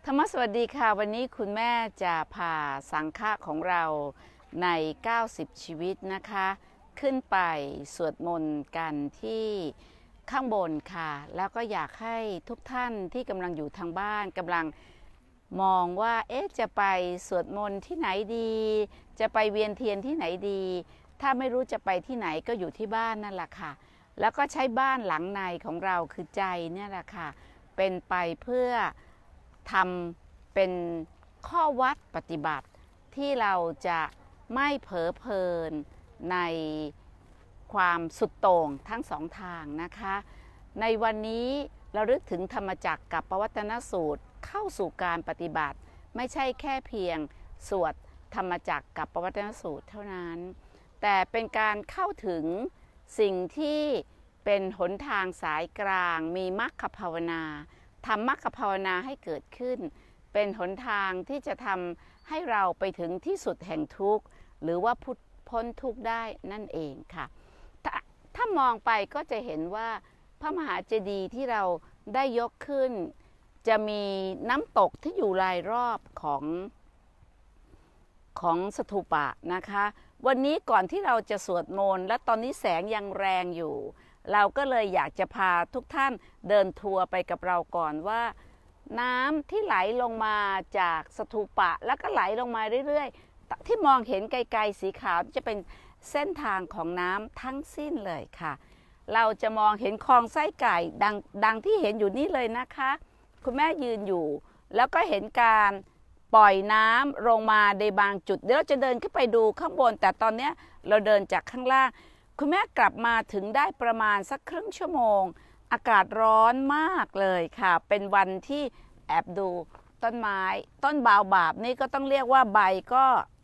ธรรมสวัสดีค่ะวันนี้คุณแม่จะพาสังฆะของเราใน90ชีวิตนะคะขึ้นไปสวดมนต์กันที่ข้างบนค่ะแล้วก็อยากให้ทุกท่านที่กำลังอยู่ทางบ้านกำลังมองว่าจะไปสวดมนต์ที่ไหนดีจะไปเวียนเทียนที่ไหนดีถ้าไม่รู้จะไปที่ไหนก็อยู่ที่บ้านนั่นแหละค่ะแล้วก็ใช้บ้านหลังในของเราคือใจเนี่ยแหละค่ะเป็นไปเพื่อทำเป็นข้อวัดปฏิบัติที่เราจะไม่เผลอเพลินในความสุดโต่งทั้งสองทางนะคะในวันนี้เราลึกถึงธรรมจักรกับปวัตตนสูตรเข้าสู่การปฏิบัติไม่ใช่แค่เพียงสวดธรรมจักรกับปวัตตนสูตรเท่านั้นแต่เป็นการเข้าถึงสิ่งที่เป็นหนทางสายกลางมีมรรคภาวนาทำมรรคภาวนาให้เกิดขึ้นเป็นหนทางที่จะทำให้เราไปถึงที่สุดแห่งทุกข์หรือว่าพ้นทุกข์ได้นั่นเองค่ะถ้ามองไปก็จะเห็นว่าพระมหาเจดีย์ที่เราได้ยกขึ้นจะมีน้ำตกที่อยู่รายรอบของสถูปะนะคะวันนี้ก่อนที่เราจะสวดมนต์และตอนนี้แสงยังแรงอยู่เราก็เลยอยากจะพาทุกท่านเดินทัวร์ไปกับเราก่อนว่าน้ำที่ไหลลงมาจากสถูปะแล้วก็ไหลลงมาเรื่อยๆที่มองเห็นไกลๆสีขาวจะเป็นเส้นทางของน้ำทั้งสิ้นเลยค่ะเราจะมองเห็นคลองไส้ไก่ดังที่เห็นอยู่นี่เลยนะคะคุณแม่ยืนอยู่แล้วก็เห็นการปล่อยน้ำลงมาในบางจุดเดี๋ยวเราจะเดินขึ้นไปดูข้างบนแต่ตอนนี้เราเดินจากข้างล่างคุณแม่กลับมาถึงได้ประมาณสักครึ่งชั่วโมงอากาศร้อนมากเลยค่ะเป็นวันที่แอบดูต้นไม้ต้นบาวบาบนี่ก็ต้องเรียกว่าใบก็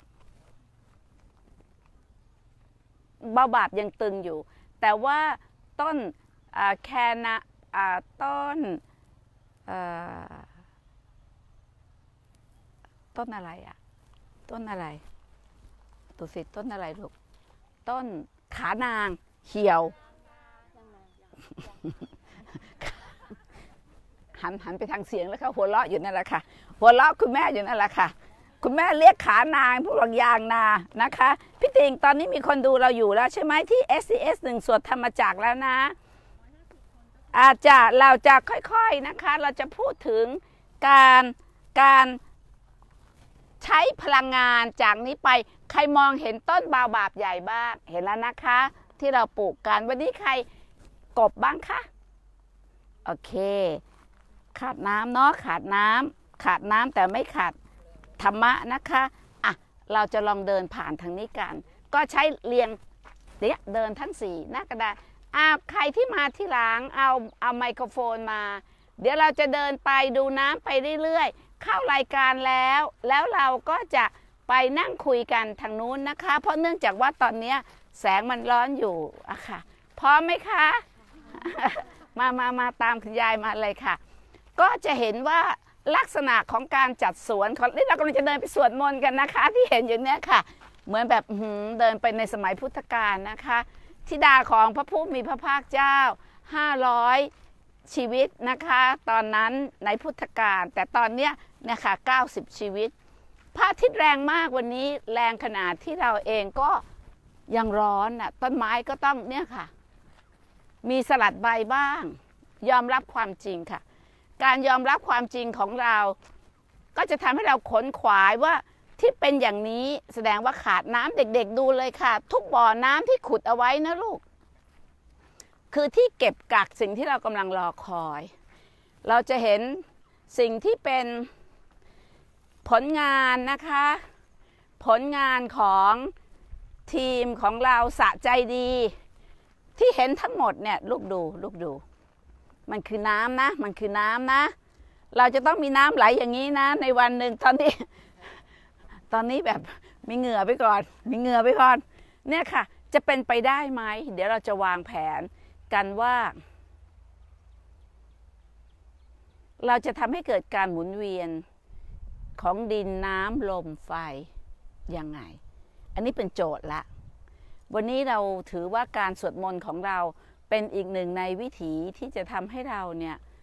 บาวบาบยังตึงอยู่แต่ว่าต้นแคนะต้นต้นอะไรต้นอะไรตัวสิต้นอะไรลูกต้นขานางเขียวหันไปทางเสียงแล้วค่ะหัวเราะอยู่นั่นแหละค่ะหัวเราะคุณแม่อยู่นั่นแหละค่ะคุณแม่เรียกขานางพวกเรายางนานะคะพี่ติงตอนนี้มีคนดูเราอยู่แล้วใช่ไหมที่ SCS 1สวดธรรมจักรแล้วนะเราจะค่อยๆนะคะเราจะพูดถึงการใช้พลังงานจากนี้ไปใครมองเห็นต้นบาวบาบใหญ่บ้างเห็นแล้วนะคะที่เราปลูกกันวันนี้ใครกบบ้างคะโอเคขาดน้ำเนาะขาดน้ำแต่ไม่ขาดธรรมะนะคะเราจะลองเดินผ่านทางนี้กันก็ใช้เรียงเดินทั้ง4หน้ากระดานใครที่มาที่หลังเอาไมโครโฟนมาเดี๋ยวเราจะเดินไปดูน้ำไปเรื่อยๆเข้ารายการแล้วเราก็จะไปนั่งคุยกันทางนู้นนะคะเพราะเนื่องจากว่าตอนนี้แสงมันร้อนอยู่ค่ะพร้อมไหมคะ มาตามคุณยายมาเลยค่ะก็จะเห็นว่าลักษณะของการจัดสวนของนี่เรากำลังจะเดินไปสวดมนต์กันนะคะที่เห็นอยู่เนี่ยค่ะเหมือนแบบเดินไปในสมัยพุทธกาลนะคะธิดาของพระผู้มีพระภาคเจ้า500ชีวิตนะคะตอนนั้นในพุทธกาลแต่ตอนเนี้ยเนี่ยค่ะ90ชีวิตพระอาทิตย์แรงมากวันนี้แรงขนาดที่เราเองก็ยังร้อนต้นไม้ก็ต้องเนี่ยค่ะมีสลัดใบบ้างยอมรับความจริงค่ะการยอมรับความจริงของเราก็จะทำให้เราขนขวายว่าที่เป็นอย่างนี้แสดงว่าขาดน้ำเด็กๆดูเลยค่ะทุกบ่อน้ำที่ขุดเอาไว้นะลูกคือที่เก็บกักสิ่งที่เรากำลังรอคอยเราจะเห็นสิ่งที่เป็นผลงานนะคะผลงานของทีมของเราสะใจดีที่เห็นทั้งหมดเนี่ยลูกดูมันคือน้ำนะมันคือน้ำนะเราจะต้องมีน้ำไหลอย่างนี้นะในวันหนึ่งตอนนี้แบบมีเหงื่อไปก่อนเนี่ยค่ะจะเป็นไปได้ไหมเดี๋ยวเราจะวางแผนกันว่าเราจะทำให้เกิดการหมุนเวียนของดินน้ำลมไฟยังไงอันนี้เป็นโจทย์ละวันนี้เราถือว่าการสวดมนต์ของเราเป็นอีกหนึ่งในวิถีที่จะทำให้เราเนี่ย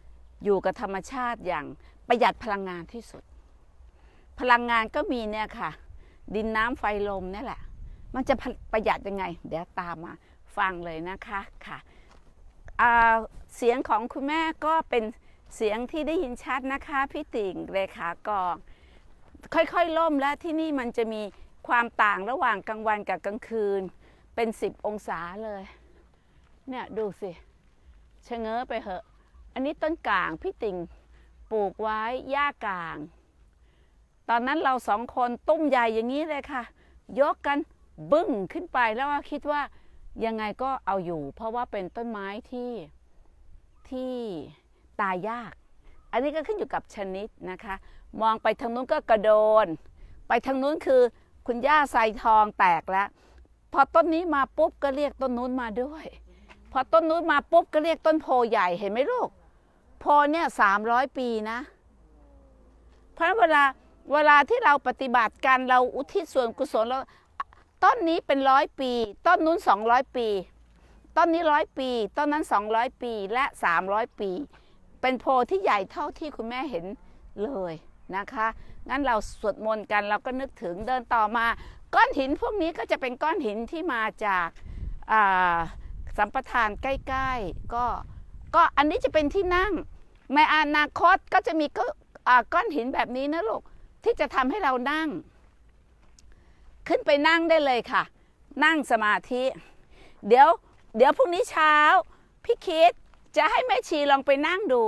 อยู่กับธรรมชาติอย่างประหยัดพลังงานที่สุดพลังงานก็มีเนี่ยค่ะดินน้ำไฟลมนี่แหละมันจะประหยัดยังไงเดี๋ยวตามมาฟังเลยนะคะค่ะเสียงของคุณแม่ก็เป็นเสียงที่ได้ยินชัดนะคะพี่ติ่งเลขากองค่อยๆล่มแล้วที่นี่มันจะมีความต่างระหว่างกลางวันกับกลางคืนเป็น10 องศาเลยเนี่ยดูสิชะเง้อไปเหอะอันนี้ต้นก่างพี่ติ่งปลูกไว้หญ้ากางตอนนั้นเรา2 คนตุ้มใหญ่อย่างนี้เลยค่ะยกกันบึ้งขึ้นไปแล้วว่าคิดว่ายังไงก็เอาอยู่เพราะว่าเป็นต้นไม้ที่ตายยากอันนี้ก็ขึ้นอยู่กับชนิดนะคะมองไปทางนู้นก็กระโดนไปทางนู้นคือคุณย่าไซทองแตกแล้วพอต้นนี้มาปุ๊บก็เรียกต้นนู้นมาด้วยพอต้นนู้นมาปุ๊บก็เรียกต้นโพใหญ่เห็นไหมลูกโพเนี่ย300 ปีนะเพราะเวลาที่เราปฏิบัติกันเราอุทิศส่วนกุศลเราต้นนี้เป็น100 ปีต้นนู้น200 ปีต้นนี้100 ปีต้นนั้น200 ปีและ300 ปีเป็นโพที่ใหญ่เท่าที่คุณแม่เห็นเลยนะคะงั้นเราสวดมนต์กันเราก็นึกถึงเดินต่อมาก้อนหินพวกนี้ก็จะเป็นก้อนหินที่มาจากสัมปทานใกล้ๆก็อันนี้จะเป็นที่นั่งในอนาคตก็จะมีก้อนหินแบบนี้นะลูกที่จะทำให้เรานั่งขึ้นไปนั่งได้เลยค่ะนั่งสมาธิเดี๋ยวพรุ่งนี้เช้าพี่คิดจะให้แม่ชีลองไปนั่งดู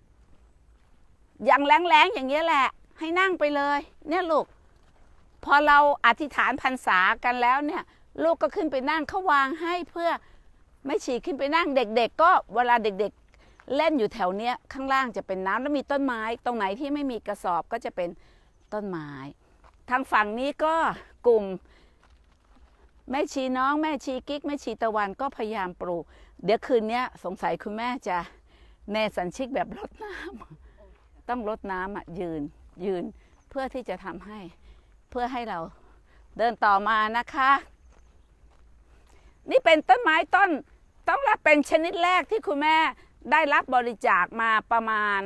อย่างแรงๆอย่างนี้แหละให้นั่งไปเลยเนี่ยลูกพอเราอธิษฐานพรรษากันแล้วเนี่ยลูกก็ขึ้นไปนั่งเขาวางให้เพื่อแม่ชีขึ้นไปนั่งเด็กๆก็เวลาเด็กๆเล่นอยู่แถวเนี้ยข้างล่างจะเป็นน้ำแล้วมีต้นไม้ตรงไหนที่ไม่มีกระสอบก็จะเป็นต้นไม้ทางฝั่งนี้ก็กลุ่มแม่ชีน้องแม่ชีกิ๊กแม่ชีตะวันก็พยายามปลูกเดี๋ยวคืนนี้สงสัยคุณแม่จะเนสัญชิกแบบรดน้ำต้องรดน้ำยืนเพื่อที่จะทำให้เพื่อให้เราเดินต่อมานะคะนี่เป็นต้นไม้ต้องรับเป็นชนิดแรกที่คุณแม่ได้รับบริจาคมาประมาณ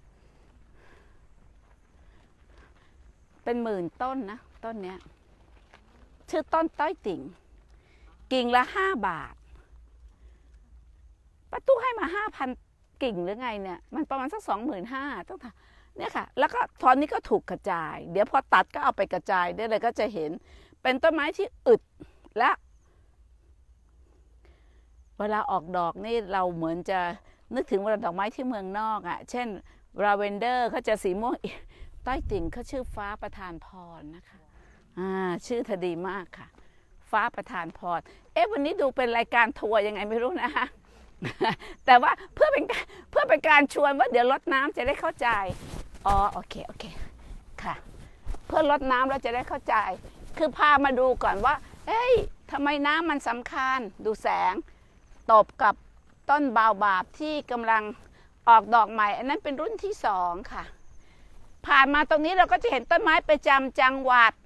เป็น10,000 ต้นนะต้นเนี้ยชื่อต้นต้อยติ่งกิ่งละ5 บาทป้าตู้ให้มา5,000 กิ่งหรือไงเนี่ยมันประมาณสัก25,000ต้องเนี่ยค่ะแล้วก็ตอนนี้ก็ถูกกระจายเดี๋ยวพอตัดก็เอาไปกระจายได้เลยก็จะเห็นเป็นต้นไม้ที่อึดและเวลาออกดอกนี่เราเหมือนจะนึกถึงเวลาดอกไม้ที่เมืองนอกอ่ะเช่นลาเวนเดอร์เขาจะสีม่วงต้อยติ่งเขาชื่อฟ้าประทานพรนะคะชื่อเธอดีมากค่ะฟ้าประทานพรวันนี้ดูเป็นรายการทัวร์ยังไงไม่รู้นะคะแต่ว่าเพื่อเป็นการชวนว่าเดี๋ยวรดน้ำจะได้เข้าใจโอเคค่ะเพื่อรดน้ำเราจะได้เข้าใจคือพามาดูก่อนว่าทำไมน้ำมันสำคัญดูแสงตบกับต้นบาวบาบที่กำลังออกดอกใหม่อันนั้นเป็นรุ่นที่2ค่ะผ่านมาตรงนี้เราก็จะเห็นต้นไม้ประจำจังหวัด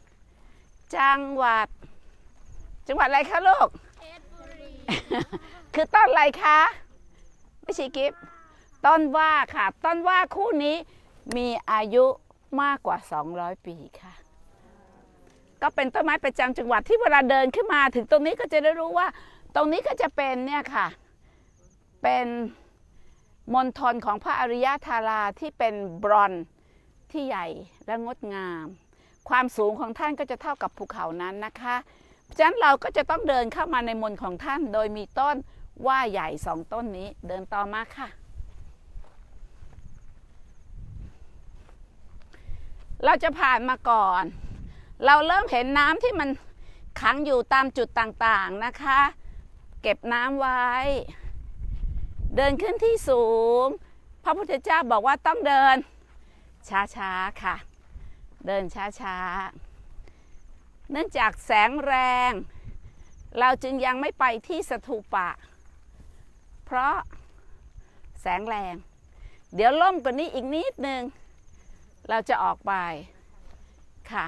อะไรคะลูกเพชรบุรีคือต้นอะไรคะไม่ใช่กิฟต้นว่าค่ะต้นว่าคู่นี้มีอายุมากกว่า200 ปีค่ะก็เป็นต้นไม้ประจำจังหวัดที่เวลาเดินขึ้นมาถึงตรงนี้ก็จะได้รู้ว่าตรงนี้ก็จะเป็นเนี่ยค่ะเป็นมณฑลของพระอริยธาราที่เป็นบรอนซ์ที่ใหญ่และงดงามความสูงของท่านก็จะเท่ากับภูเขานั้นนะคะฉะนั้นเราก็จะต้องเดินเข้ามาในมณฑลของท่านโดยมีต้นว่าใหญ่2 ต้นนี้เดินต่อมาค่ะเราจะผ่านมาก่อนเราเริ่มเห็นน้ำที่มันขังอยู่ตามจุดต่างๆนะคะเก็บน้ำไว้เดินขึ้นที่สูงพระพุทธเจ้าบอกว่าต้องเดินช้าๆค่ะเดินช้าๆเนื่องจากแสงแรงเราจึงยังไม่ไปที่สถูปะเพราะแสงแรงเดี๋ยวล่มกว่านี้อีกนิดนึงเราจะออกไปค่ะ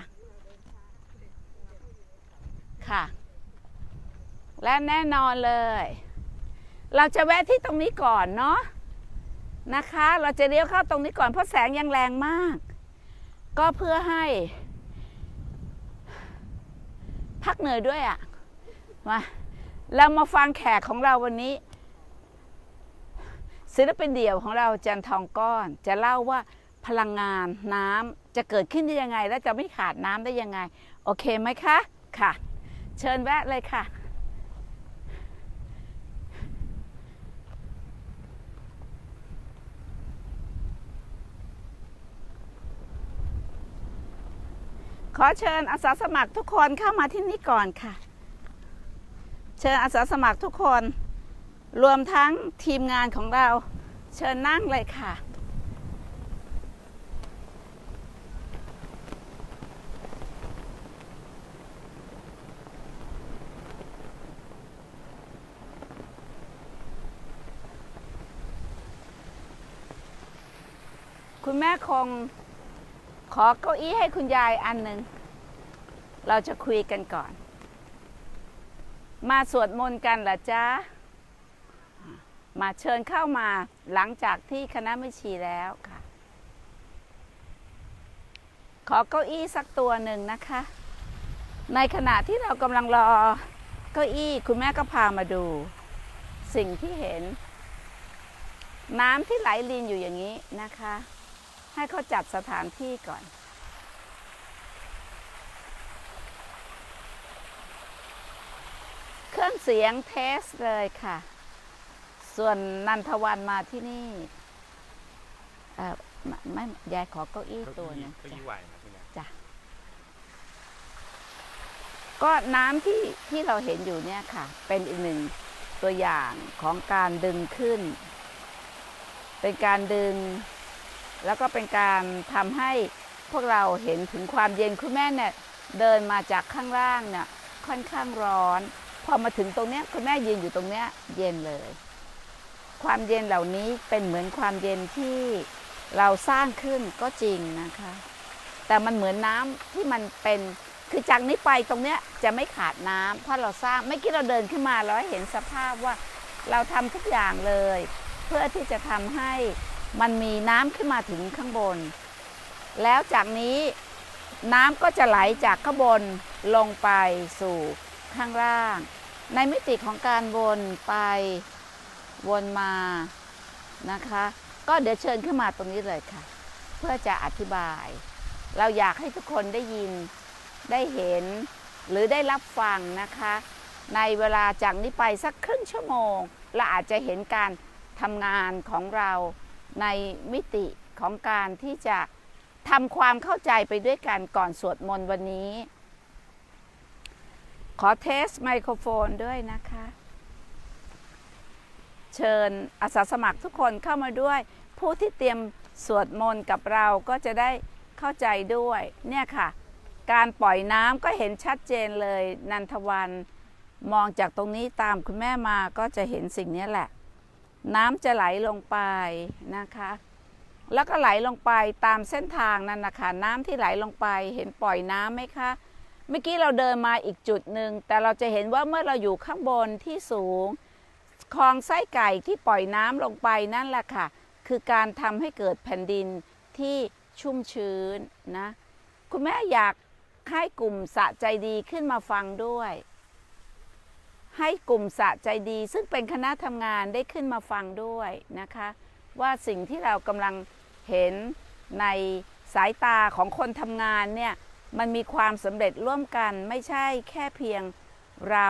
และแน่นอนเลยเราจะแวะที่ตรงนี้ก่อนเนาะนะคะเราจะเลี้ยวเข้าตรงนี้ก่อนเพราะแสงยังแรงมากก็เพื่อให้พักเหนื่อยด้วยอ่ะมาเรามาฟังแขกของเราวันนี้ศิลปินเดี่ยวของเราจันทองก้อนจะเล่าว่าพลังงานน้ำจะเกิดขึ้นได้ยังไงและจะไม่ขาดน้ำได้ยังไงโอเคไหมคะค่ะเชิญแวะเลยค่ะขอเชิญอาสาสมัครทุกคนเข้ามาที่นี่ก่อนค่ะเชิญอาสาสมัครทุกคนรวมทั้งทีมงานของเราเชิญนั่งเลยค่ะคุณแม่คงขอเก้าอี้ให้คุณยายอันหนึ่งเราจะคุยกันก่อนมาสวดมนต์กันเหรอจ๊ะมาเชิญเข้ามาหลังจากที่คณะแม่ชีแล้วค่ะขอเก้าอี้สักตัวหนึ่งนะคะในขณะที่เรากำลังรอเก้าอี้คุณแม่ก็พามาดูสิ่งที่เห็นน้ำที่ไหลลินอยู่อย่างนี้นะคะให้เขาจัดสถานที่ก่อนเครื่องเสียงเทสเลยค่ะส่วนนันทวันมาที่นี่ไม่ยายขอเก้าอี้ตัวนึงจ้ะก็น้ำที่เราเห็นอยู่เนี่ยค่ะเป็นอีกหนึ่งตัวอย่างของการดึงขึ้นเป็นการดึงแล้วก็เป็นการทำให้พวกเราเห็นถึงความเย็นคุณแม่เนี่ยเดินมาจากข้างล่างเนี่ยค่อนข้างร้อนพอมาถึงตรงเนี้ยคุณแม่ยืนอยู่ตรงเนี้ยเย็นเลยความเย็นเหล่านี้เป็นเหมือนความเย็นที่เราสร้างขึ้นก็จริงนะคะแต่มันเหมือนน้ำที่มันเป็นคือจากนี้ไปตรงเนี้ยจะไม่ขาดน้ำเพราะเราสร้างไม่อกี้เราเดินขึ้นมาแล้วเห็นสภาพว่าเราทำทุกอย่างเลยเพื่อที่จะทำให้มันมีน้ำขึ้นมาถึงข้างบนแล้วจากนี้น้ำก็จะไหลจากข้างบนลงไปสู่ข้างล่างในมิติของการวนไปวนมานะคะก็เดี๋ยวเชิญขึ้นมาตรงนี้เลยค่ะเพื่อจะอธิบายเราอยากให้ทุกคนได้ยินได้เห็นหรือได้รับฟังนะคะในเวลาจากนี้ไปสักครึ่งชั่วโมงเราอาจจะเห็นการทำงานของเราในมิติของการที่จะทำความเข้าใจไปด้วยกันก่อนสวดมนต์วันนี้ขอเทสไมโครโฟนด้วยนะคะเชิญอาสาสมัครทุกคนเข้ามาด้วยผู้ที่เตรียมสวดมนต์กับเราก็จะได้เข้าใจด้วยเนี่ยค่ะการปล่อยน้ำก็เห็นชัดเจนเลยนันทวันมองจากตรงนี้ตามคุณแม่มาก็จะเห็นสิ่งนี้แหละน้ำจะไหลลงไปนะคะแล้วก็ไหลลงไปตามเส้นทางนั่นนะคะน้ำที่ไหลลงไปเห็นปล่อยน้ำไหมคะเมื่อกี้เราเดินมาอีกจุดหนึ่งแต่เราจะเห็นว่าเมื่อเราอยู่ข้างบนที่สูงคลองไส้ไก่ที่ปล่อยน้ำลงไปนั่นแหละค่ะคือการทำให้เกิดแผ่นดินที่ชุ่มชื้นนะคุณแม่อยากให้กลุ่มสะใจดีขึ้นมาฟังด้วยให้กลุ่มสะใจดีซึ่งเป็นคณะทำงานได้ขึ้นมาฟังด้วยนะคะว่าสิ่งที่เรากำลังเห็นในสายตาของคนทำงานเนี่ยมันมีความสำเร็จร่วมกันไม่ใช่แค่เพียงเรา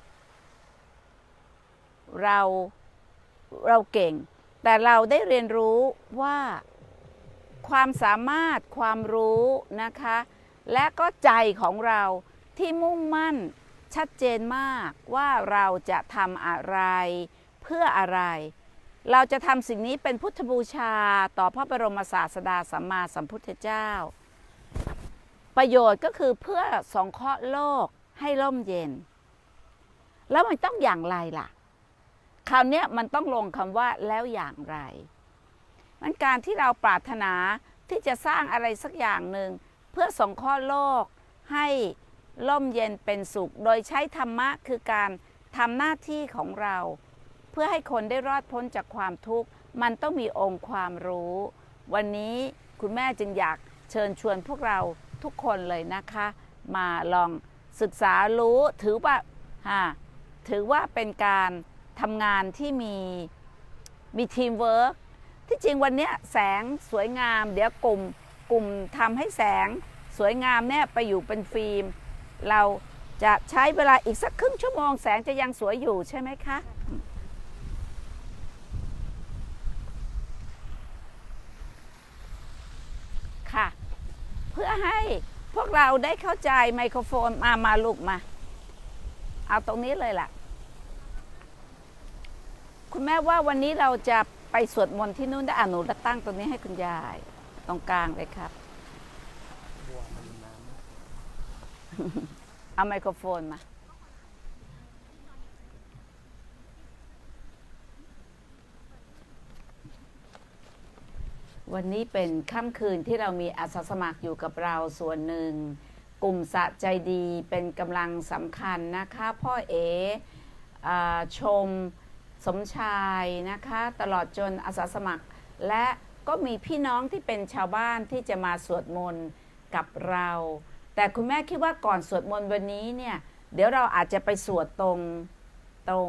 เก่งแต่เราได้เรียนรู้ว่าความสามารถความรู้นะคะและก็ใจของเราที่มุ่งมั่นชัดเจนมากว่าเราจะทำอะไรเพื่ออะไรเราจะทำสิ่งนี้เป็นพุทธบูชาต่อพระบรมศาสดาสัมมาสัมพุทธเจ้าประโยชน์ก็คือเพื่อสงเคราะห์โลกให้ร่มเย็นแล้วมันต้องอย่างไรล่ะคราวนี้มันต้องลงคำว่าแล้วอย่างไรมันการที่เราปรารถนาที่จะสร้างอะไรสักอย่างหนึ่งเพื่อสงเคราะห์โลกให้ร่มเย็นเป็นสุขโดยใช้ธรรมะคือการทำหน้าที่ของเราเพื่อให้คนได้รอดพ้นจากความทุกข์มันต้องมีองค์ความรู้ วันนี้คุณแม่จึงอยากเชิญชวนพวกเราทุกคนเลยนะคะ มาลองศึกษารู้ถือว่าเป็นการทำงานที่มีทีมเวิร์กที่จริงวันนี้แสงสวยงามเดี๋ยวกลุ่มทำให้แสงสวยงามเนี่ยไปอยู่เป็นฟิล์มเราจะใช้เวลาอีกสักครึ่งชั่วโมงแสงจะยังสวยอยู่ใช่ไหมคะค่ะเพื่อให้พวกเราได้เข้าใจไมโครโฟนมาลูกมาเอาตรงนี้เลยล่ะคุณแม่ว่าวันนี้เราจะไปสวดมนต์ที่นู่นได้หนูจะตั้งตรงนี้ให้คุณยายตรงกลางเลยครับเอาไมโครโฟนมาวันนี้เป็นค่ำคืนที่เรามีอาสาสมัครอยู่กับเราส่วนหนึ่งกลุ่มสะใจดีเป็นกำลังสำคัญนะคะพ่อเอชมสมชายนะคะตลอดจนอาสาสมัครและก็มีพี่น้องที่เป็นชาวบ้านที่จะมาสวดมนต์กับเราแต่คุณแม่คิดว่าก่อนสวดมนต์วันนี้เนี่ยเดี๋ยวเราอาจจะไปสวดตรง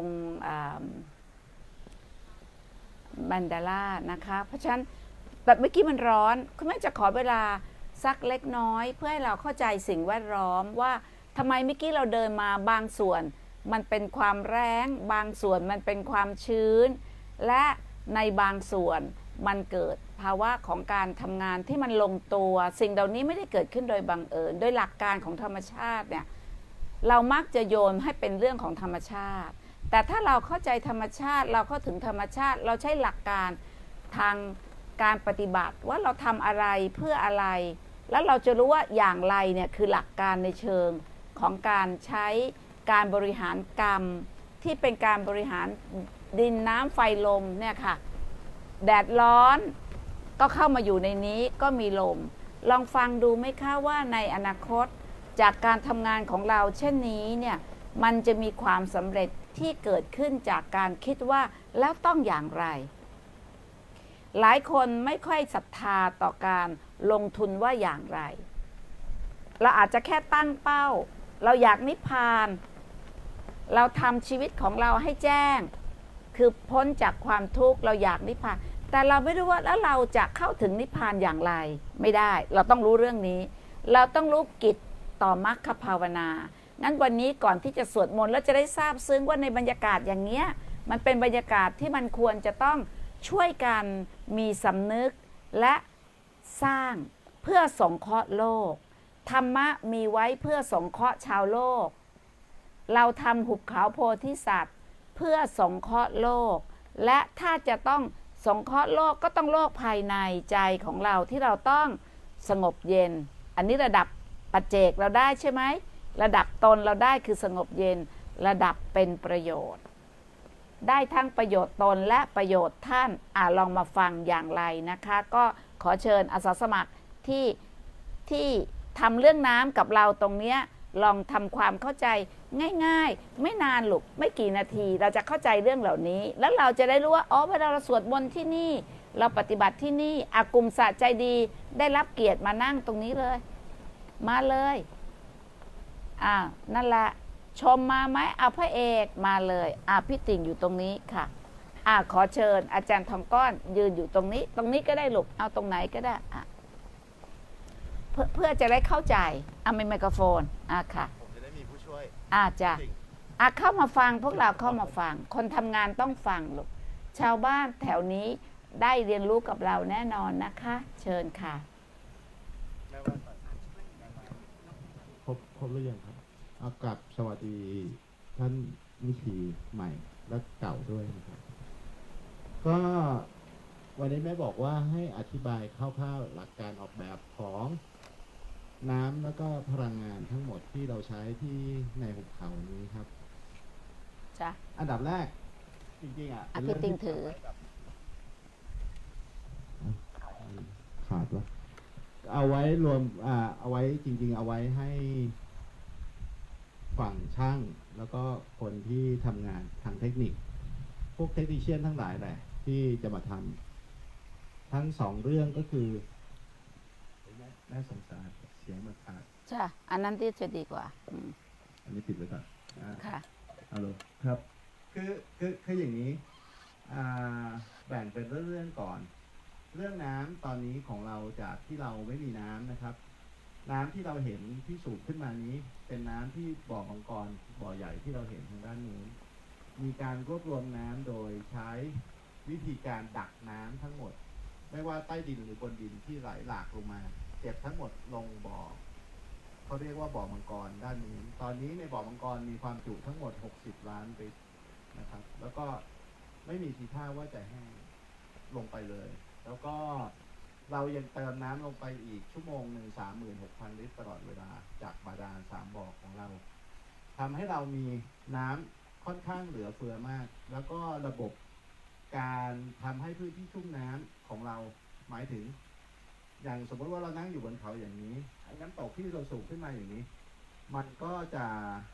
บันดาล่านะคะเพราะฉะนั้นแบบเมื่อกี้มันร้อนคุณแม่จะขอเวลาสักเล็กน้อยเพื่อให้เราเข้าใจสิ่งแวดล้อมว่าทำไมเมื่อกี้เราเดินมาบางส่วนมันเป็นความแรงบางส่วนมันเป็นความชื้นและในบางส่วนมันเกิดภาวะของการทำงานที่มันลงตัวสิ่งเหล่านี้ไม่ได้เกิดขึ้นโดยบังเอิญโดยหลักการของธรรมชาติเนี่ยเรามักจะโยนให้เป็นเรื่องของธรรมชาติแต่ถ้าเราเข้าใจธรรมชาติเราเข้าถึงธรรมชาติเราใช้หลักการทางการปฏิบัติว่าเราทำอะไรเพื่ออะไรแล้วเราจะรู้ว่าอย่างไรเนี่ยคือหลักการในเชิงของการใช้การบริหารกรรมที่เป็นการบริหารดินน้ำไฟลมเนี่ยค่ะแดดร้อนก็เข้ามาอยู่ในนี้ก็มีลมลองฟังดูไหมคะว่าในอนาคตจากการทำงานของเราเช่นนี้เนี่ยมันจะมีความสำเร็จที่เกิดขึ้นจากการคิดว่าแล้วต้องอย่างไรหลายคนไม่ค่อยศรัทธาต่อการลงทุนว่าอย่างไรเราอาจจะแค่ตั้งเป้าเราอยากนิพพานเราทำชีวิตของเราให้แจ้งคือพ้นจากความทุกข์เราอยากนิพพานแต่เราไม่รู้ว่าแล้วเราจะเข้าถึงนิพพานอย่างไรไม่ได้เราต้องรู้เรื่องนี้เราต้องรู้กิจต่อมรรคภาวนางั้นวันนี้ก่อนที่จะสวดมนต์แล้วจะได้ทราบซึ้งว่าในบรรยากาศอย่างเงี้ยมันเป็นบรรยากาศที่มันควรจะต้องช่วยกันมีสำนึกและสร้างเพื่อสงเคราะห์โลกธรรมะมีไว้เพื่อสงเคราะห์ชาวโลกเราทำหุบเขาโพธิสัตว์เพื่อสงเคราะห์โลกและถ้าจะต้องสงเคราะห์โลกก็ต้องโลกภายในใจของเราที่เราต้องสงบเย็นอันนี้ระดับปัจเจกเราได้ใช่ไหมระดับตนเราได้คือสงบเย็นระดับเป็นประโยชน์ได้ทั้งประโยชน์ตนและประโยชน์ท่านลองมาฟังอย่างไรนะคะก็ขอเชิญอาสาสมัครที่ทำเรื่องน้ำกับเราตรงเนี้ยลองทำความเข้าใจง่ายๆไม่นานหรอกไม่กี่นาทีเราจะเข้าใจเรื่องเหล่านี้แล้วเราจะได้รู้ว่าเวลาเราสวดมนต์ที่นี่เราปฏิบัติที่นี่กลุ่มสะใจดีได้รับเกียรติมานั่งตรงนี้เลยมาเลยนั่นแหละชมมาไหมเอาพระเอกมาเลยพี่ติ่งอยู่ตรงนี้ค่ะขอเชิญอาจารย์ทองก้อนยืนอยู่ตรงนี้ก็ได้ลูกเอาตรงไหนก็ได้เพื่อจะได้เข้าใจมีไมโครโฟนค่ะผมจะได้มีผู้ช่วยจะเข้ามาฟังพวกเราเข้ามาฟังคนทำงานต้องฟังลูกชาวบ้านแถวนี้ได้เรียนรู้กับเราแน่นอนนะคะเชิญค่ะครบหรือยังครับกับสวัสดีท่านวิธีใหม่และเก่าด้วยนะครับก็วันนี้แม่บอกว่าให้อธิบายคร่าวๆหลักการออกแบบของน้ำแล้วก็พลังงานทั้งหมดที่เราใช้ที่ในหุบเขานี้ครับจ้ะอันดับแรกจริงๆพี่ติงถือขาดวะเอาไว้รวมเอาไว้จริงๆเอาไว้ให้ฝั่งช่างแล้วก็คนที่ทำงานทางเทคนิคพวกเทคนิคเชียนทั้งหลายแหละที่จะมาททั้งสองเรื่องก็คือน่าสงสารเสียงมันขาดใช่อันนั้นที่จะดีกว่าอันนี้ปิดไว้ก่อนค่ะฮัลโหลครับคืออย่างนี้แบ่งเป็นเรื่องก่อนเรื่องน้ำตอนนี้ของเราจากที่เราไม่มีน้ำนะครับน้ำที่เราเห็นที่สูบขึ้นมานี้เป็นน้ำที่บ่อมังกรบ่อใหญ่ที่เราเห็นทางด้านนู้นมีการรวบรวมน้ำโดยใช้วิธีการดักน้ำทั้งหมดไม่ว่าใต้ดินหรือบนดินที่ไหลหลากลงมาเก็บทั้งหมดลงบ่อเขาเรียกว่าบ่อมังกรด้านนี้ตอนนี้ในบ่อมังกรมีความจุทั้งหมด60 ล้านลิตรนะครับแล้วก็ไม่มีทีท่าว่าจะแห้งลงไปเลยแล้วก็เรายังเติมน้ำลงไปอีกชั่วโมงหนึ่ง36,000 ลิตรตลอดเวลาจากบาดาล3 บ่อของเราทำให้เรามีน้ำค่อนข้างเหลือเฟือมากแล้วก็ระบบการทำให้พื้นที่ชุ่มน้ำของเราหมายถึงอย่างสมมติว่าเรานั่งอยู่บนเขาอย่างนี้น้ำตกที่เราสูบขึ้นมาอย่างนี้มันก็จะ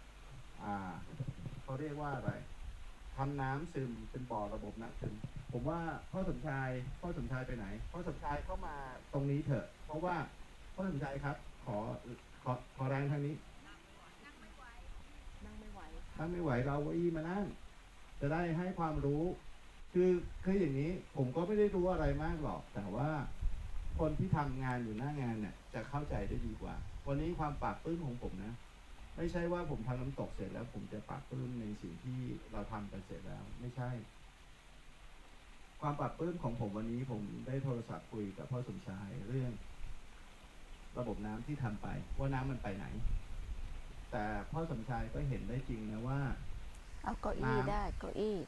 เขาเรียกว่าอะไรทำน้ำซึมเป็นบ่อระบบน้ำซึมผมว่าพ่อสมชายไปไหนพ่อสมชายเข้ามาตรงนี้เถอะเพราะว่าพ่อสมชายครับขอแรงทางนี้นั่งไม่ไหวเราเอาอี้มานั่งจะได้ให้ความรู้คืออย่างนี้ผมก็ไม่ได้รู้อะไรมากหรอกแต่ว่าคนที่ทำงานอยู่หน้างานเนี่ยจะเข้าใจได้ดีกว่าวันนี้ความปราบปลื้มของผมนะไม่ใช่ว่าผมทำน้ำตกเสร็จแล้วผมจะปราบปลื้มในสิ่งที่เราทำกันเสร็จแล้วไม่ใช่ความปราบปลื้มของผมวันนี้ผมได้โทรศัพท์คุยกับพ่อสมชายเรื่องระบบน้ำที่ทำไปว่าน้ำมันไปไหนแต่พ่อสมชายก็เห็นได้จริงนะว่าเอาเก้าอี้ได้เก้าอี้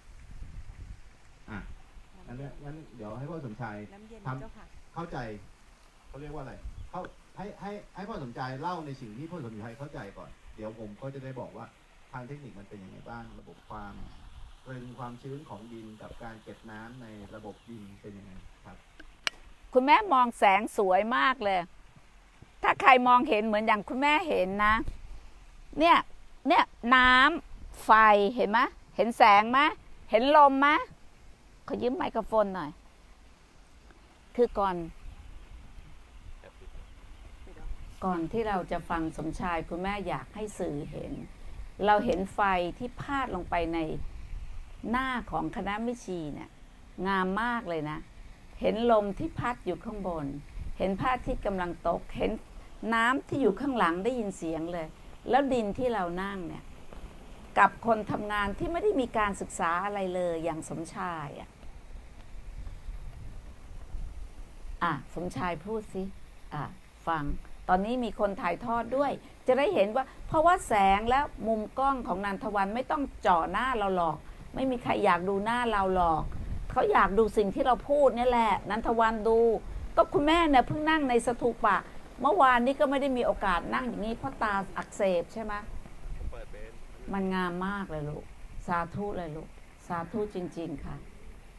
งั้นเดี๋ยวให้พ่อสมชายทำเข้าใจเขาเรียกว่าอะไรให้พ่อสมชายเล่าในสิ่งที่พ่อสมชายเข้าใจก่อนเดี๋ยวผมก็จะได้บอกว่าทางเทคนิคมันเป็นยังไงบ้างระบบความความชื้นของดินกับการเก็บน้ำในระบบดินเป็นยังไงครับคุณแม่มองแสงสวยมากเลยถ้าใครมองเห็นเหมือนอย่างคุณแม่เห็นนะเนี่ยน้ำไฟเห็นไหมเห็นแสงไหมเห็นลมไหมขอยืมไมโครโฟนหน่อยคือก่อนที่เราจะฟังสมชายคุณแม่อยากให้สื่อเห็นเราเห็นไฟที่พาดลงไปในหน้าของคณะมิชีเนี่ยงามมากเลยนะเห็นลมที่พัดอยู่ข้างบนเห็นพระอาทิตย์กำลังตกเห็นน้ำที่อยู่ข้างหลังได้ยินเสียงเลยแล้วดินที่เรานั่งเนี่ยกับคนทำงานที่ไม่ได้มีการศึกษาอะไรเลยอย่างสมชายสมชายพูดสิฟังตอนนี้มีคนถ่ายทอดด้วยจะได้เห็นว่าเพราะว่าแสงและมุมกล้องของนันทวันไม่ต้องเจาะหน้าเราหรอกไม่มีใครอยากดูหน้าเราหรอกเขาอยากดูสิ่งที่เราพูดนี่แหละนันทวันดูก็คุณแม่เนี่ยเพิ่งนั่งในสถูปะเมื่อวานนี้ก็ไม่ได้มีโอกาสนั่งอย่างนี้เพราะตาอักเสบใช่ไหมมันงามมากเลยลูกสาธุเลยลูกสาธุจริงๆค่ะ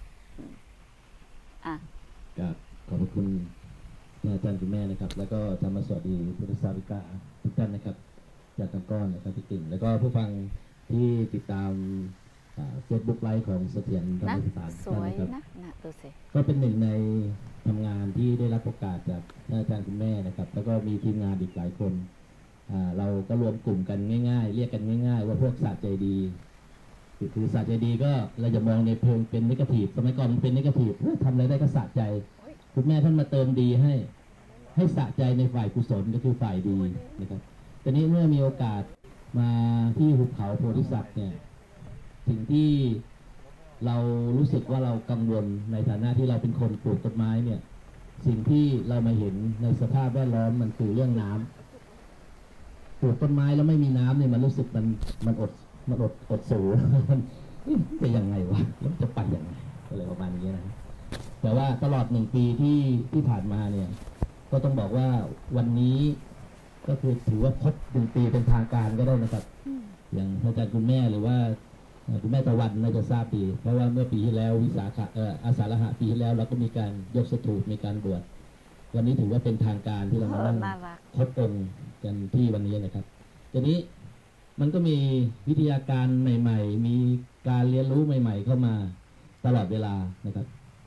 ขอบคุณอาจารย์คุณแม่นะครับแล้วก็ธรรมสวัสดีพุทธศาสนิกทุกท่านนะครับจากทางก้อนนะครับพี่กิ่งแล้วก็ผู้ฟังที่ติดตามเฟซบุ๊กไลฟ์ของเสถียรธรรมสถานนะครับดูสิก็เป็นหนึ่งในทำงานที่ได้รับโอกาสจากอาจารย์คุณแม่นะครับแล้วก็มีทีมงานอีกหลายคนเราก็รวมกลุ่มกันง่ายๆเรียกกันง่ายๆว่าพวกศาสตร์ใจดีคือศาสตร์ใจดีก็เราจะมองในเพลิงเป็นนิเกทีฟสมัยก่อนมันเป็นนิเกทีฟทำอะไรได้ก็ศาสตร์ใจคุณแม่ท่านมาเติมดีให้สะใจในฝ่ายกุศลก็คือฝ่ายดีนะครับตอนนี้เมื่อมีโอกาสมาที่หุบเขาโพธิสัตว์เนี่ยสิ่งที่เรารู้สึกว่าเรากังวลในฐานะที่เราเป็นคนปลูกต้นไม้เนี่ยสิ่งที่เรามาเห็นในสภาพแวดล้อมมันคือเรื่องน้ำปลูกต้นไม้แล้วไม่มีน้ำเนี่ยมันรู้สึกมันอดสูมันจะยังไงวะแล้วจะไปยังไงอะไรประมาณนี้นะแต่ว่าตลอด1 ปีที่ผ่านมาเนี่ยก็ต้องบอกว่าวันนี้ก็คือถือว่าครบ1 ปีเป็นทางการก็ได้นะครับอย่างอาจารย์คุณแม่หรือว่าคุณแม่ตะวันน่าจะทราบดีเพราะว่าเมื่อปีที่แล้ววิสาขะอาสาฬหะปีที่แล้วเราก็มีการยกสถูปมีการบวชวันนี้ถือว่าเป็นทางการที่เรามานั่งครบองค์กันที่วันนี้นะครับทีนี้มันก็มีวิทยาการใหม่ๆมีการเรียนรู้ใหม่ๆเข้ามาตลอดเวลานะครับ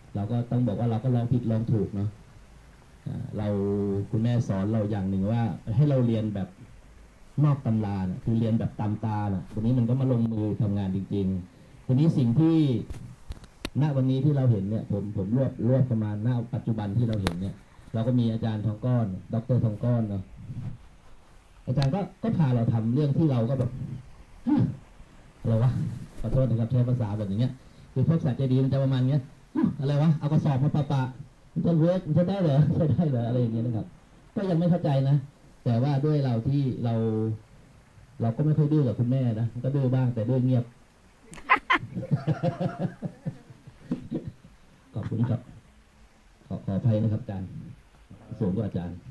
เราก็ต้องบอกว่าเราก็ลองผิดลองถูกเนาะเราคุณแม่สอนเราอย่างหนึ่งว่าให้เราเรียนแบบนอกตำรานะคือเรียนแบบตามตานะทีนี้มันก็มาลงมือทำงานจริงๆทีนี้สิ่งที่ณวันนี้ที่เราเห็นเนี่ยผมรวบประมาณณปัจจุบันที่เราเห็นเนี่ยเราก็มีอาจารย์ทองก้อนดรทองก้อนเนาะอาจารย์ก็พาเราทำเรื่องที่เราก็แบบอะไรวะขอโทษนะครับใช้ภาษาแบบอย่างเงี้ยคือพวกสัตว์ใจดีมันจะประมาณเงี้ยอะไรวะเอากระสอบมาปะมันจะเวิร์กมันจะได้เหรอใช่ได้เหรออะไรอย่างเงี้ยนะครับก็ยังไม่เข้าใจนะแต่ว่าด้วยเราที่เราก็ไม่ค่อยดื้อกับคุณแม่นะก็ดื้อบ้างแต่ดื้อเงียบ ขอบคุณครับขออภัยนะครับอาจารย์สูงกว่าอาจารย์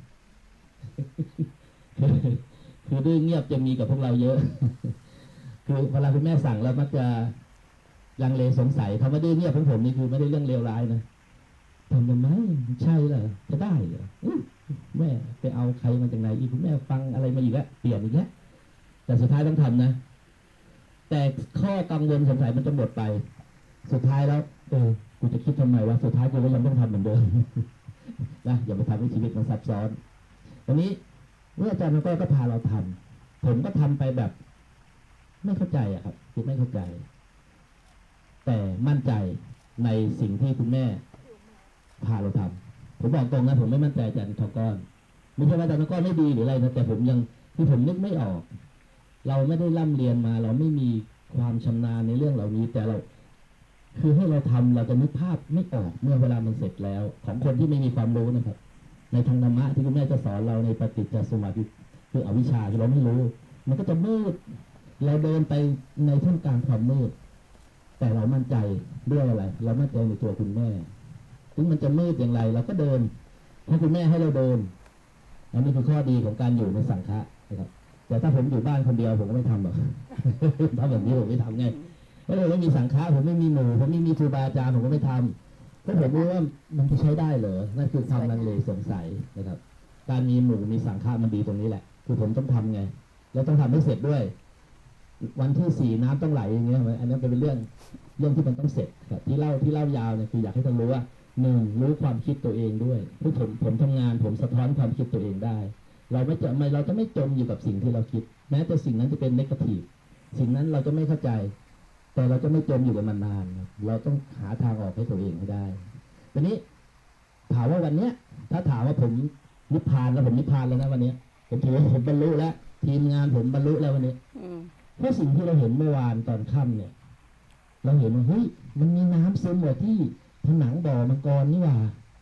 คือดื้อเงียบจะมีกับพวกเราเยอะ คือเวลาคุณแม่สั่งเรามักจะลังเลสงสัยคำว่าดื้อเงียบของผมนี่คือไม่ได้เรื่องเลวร้ายนะทำไมใช่เหรอจะได้เหรอแม่ไปเอาใครมาจากไหนอีกคุณแม่ฟังอะไรมาอีกแล้วเปลี่ยนอีกแล้วแต่สุดท้ายต้องทำนะแต่ข้อกังวลสงสัยมันจะหมดไปสุดท้ายแล้วกูจะคิดทำไมวะสุดท้ายกูก็ยังต้องทำเหมือนเดิม นะอย่าไปทำให้ชีวิตมันซับซ้อนวันนี้เมื่ออาจารย์ก็พาเราทำผมก็ทำไปแบบไม่เข้าใจอะครับคือไม่เข้าใจแต่มั่นใจในสิ่งที่คุณแม่พาเราทำผมบอกตรงนะผมไม่มั่นใจอาจารย์ทองก้อนไม่ใช่ว่าอาจารย์ทองก้อนไม่ดีหรืออะไรนะแต่ผมยังคือผมนึกไม่ออกเราไม่ได้ร่ำเรียนมาเราไม่มีความชำนาญในเรื่องเหล่านี้แต่เราคือให้เราทำเราจะนึกภาพไม่ออกเมื่อเวลามันเสร็จแล้วของคนที่ไม่มีความรู้นะครับในทางธรรมะที่คุณแม่จะสอนเราในปฏิจจสมุปบาทคืออวิชชาที่เราไม่รู้มันก็จะมืดเราเดินไปในท่ามกลางความมืดแต่เรามั่นใจด้วยอะไรเรามั่นใจในตัวคุณแม่ถึงมันจะมืดอย่างไรเราก็เดินถ้าคุณแม่ให้เราเดินอันนี้คือข้อดีของการอยู่ในสังฆะนะครับแต่ถ้าผมอยู่บ้านคนเดียวผมก็ไม่ทำหรอก ทำแบบนี้ผมไม่ทำไงเพราะผมไม่มีสังฆะผมไม่มีหมู่ผมไม่มีครูบาอาจารย์ผมก็ไม่ทำเพราะผมรู้ว่ามันจะใช้ได้เหรอนั่นคือความลังเลสงสัยนะครับการมีหมู่มีสังฆะมันดีตรงนี้แหละคือผมต้องทำไงแล้วต้องทำให้เสร็จด้วยวันที่ 4น้ำต้องไหลอย่างเงี้ยอันนั้นเป็นเรื่องที่มันต้องเสร็จครับที่เล่ายาวเนี่ยคืออยากให้ท่านรู้ว่า1รู้ความคิดตัวเองด้วยคือผมทำงานผมสะท้อนความคิดตัวเองได้เราจะไม่จมอยู่กับสิ่งที่เราคิดแม้แต่สิ่งนั้นจะเป็นเนกาทีฟสิ่งนั้นเราจะไม่เข้าใจแต่เราจะไม่จมอยู่กับมันนานเราต้องหาทางออกให้ตัวเองให้ได้ทีนี้ถามว่าวันเนี้ยถ้าถามว่าผมนิพพานแล้วผมนิพพานแล้วนะวันนี้ผมถือว่าผมบรรลุแล้วทีมงานผมบรรลุแล้ววันนี้เพราะสิ่งที่เราเห็นเมื่อวานตอนค่ำเนี่ยเราเห็นว่าเฮ้ยมันมีน้ำซึมอยู่ที่ผนังบ่อมังกรนี่หว่า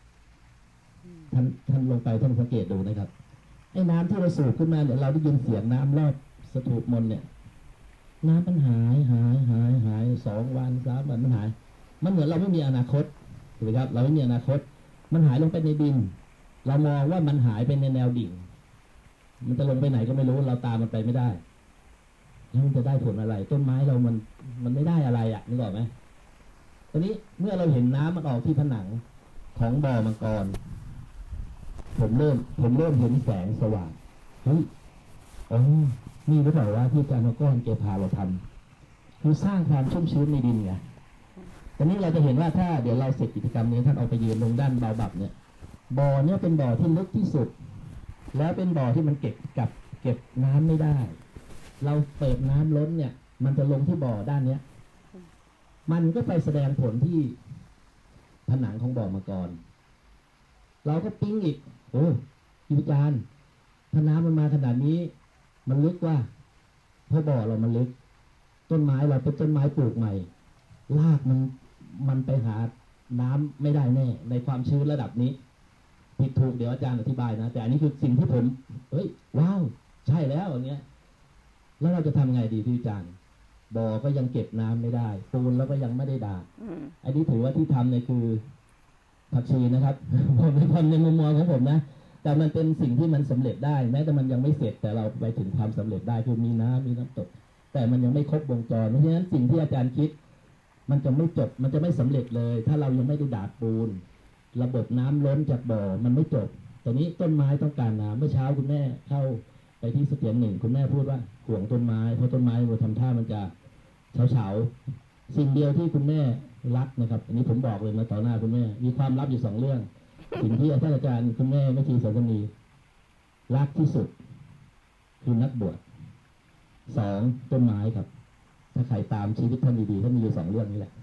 ท่านลงไปท่านสังเกตดูนะครับไอ้น้ำที่เราสูบขึ้นมาเนี่ยเราได้ยินเสียงน้ำรอบสถูปมนเนี่ยน้ำมันหาย2 วัน 3 วันมันหายมันเหมือนเราไม่มีอนาคตถูกไหมครับเราไม่มีอนาคตมันหายลงไปในดินเรามองว่ามันหายไปในแนวดิ่งมันจะลงไปไหนก็ไม่รู้เราตามมันไปไม่ได้แล้วมันจะได้ผลอะไรต้นไม้เรามันไม่ได้อะไรอ่ะนึกออกไหมตอนนี้เมื่อเราเห็นน้ำมันออกที่ผนังของบ่อมังกรผมเริ่มเห็นแสงสว่างเฮ้ยนี่หรือเปล่าว่าที่อาจารย์ก้อนเกพาเราทำคือสร้างความชุ่มชื้นในดินไงตอนนี้เราจะเห็นว่าถ้าเดี๋ยวเราเสร็จกิจกรรมนี้ท่านเอาไปยืนลงด้านเบาบับเนี่ยบ่อเนี่ยเป็นบ่อที่ลึกที่สุดแล้วเป็นบ่อที่มันเก็บน้ำไม่ได้เราเปิดน้ำล้นเนี่ยมันจะลงที่บ่อด้านเนี้ยมันก็ไปแสดงผลที่ผนังของบ่อมังกรเราก็ปิ๊งอีกอาจารย์ถ้าน้ำมันมาขนาดนี้มันลึกว่าเพราะบ่อเรามันลึกต้นไม้เราเป็นต้นไม้ปลูกใหม่รากมันไปหาน้ำไม่ได้แน่ในความชื้นระดับนี้ผิดถูกเดี๋ยวอาจารย์อธิบายนะแต่อันนี้คือสิ่งที่ผมว้าวใช่แล้วอย่างเงี้ยแล้วเราจะทำไงดีพี่อาจารย์บ่อก็ยังเก็บน้ำไม่ได้ปูนแล้วก็ยังไม่ได้ด่าอันนี้ถือว่าที่ทำเนี่ยคือผักชีนะครับผมเป็นคนในมุมมองของผมนะแต่มันเป็นสิ่งที่มันสำเร็จได้แม้แต่มันยังไม่เสร็จแต่เราไปถึงความสำเร็จได้คือมีน้ำตกแต่มันยังไม่ครบวงจรเพราะฉะนั้นสิ่งที่อาจารย์คิดมันจะไม่จบมันจะไม่สำเร็จเลยถ้าเรายังไม่ได้ดาดปูนระบบน้ำล้นจากบ่อมันไม่จบตอนนี้ต้นไม้ต้องการน้ำเมื่อเช้าคุณแม่เข้าไปที่เสถียร1คุณแม่พูดว่าห่วงต้นไม้เพราะต้นไม้เราทำท่ามันจะเฉาสิ่งเดียวที่คุณแม่รักนะครับอันนี้ผมบอกเลยมาต่อหน้าคุณแม่มีความลับอยู่2 เรื่องสิ่งที่ท่านอาจารย์คุณแม่ชีสันสนีรักที่สุดคือนักบวช2ต้นไม้ครับถ้าใครตามชีวิตท่านดีๆท่านมีอยู่2 เรื่องนี้แหละ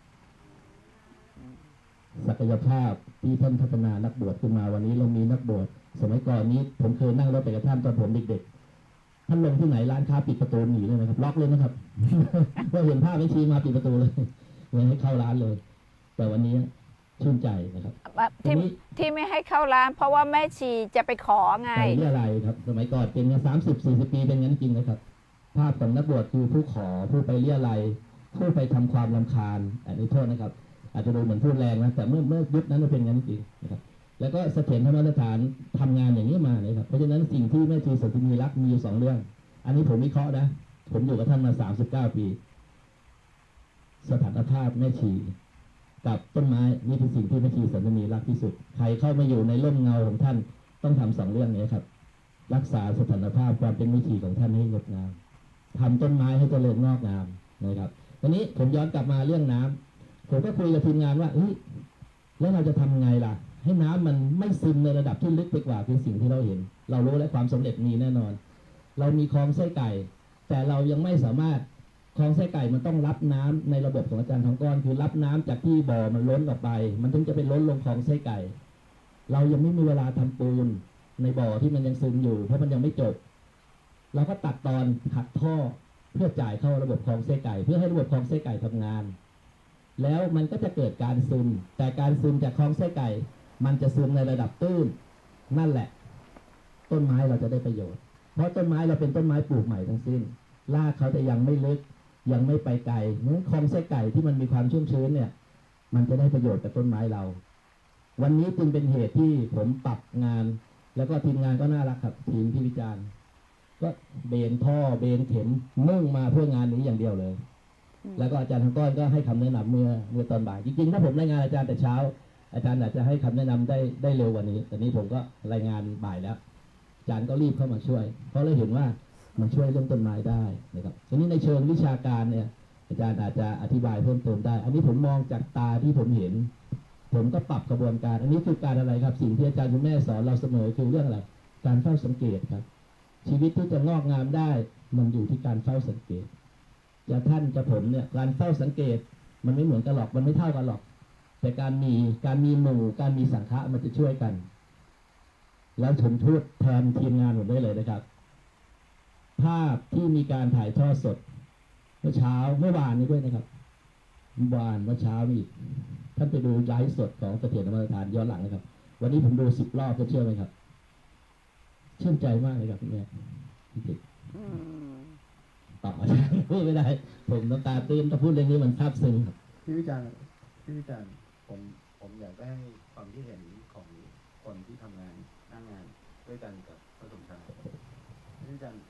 ศักยภาพที่ท่านพัฒนานักบวชขึ้นมาวันนี้เรามีนักบวชสมัยก่อนนี้ผมเคยนั่งรถไปกับท่านตอนผมเด็กๆท่านลงที่ไหนร้านค้าปิดประตูหนีเลยนะครับล็อกเลยนะครับ เราเห็นภาพไม่ชี้มาปิดประตูเลยไม่ให้เข้าร้านเลย แต่วันนี้ชื่นใจนะครับที่ไม่ให้เข้าร้านเพราะว่าแม่ชีจะไปขอไงไปเรียอะไรครับสมัยก่อนเป็นกัน30-40 ปีเป็นงั้นจริงนะครับภาพของนักบวชคือผู้ขอผู้ไปเรียอะไรผู้ไปทำความรำคาญอันนี้โทษนะครับอาจจะดูเหมือนพูดแรงนะแต่เมื่อยุคนั้นมันเป็นงั้นจริงนะครับแล้วก็เสถียรธรรมสถานทำงานอย่างนี้มาเลยครับเพราะฉะนั้นสิ่งที่แม่ชีสันสนีรักมีอยู่2 เรื่องอันนี้ผมวิเคราะห์นะผมอยู่กับท่านมา39 ปีสถานภาพแม่ชีกับต้นไม้นี่เป็นสิ่งที่แม่ชีสันสนีรักที่สุดใครเข้ามาอยู่ในร่มเงาของท่านต้องทำ2 เรื่องนี้ครับรักษาสถานภาพความเป็นวิถีของท่านให้งดงามทำต้นไม้ให้เจริญงอกงามนะครับทีนี้ผมย้อนกลับมาเรื่องน้ำผมก็คุยกับทีมงานว่าแล้วเราจะทำไงล่ะให้น้ำมันไม่ซึมในระดับที่ลึกไปกว่าคือสิ่งที่เราเห็นเรารู้และความสำเร็จมีแน่นอนเรามีคลองไส้ไก่แต่เรายังไม่สามารถคลองไส้ไก่มันต้องรับน้ำในระบบของอาจารย์ทองก้อนคือรับน้ำจากที่บ่อมันล้นออกไปมันถึงจะไปล้นลงคลองไส้ไก่เรายังไม่มีเวลาทำปูนในบ่อที่มันยังซึมอยู่เพราะมันยังไม่จบเราก็ตัดตอนขัดท่อเพื่อจ่ายเข้าระบบคลองไส้ไก่เพื่อให้ระบบคลองไส้ไก่ทำงานแล้วมันก็จะเกิดการซึมแต่การซึมจากคลองไส้ไก่มันจะซึมในระดับตื้นนั่นแหละต้นไม้เราจะได้ประโยชน์เพราะต้นไม้เราเป็นต้นไม้ปลูกใหม่ทั้งสิ้นรากเขาจะยังไม่ลึกยังไม่ไปไกลนั้นคลองไส้ไก่ที่มันมีความชุ่มชื้นเนี่ยมันจะได้ประโยชน์กับต้นไม้เราวันนี้จึงเป็นเหตุที่ผมปรับงานแล้วก็ทีมงานก็น่ารักครับทีมที่วิจารณ์ก็เบนท่อเบนเข็มมุ่งมาเพื่องานนี้อย่างเดียวเลยแล้วก็อาจารย์ทางก้อนก็ให้คำแนะนำเมื่อตอนบ่ายจริงๆถ้าผมรายงานอาจารย์แต่เช้าอาจารย์อาจจะให้คำแนะนำได้เร็วกว่านี้แต่นี้ผมก็รายงานบ่ายแล้วอาจารย์ก็รีบเข้ามาช่วยเพราะเราเห็นว่ามันช่วยเรื่องต้นไม้ได้นะครับทีนี้ในเชิงวิชาการเนี่ยอาจารย์อาจจะอธิบายเพิ่มเติมได้อันนี้ผมมองจากตาที่ผมเห็นผมก็ปรับกระบวนการอันนี้คือการอะไรครับสิ่งที่อาจารย์คุณแม่สอนเราเสมอคือเรื่องอะไรการเฝ้าสังเกตครับชีวิตที่จะงอกงามได้มันอยู่ที่การเฝ้าสังเกตจะท่านจะผมเนี่ยการเฝ้าสังเกตมันไม่เหมือนกันหรอกมันไม่เท่ากันหรอกแต่การมีหมู่การมีสังฆะมันจะช่วยกันแล้วผมพูดแทนทีมงานผมได้เลยนะครับภาพที่มีการถ่ายทอดสดเมื่อวานนี้ด้วยนะครับเมื่อเช้านี่ท่านไปดูไลฟ์สดของเสถียรธรรมสถานย้อนหลังนะครับวันนี้ผมดู10 รอบจะเชื่อไหมครับชื่นใจมากเลยครับพี่แม่พี่ติ๊กต่อพูดไม่ได้ผมน้ำตาตื้นถ้าพูดเรื่องนี้มันซาบซึ้งครับพี่วิจารณ์ผมอยากได้ความคิดเห็นของคนที่ทำงานหน้างานด้วยกันกับพระสงฆ์ชาพี่วิจารณ์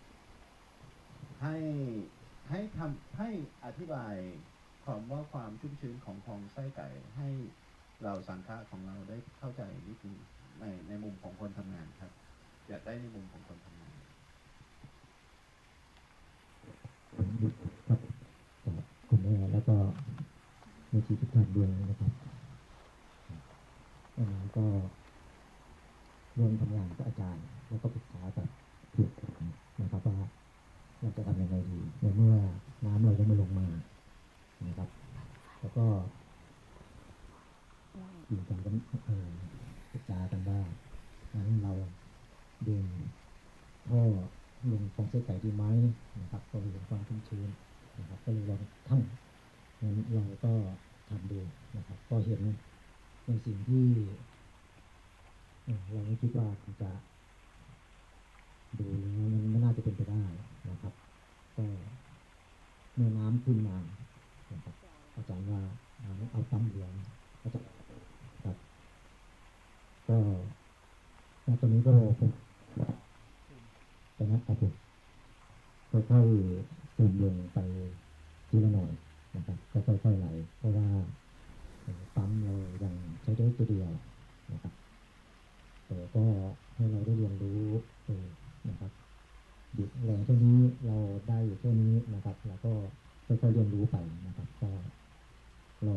ให้อธิบายความชุ่มชื้นของคลองไส้ไก่ให้เราสังฆะของเราได้เข้าใจนิดนึงในมุมของคนทำงานครับอยากได้ในมุมของคนทำงานครับคุณแม่แล้วก็ในชีวิตทุกท่านด้วยนะครับอันนี้ก็ร่วมทำงานกับอาจารย์แล้วก็ปรึกษากับทีมนะครับว่าเราจะทำยังไงดีในเมื่อน้ำเรายังไม่ลงมานะครับแล้วก็อยู่กันปรึกษากันว่างั้นเราดึงท่อลงคลองไส้ไก่ดีไหมนะครับก็เห็นความชุ่มชื้นนะครับก็เลยลองงั้นเราก็ทำดูนะครับก็เห็นในสิ่งที่เราไม่คิดว่าจะดูแล้วมันไม่น่าจะเป็นไปได้นะครับก็เมื่อน้ำขึ้นมานะครับอาจารย์ว่าเอาปั๊มเหลืองอาจารย์ครับก็ตอนนี้ก็ผมนะครับผมค่อยๆซึมลงไปทีละหน่อยนะครับก็ค่อยๆไหลเพราะว่าปั๊มเรายังใช้ได้ตัวเดียวนะครับแต่ก็ให้เราได้เรียนรู้นะครับดิบแรงเท่านี้เราได้อยู่เท่านี้นะครับแล้วก็ค่อยๆเรียนรู้ไปนะครับก็เรา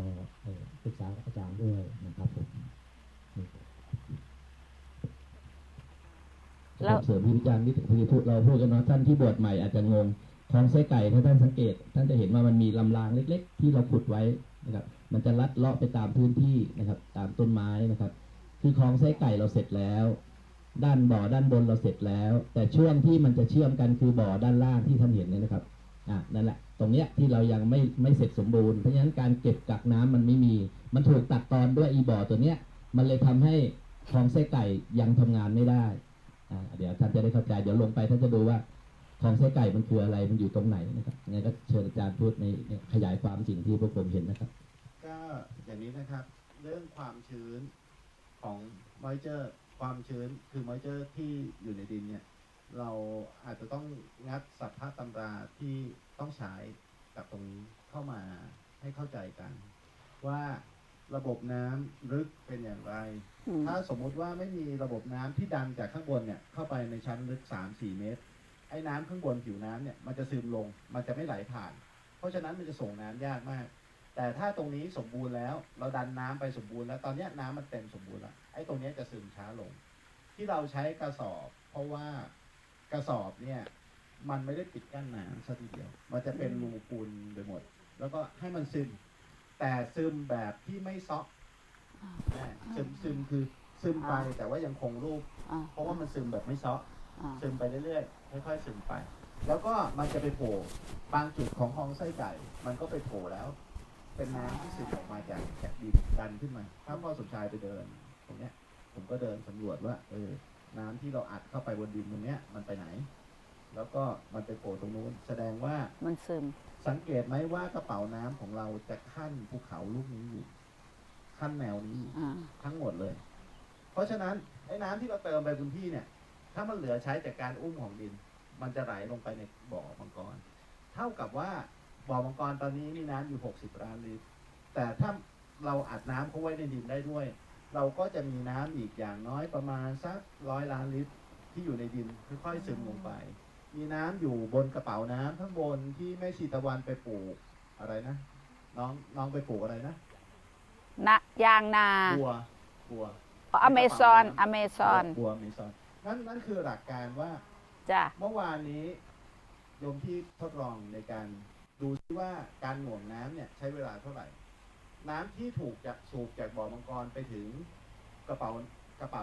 แล้วเสริมที่อาจารย์ที่พูดเราพูดกันเนาะท่านที่บวชใหม่อาจจะงงคลองไส้ไก่ถ้าท่านสังเกตท่านจะเห็นว่ามันมีลำรางเล็กๆที่เราขุดไว้นะครับมันจะลัดเลาะไปตามพื้นที่นะครับตามต้นไม้นะครับคือคลองไส้ไก่เราเสร็จแล้วด้านบ่อด้านบนเราเสร็จแล้วแต่ช่วงที่มันจะเชื่อมกันคือบ่อด้านล่างที่ท่านเห็นเนี่ยนะครับนั่นแหละตรงเนี้ยที่เรายังไม่เสร็จสมบูรณ์เพราะฉะนั้นการเก็บกักน้ำมันไม่มีมันถูกตัดตอนด้วยอีบ่อตัวเนี้ยมันเลยทำให้คลองไส้ไก่ยังทำงานไม่ได้เดี๋ยวท่านจะได้เข้าใจเดี๋ยวลงไปท่านจะดูว่าคลองไส้ไก่มันคืออะไรมันอยู่ตรงไหนนะครับงั้นก็เชิญอาจารย์พูดในขยายความสิ่งที่พวกผมเห็นนะครับก็อย่างนี้นะครับเรื่องความชื้นของมอยเจอร์ความชื้นคือมอยเจอร์ที่อยู่ในดินเนี่ยเราอาจจะต้องงัดสัพพะตำราที่ต้องใช้กับตรงนี้เข้ามาให้เข้าใจกันว่าระบบน้ำลึกเป็นอย่างไรถ้าสมมุติว่าไม่มีระบบน้ำที่ดันจากข้างบนเนี่ยเข้าไปในชั้นลึก 3-4 เมตรไอ้น้ำข้างบนผิวน้ำเนี่ยมันจะซึมลงมันจะไม่ไหลผ่านเพราะฉะนั้นมันจะส่งน้ำยากมากแต่ถ้าตรงนี้สมบูรณ์แล้วเราดันน้ำไปสมบูรณ์แล้วตอนนี้น้ำมันเต็มสมบูรณ์แล้วไอ้ตรงนี้จะซึมช้าลงที่เราใช้กระสอบเพราะว่ากระสอบเนี่ยมันไม่ได้ปิดกั้นน้ำซะทีเดียวมันจะเป็นรูปูนไปหมดแล้วก็ให้มันซึมแต่ซึมแบบที่ไม่ซอกซึมคือซึมไปแต่ว่ายังคงรูปเพราะว่ามันซึมแบบไม่ซอกซึมไปเรื่อยๆค่อยๆซึมไปแล้วก็มันจะไปโผล่บางจุดของคลองไส้ไก่มันก็ไปโผล่แล้วเป็นน้ำที่ซึมออกมาจากดินดันขึ้นมาถ้าพ่อสมชายไปเดินตรงเนี้ยผมก็เดินสำรวจว่าน้ำที่เราอัดเข้าไปบนดินตรงเนี้ยมันไปไหนแล้วก็มันไปโผล่ตรงนู้นแสดงว่ามันซึมสังเกตไหมว่ากระเป๋าน้ำของเราจะขั้นภูเขาลูกนี้อยู่ขั้นแนวนี้อยู่ทั้งหมดเลยเพราะฉะนั้นไอ้น้ำที่เราเติมไปบนที่เนี่ยถ้ามันเหลือใช้จากการอุ้มของดินมันจะไหลลงไปในบ่อมังกรเท่ากับว่าบ่อมังกรตอนนี้มีน้ำอยู่60 ล้านลิตรแต่ถ้าเราอัดน้ำเข้าไว้ในดินได้ด้วยเราก็จะมีน้ำอีกอย่างน้อยประมาณสัก100 ล้านลิตรที่อยู่ในดินค่อยๆซึมลงไปมีน้ำอยู่บนกระเป๋าน้ำข้างบนที่แม่ชีตะวันไปปลูกอะไรนะน้องไปปลูกอะไรนะยางนาบัวอเมซอนบัวอเมซอนนั่นคือหลักการว่าเมื่อวานนี้โยมที่ทดลองในการดูที่ว่าการหน่วงน้ำเนี่ยใช้เวลาเท่าไหร่น้ำที่ถูกจะสูบจากบ่อมังกรไปถึงกระเป๋า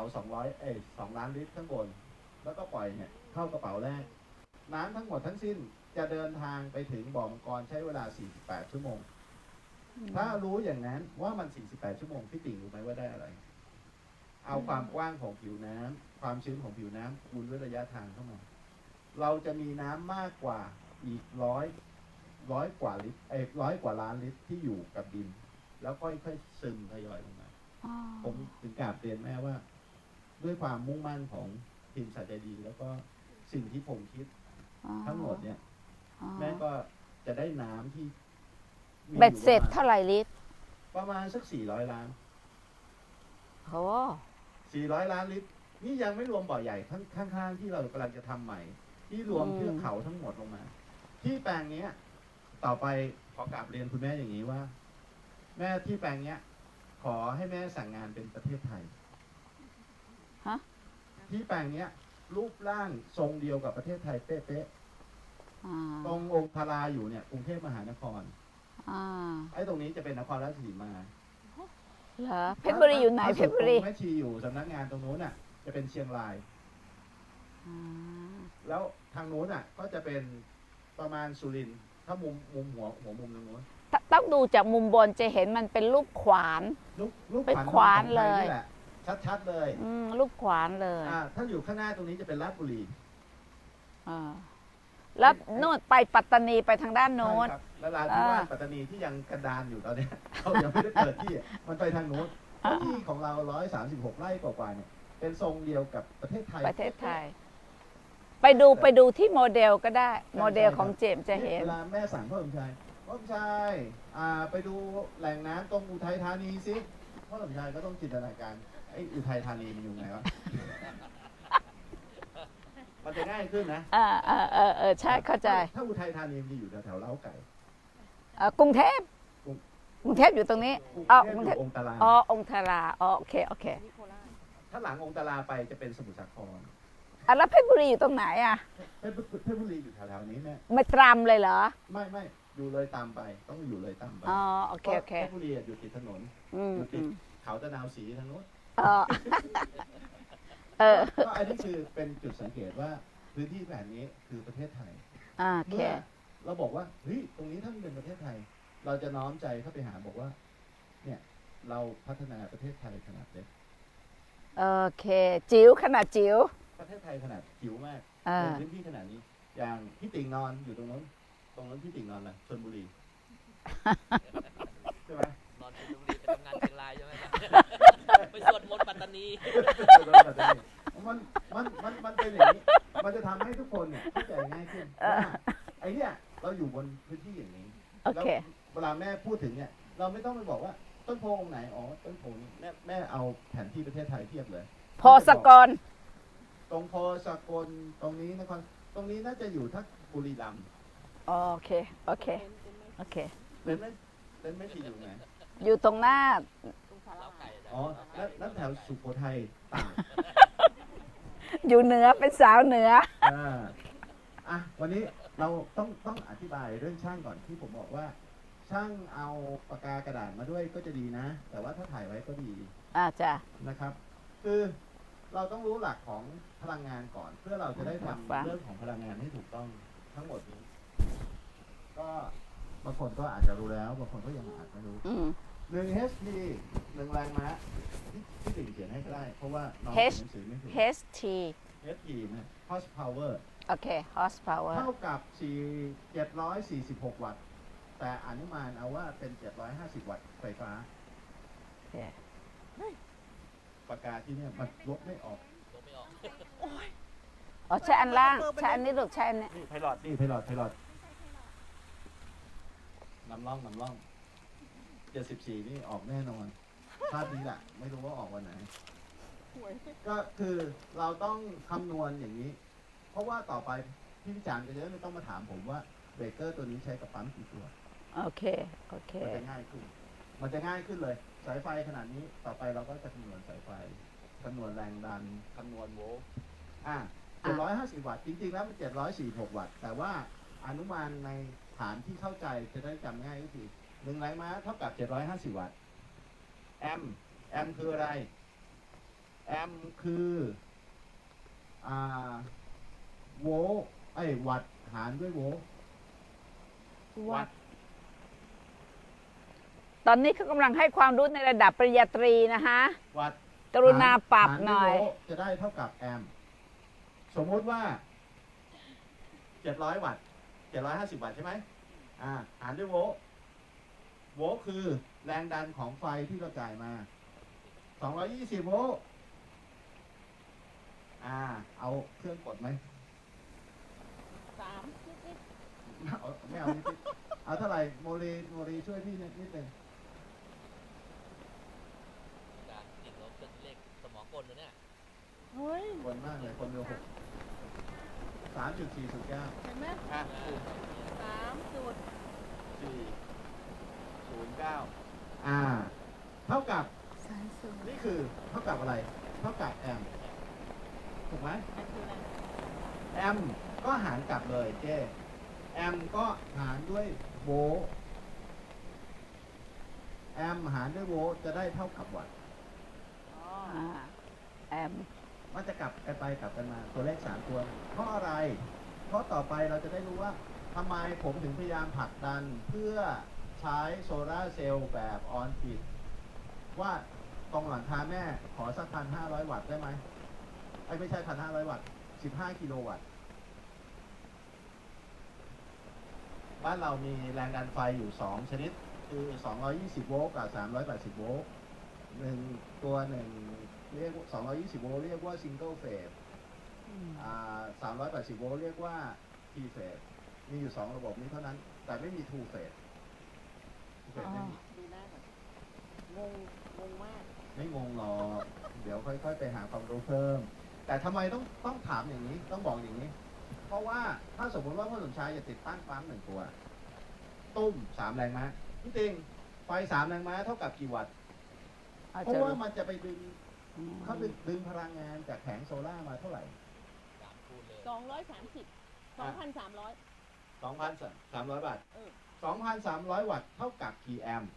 2 ล้านลิตรข้างบนแล้วก็ปล่อยเนี่ยเข้ากระเป๋าแรกน้ำทั้งหมดทั้งสิ้นจะเดินทางไปถึงบ่อมังกรใช้เวลา48 ชั่วโมงถ้ารู้อย่างนั้นว่ามัน48 ชั่วโมงพี่ติ่งรู้ไหมว่าได้อะไรเอาความกว้างของผิวน้ำความชื้นของผิวน้ำคูณด้วยระยะทางเข้ามาเราจะมีน้ำมากกว่าอีกร้อยกว่าลิตร100 กว่าล้านลิตรที่อยู่กับดินแล้วค่อยๆซึมทยอยลงมาผมถึงกราบเรียนแม่ว่าด้วยความมุ่งมั่นของทีมสัจใจดีแล้วก็สิ่งที่ผมคิดทั้งหมดเนี่ยแม่ก็จะได้น้ำที่เบ็ดเสร็จเท่าไหร่ลิตรประมาณสัก400 ล้านโอ้ 400 ล้านลิตรนี่ยังไม่รวมบ่อใหญ่ข้างๆที่เรากำลังจะทำใหม่ที่รวมเทือกเขาทั้งหมดลงมาที่แปลงนี้ต่อไปขอกราบเรียนคุณแม่อย่างนี้ว่าแม่ที่แปลงนี้ขอให้แม่สั่งงานเป็นประเทศไทยที่แปลงนี้รูปร่างทรงเดียวกับประเทศไทยเป๊ะๆตรงองค์พาราอยู่เนี่ยกรุงเทพมหานครไอ้ตรงนี้จะเป็นนครราชสีมาเหรอเพชรบุรีอยู่ไหนเพชรบุรีแม่ชีอยู่สำนักงานตรงนู้นน่ะจะเป็นเชียงรายแล้วทางนู้นน่ะก็จะเป็นประมาณสุรินทร์ถ้ามุมหัวมุมตรงนู้นต้องดูจากมุมบนจะเห็นมันเป็นรูปขวานเป็นขวานเลยชัดๆเลยรูปขวานเลยถ้าอยู่ข้างหน้าตรงนี้จะเป็นราชบุรีแล้วโน่นไปปัตตานีไปทางด้านโน้นแล้วลาที่ว่าปัตตานีที่ยังกระดานอยู่ตอนนี้เขายังไม่ได้เปิดที่มันไปทางโน้นที่ของเรา136 ไร่กว่าเนี่ยเป็นทรงเดียวกับประเทศไทยไปดูที่โมเดลก็ได้โมเดลของเจมจะเห็นเวลาแม่สั่งพ่อสมชายไปดูแหล่งน้ำตรงอุทัยธานีสิพ่อสมชายก็ต้องจินตนาการไอ้อุทัยธานีมันอยู่ไหนวะมันจะง่ายขึ้นนะใช่เข้าใจถ้าอุทัยธานีมันอยู่แถวเล้าไก่กรุงเทพอยู่ตรงนี้กรุงเทพองค์ตาราองค์ตาราโอเคถ้าหลังองค์ตาราไปจะเป็นสมุทรสาครแล้วเพชรบุรีอยู่ตรงไหนอ่ะเพชรบุรีอยู่แถวๆนี้แม่ไม่ตรำเลยเหรอไม่อยู่เลยตามไปต้องอยู่เลยตามไปอ๋อโอเคโอเคเพชรบุรีอยู่ติดถนนอืมอยู่ติอืดมเขาตะนาวศรีทางโน้นก็อันนี้คือเป็นจุดสังเกตว่าพื้นที่แบบนี้คือประเทศไทยโอเคเมื่อเราบอกว่าเฮ้ยตรงนี้ถ้ามันเป็นประเทศไทย เราจะน้อมใจเข้าไปหาบอกว่า เนี่ยเราพัฒนาประเทศไทยขนาดเล็กโอเค จิ๋วขนาดจิ๋วประเทศไทยขนาดจิ๋วมากอ่าเป็นพื้นที่ขนาดนี้ อย่างพี่ติ่งนอนอยู่ตรงนั้นพี่ติ่งนอนนะชลบุรีใช่ไหมนอนชลบุรีไปทำงานเชียงรายใช่ไหมไปสวดมนต์ปัตตานีมันเป็นอย่างนี้ มันจะทำให้ทุกคนเนี่ยเข้าใจง่ายขึ้นว่าไอ้เนี่ยเราอยู่บนพื้นที่อย่างนี้โอแล้วเคเวลาแม่พูดถึงเนี่ย เราไม่ต้องไปบอกว่าต้นโพองค์ไหนอ๋อต้นโพนี้แม่เอาแผนที่ประเทศไทยเทียบเลยโพสกลตรงโพสกลตรงนี้นครตรงนี้น่าจะอยู่ทักบุรีรัมย์โอเคโอเคโอเคเป็นไม่ผิดอยู่ไหนอยู่ตรงหน้าเล้าไก่นะอ๋อนั่นแถวสุโขทัยตากอยู่เหนือเป็นสาวเหนือวันนี้เราต้องอธิบายเรื่องช่างก่อนที่ผมบอกว่า ช่างเอาปากกากระดาษมาด้วยก็จะดีนะ แต่ว่าถ้าถ่ายไว้ก็ดีจ้ะนะครับ คือเราต้องรู้หลักของพลังงานก่อน เพื่อเราจะได้ทำเรื่องของพลังงานให้ถูกต้องทั้งหมดนี้ ก็บางคนก็อาจจะรู้แล้วบางคนก็ยังอาจไม่รู้ 1 HP 1 แรงม้าที่ติ่งเขียนให้ก็ได้ เพราะว่าน้องเขียนหนังสือไม่ถูก HT HP นะ horsepower โอเค horsepower เท่ากับ746 วัตต์ แต่อนุมานเอาว่าเป็น750 วัตต์ไฟฟ้าโอเคปากกาที่เนี่ยมันลบไม่ออกลบไม่ออกอ๋อใช้อันล่างใช้อันนี้ลูกใช้อันนี้นี่ไพลอตนี่ไพลอตนำร่อง74นี่ออกแน่นอนภาพนี้แหละไม่รู้ว่าออกวันไหน ก็คือเราต้องคำนวณอย่างนี้ เพราะว่าต่อไปพี่วิจารณ์ก็จะไม่ต้องมาถามผมว่าเบรกเกอร์ตัวนี้ใช้กับปั๊มกี่ตัวโอเคโอเคมันจะง่ายขึ้น เลย สายไฟขนาดนี้ต่อไปเราก็จะคำนวณสายไฟคำนวณแรงดันคำนวณโวลต์750 วัตต์จริงๆแล้วมัน746 วัตต์แต่ว่าอนุมานในฐานที่เข้าใจจะได้จำง่ายก็คือ1 แรงม้าเท่ากับ750 วัตต์แอมคืออะไรแอมคือโวลต์วัตต์หารด้วยโวลต์วัตต์ตอนนี้เขากำลังให้ความรู้ในระดับปริญญาตรีนะคะวัตต์กรุณาปรับหน่อยารด้วยโวลต์จะได้เท่ากับแอมป์สมมติว่า700 วัตต์750 วัตต์ใช่ไหมหารด้วยโวลต์คือแรงดันของไฟที่เราจ่ายมา220 โวลต์เอาเครื่องกดไหมไม่เอานิดๆเอาเท่าไหร่โมลีช่วยพี่นิดนึงการติดลบเป็นเลขสมองกลนะเนี่ยคนมากเลยคนเดียว3.409 เห็นไหม 409 เท่ากับนี่คือเท่ากับอะไรเท่ากับแอมป์ถูกไหมแอมป์ก็หารกลับเลยเจ้แอมป์ก็หารด้วยโวลต์แอมป์หารด้วยโวลต์จะได้เท่ากับวัตต์แอมมันจะกลับกันไปกลับกันมาตัวเลข3 ตัวเพราะอะไรเพราะต่อไปเราจะได้รู้ว่าทำไมผมถึงพยายามผลักดันเพื่อใช้โซลาร์เซลล์แบบออนกริดว่าตรงหลังคาแม่ขอสัก 1,500 วัตต์ได้ไหมไม่ใช่ 1,500 วัตต์15 กิโลวัตต์บ้านเรามีแรงดันไฟอยู่2ชนิดคือ220 โวลต์กับ380 โวลต์ตัวหนึ่งเรียก220 โวลต์เรียกว่าซิงเกิลเฟส380 โวลต์เรียกว่า T เฟสมีอยู่2ระบบนี้เท่านั้นแต่ไม่มี 2 เฟสไม่มีดูหน้าก่อนงงมากไม่งงหรอกเดี๋ยวค่อยๆไปหาความรู้เพิ่มแต่ทำไมต้องถามอย่างนี้ต้องบอกอย่างนี้เพราะว่าถ้าสมมติว่าพ่อสมชายจะติดตั้งปั๊ม1 ตัวตุ้ม3 แรงม้าพี่ติงไฟ3 แรงม้าเท่ากับกี่วัตต์เพราะว่ามันจะไปดึงเขาดึงพลังงานจากแผงโซล่าร์มาเท่าไหร่คูณเลย 230 2,300 2,300 บาทเออ 2,300 วัตต์เท่ากับกี่แอมป์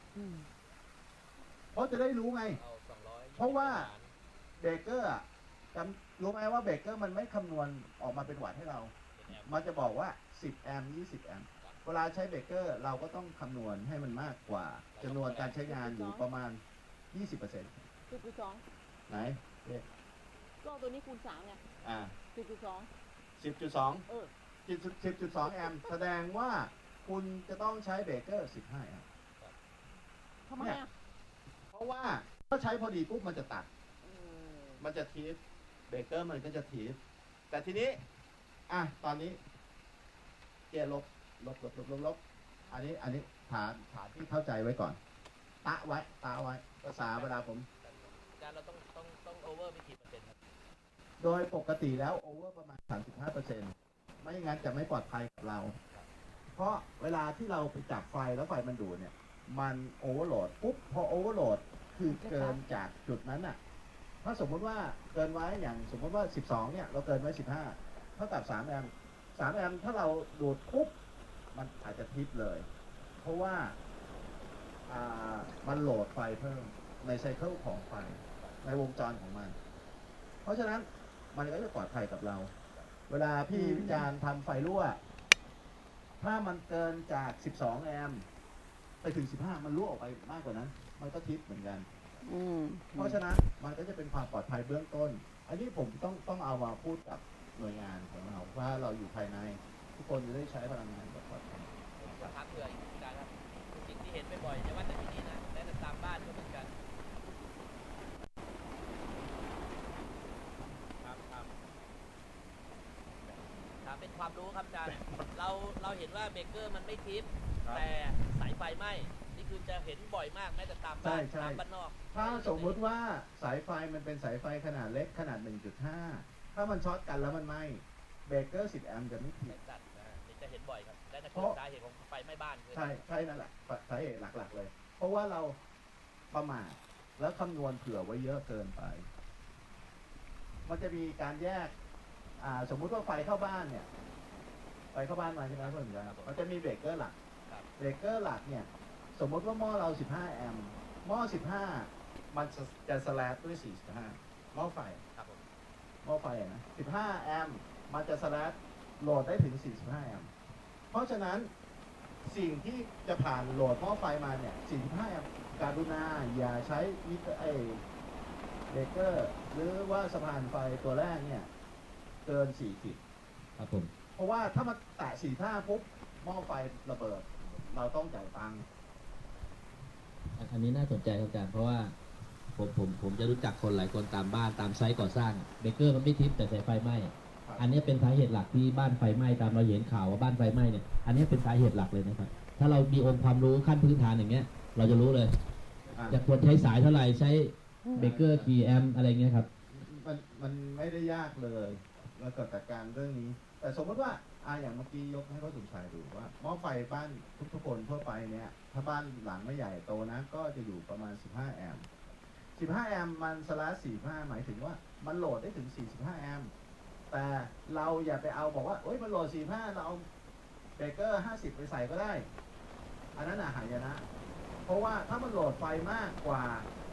เพราะจะได้รู้ไงเอา200 เพราะว่า เบเกอร์อะจำรู้ไหมว่าเบเกอร์มันไม่คำนวณออกมาเป็นวัตต์ให้เราเป็นแอมป์มันจะบอกว่า 10 แอมป์ 20 แอมป์ เวลาใช้เบเกอร์เราก็ต้องคำนวณให้มันมากกว่าจำนวนการใช้งานอยู่ประมาณ 20% 10.2 ไหนเอ๊ะก็ตัวนี้คูณ3ไงอ่า 10.2 10.2 เออ 10.2 แอมป์แสดงว่าคุณจะต้องใช้เบเกอร์ 15 แอมป์ทำไมอ่ะเพราะว่าถ้าใช้พอดีปุ๊บมันจะตัดเออมันจะทีฟเบเกอร์มันก็จะทีฟแต่ทีนี้อ่ะตอนนี้เกียร์ลบอันนี้ฐานที่เข้าใจไว้ก่อนตะไว้ภาษาเวลาผมอาจารย์เราต้องโอเวอร์ไม่กี่เปอร์เซ็นต์ครับโดยปกติแล้วโอเวอร์ประมาณ 35%ไม่งั้นจะไม่ปลอดภัยกับเรา เพราะเวลาที่เราไปจับไฟแล้วไฟมันดูดเนี่ย มันโอเวอร์โหลดปุ๊บพอโอเวอร์โหลดคือเกินจากจุดนั้นน่ะ ถ้าสมมติว่าเกินไว้อย่างสมมติว่า 12 เนี่ยเราเกินไว้ 15 เท่ากับ 3 แอมป์ 3 แอมป์ถ้าเราดูดปุ๊บมันอาจจะทิปเลย เพราะว่ามันโหลดไฟเพิ่มในไซเคิลของไฟในวงจรของมัน เพราะฉะนั้นมันก็จะปลอดภัยกับเรา เวลาพี่วิจารณ์ทำไฟรั่ว ถ้ามันเกินจาก 12 แอมป์ไปถึง 15 มันรั่วออกไปมากกว่านั้น มันก็ทิปเหมือนกัน เพราะฉะนั้นมันก็จะเป็นความปลอดภัยเบื้องต้น อันนี้ผมต้องเอามาพูดกับหน่วยงานของเราว่าเราอยู่ภายในทุกคนจะได้ใช้พลังงานแบบปลอดภัยผมจะถามเผื่ออีกอาจารย์ครับสิ่งที่เห็นบ่อยๆอย่าว่าแต่ที่นี่นะแต่ตามบ้านก็เหมือนกันครับถามเป็นความรู้ครับอาจารย์เราเห็นว่าเบเกอร์มันไม่ทิปแต่สายไฟไหม้นี่คือจะเห็นบ่อยมากแม้แต่ตามบ้านตามบ้านนอกถ้าสมมุติว่าสายไฟมันเป็นสายไฟขนาดเล็กขนาด 1.5 ถ้ามันช็อตกันแล้วมันไหม้เบเกอร์ 10 แอมป์จะไม่ทิเห็ปนจัดนะนี่จะเห็นบ่อยครับและนั่นคือสาเหตุของไฟไหม้บ้านคือใช่นั่นแหละสาเหตุหลักๆเลย เพราะว่าเราประมาทแล้วคำนวณเผื่อไว้เยอะเกินไป มันจะมีการแยกสมมุติว่าไฟเข้าบ้านเนี่ยไฟเข้าบ้านมาใช่ไหมเพื่อนครับมันจะมีเบรกเกอร์หลักเบรกเกอร์หลักเนี่ยสมมติว่าหม้อเรา 15 แอมป์หม้อ 15 มันจะสแลบด้วย 45 หม้อไฟครับผมหม้อไฟนะ 15 แอมป์มันจะสแลบโหลดได้ถึง 45 แอมป์เพราะฉะนั้นสิ่งที่จะผ่านโหลดหม้อไฟมาเนี่ย 45 แอมป์การุณาอย่าใช้มิเตอร์เบรกเกอร์หรือว่าสะพานไฟตัวแรกเนี่ยเกิน 40 ครับผมเพราะว่าถ้ามันแตะ 45 ปุ๊บหม้อไฟระเบิด เราต้องจ่ายตังค์อันนี้น่าสนใจครับอาจารย์เพราะว่าผมจะรู้จักคนหลายคนตามบ้านตามไซต์ก่อสร้างเบเกอร์มันไม่ทิปแต่สายไฟไหม้อันนี้เป็นสาเหตุหลักที่บ้านไฟไหม้ตามเราเห็นข่าวว่าบ้านไฟไหม้เนี่ยอันนี้เป็นสาเหตุหลักเลยนะครับถ้าเรามีองค์ความรู้ขั้นพื้นฐานอย่างเงี้ยเราจะรู้เลยจะควรใช้สายเท่าไหร่ใช้เบเกอร์กี่แอมป์อะไรเงี้ยครับมันไม่ได้ยากเลยแล้วก็จัดการเรื่องนี้ แต่สมมติว่าอย่างเมื่อกี้ยกให้พ่อสมชายดูว่าหม้อไฟบ้านทุกคนทั่วไปเนี่ยถ้าบ้านหลังไม่ใหญ่โตนะก็จะอยู่ประมาณ 15 แอมป์ 15 แอมป์มันสลัด45หมายถึงว่ามันโหลดได้ถึง 45 แอมป์แต่เราอย่าไปเอาบอกว่าโอ๊ยมันโหลด 45 เราเอาเบเกอร์ 50 ไปใส่ก็ได้ อันนั้นหายนะ เพราะว่าถ้ามันโหลดไฟมากกว่า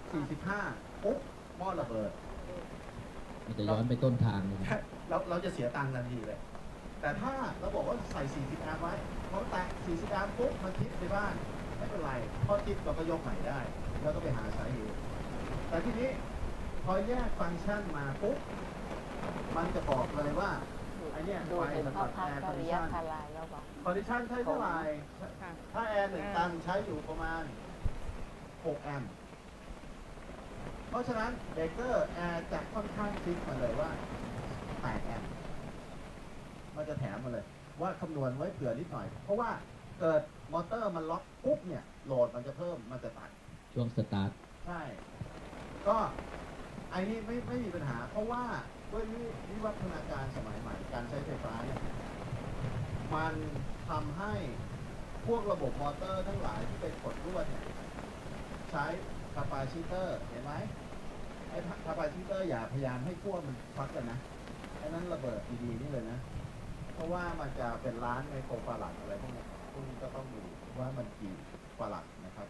45 ปุ๊บหม้อระเบิดมันจะย้อนไปต้นทางเลยครับเราจะเสียตังค์ทันทีเลย แต่ถ้าเราบอกว่าใส่ 40 แอมป์ไว้พอแตะ 40 แอมป์ปุ๊บมันทิปในบ้านไม่เป็นไรพอทิปเราก็ยกใหม่ได้ แล้วก็ไปหาสาเหตุแต่ทีนี้พอแยกฟังก์ชันมาปุ๊บมันจะบอกเลยว่าไอเนี้ยดูไฟเป็นสำหพ่อรับพักแอร์ปคอนดิริชัยันติทลายแล้วบอกคอนดิชันใช้เท่าไหร่ค่ะถ้าแอร์1 ตันใช้อยู่ประมาณ 6 แอมป์เพราะฉะนั้นเบเกอร์แอร์จะค่อนข้างฟิกมาเลยว่า 8 แอมป์มันจะแถมมาเลย ว่าคำนวณไว้เผื่อนิดหน่อย เพราะว่าเกิดมอเตอร์มันล็อกปุ๊บเนี่ยโหลดมันจะเพิ่มมันจะตัดช่วงสตาร์ทใช่ ก็ไอ้นี่ไม่มีปัญหา เพราะว่าด้วยวิวัฒนาการสมัยใหม่การใช้ไฟฟ้าเนี่ยมันทำให้พวกระบบมอเตอร์ทั้งหลายที่เป็นกดลวดเนี่ยใช้คาปาซิเตอร์เห็นไหมไอ้คาปาซิเตอร์อย่าพยายามให้ขั้วมันฟักกันนะอ้นั้นระเบิดดีๆนี่เลยนะเพราะว่ามันจะเป็นล้านไมโครฟารัดอะไรพวกนี้พวกนี้ก็ต้องดูว่ามันกี่ฟารัดนะครับ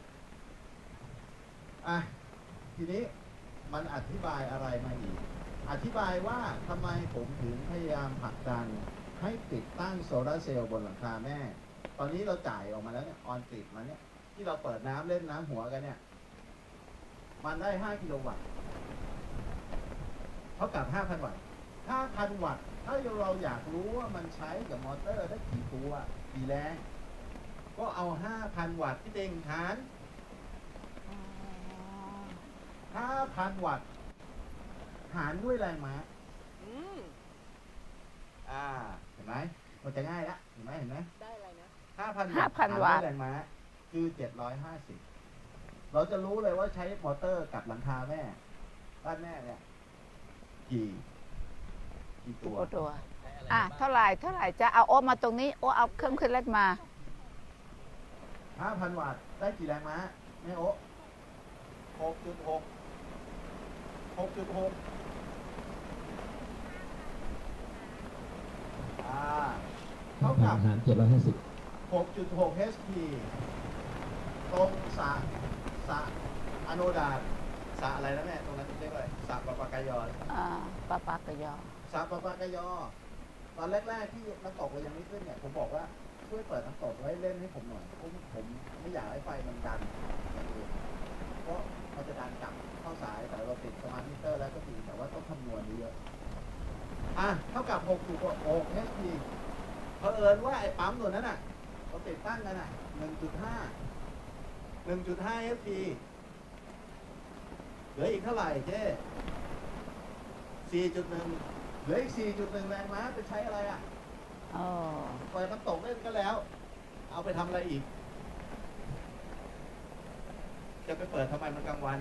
ทีนี้มันอธิบายอะไรมาอีกอธิบายว่าทำไมผมถึงพยายามผลักดันให้ติดตั้งโซลาร์เซลล์บนหลังคาแม่ตอนนี้เราจ่ายออกมาแล้วเนี่ยออนติดมาเนี่ยที่เราเปิดน้ำเล่นน้ำหัวกันเนี่ยมันได้5กิโลวัตต์เท่ากับ 5,000 วัตต์ 5,000 วัตต์ถ้าเราอยากรู้ว่ามันใช้กับมอเตอร์ได้กี่ตัวกี่แรงก็เอา 5,000 วัตต์ที่เต็งฐาน 5,000 วัตต์หารด้วยแรงม้าเห็นไหมมันจะง่ายละเห็นไหมได้อะไรนะ 5,000 วัตต์หารด้วยแรงม้าคือ750เราจะรู้เลยว่าใช้มอเตอร์กับหลังคาแม่บ้านแม่เนี่ยกี่ตัวเท่าไหร่จะเอาโอ๊มาตรงนี้โอ๊เอาเครื่องเล็กมา 5,000 วัตต์ได้กี่แรงม้าแม่โอ๊ 6.6 เท่ากับ 6.6 HP ตรงสระอโนดาตสระอะไรนะแม่ตรงนั้นเรียกอะไรสระปะปากายอปะปากายอสระปะปากายอตอนแรกๆที่น้ำตกเรายังไม่ขึ้นเนี่ยผมบอกว่าช่วยเปิดน้ำตกไว้เล่นให้ผมหน่อยผมไม่อยากให้ไฟมันดันอย่างอื่นเพราะมันจะดันกลับเข้าสายแต่เราติดสมาร์ทมิเตอร์แล้วก็จริงแต่ว่าต้องคำนวณเยอะเท่ากับ 6.6 HP เผอิญว่าไอ้ปั๊มตัวนั้นน่ะเราติดตั้งกันน่ะ 1.5 HP เหลืออีกเท่าไหร่เจ๊ 4.1 เหลืออีก 4.1 แรงม้าไปใช้อะไรปล่อยน้ำตกเล่นก็แล้วเอาไปทำอะไรอีกจะไปเปิดทำไมมันกลางวัน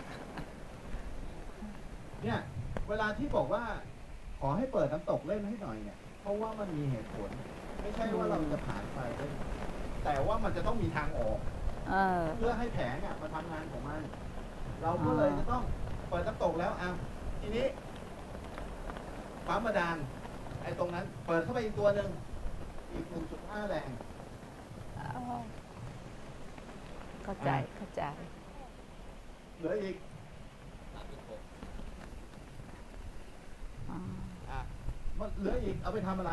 เนี่ยเวลาที่บอกว่าขอให้เปิดน้ำตกเล่นให้หน่อยเนี่ยเพราะว่ามันมีเหตุผลไม่ใช่ว่าเราจะผ่านไฟได้แต่ว่ามันจะต้องมีทางออกเพื่อให้แผงมาทำงานของมันเราก็เลยจะต้องเปิดน้ำตกแล้วทีนี้ปั๊มบาดาลไอ้ตรงนั้นเปิดเข้าไปอีกตัวหนึ่งอีก 1.5 แรงเข้าใจเหลืออีกมันเหลืออีกเอาไปทำอะไร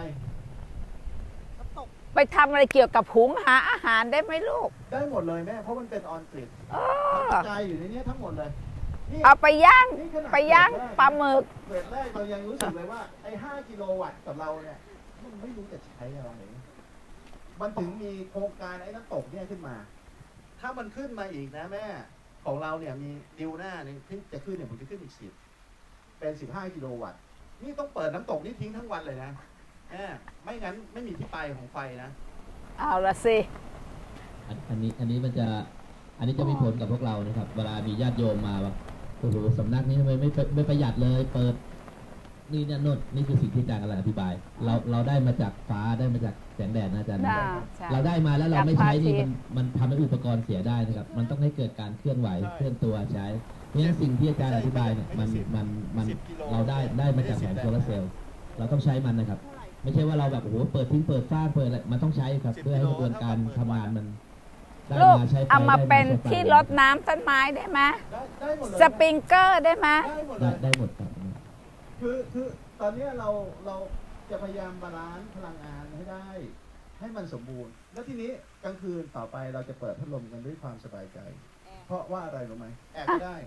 ไปทำอะไรเกี่ยวกับหุงหาอาหารได้ไหมลูกได้หมดเลยแม่เพราะมันเป็นออนกริดกระจายอยู่ในนี้ทั้งหมดเลยเอาไปย่างปลาหมึกเฟสแรกเรายังรู้สึกเลยว่าไอ้5 กิโลวัตต์กับเราเนี่ยมันไม่รู้จะใช้อะไรมันถึงมีโครงการไอ้น้ำตกเนี่ยขึ้นมาถ้ามันขึ้นมาอีกนะแม่ของเราเนี่ยมีดิวหน้าเนี่ยที่จะขึ้นเนี่ยผมจะขึ้นอีก10เป็น15 กิโลวัตต์นี่ต้องเปิดน้ำตกนี่ทิ้งทั้งวันเลยนะไม่งั้นไม่มีที่ไปของไฟนะเอาละสิอันนี้มันจะมีผลกับพวกเรานะครับเวลามีญาติโยมมาว่าโอ้โหสำนักนี้ทำไมไม่ประหยัดเลยเปิดนี่คือสิ่งที่อาจารย์กำลังอธิบายเราได้มาจากฟ้าได้มาจากแสงแดดนะอาจารย์เราได้มาแล้วเราไม่ใช้นี่มันทำให้อุปกรณ์เสียได้นะครับมันต้องให้เกิดการเคลื่อนไหวเคลื่อนตัวใช้เนี่ยสิ่งที่อาจารย์อธิบายเนี่ยมันเราได้มาจากแผงโซลาร์เซลล์เราต้องใช้มันนะครับไม่ใช่ว่าเราแบบโอ้โหเปิดทิ้งเปิดฟ้าเปิดอะไรมันต้องใช้ครับเพื่อให้กระบวนการทำงานมันลูกเอามาเป็นที่รดน้ำต้นไม้ได้ไหมสปริงเกอร์ได้ไหมได้หมดครับคือตอนนี้เราจะพยายามบาลานซ์พลังงานให้ได้ให้มันสมบูรณ์แล้วทีนี้กลางคืนต่อไปเราจะเปิดพัดลมกันด้วยความสบายใจเพราะว่าอะไรรู้ไหมแอร์ก็ได้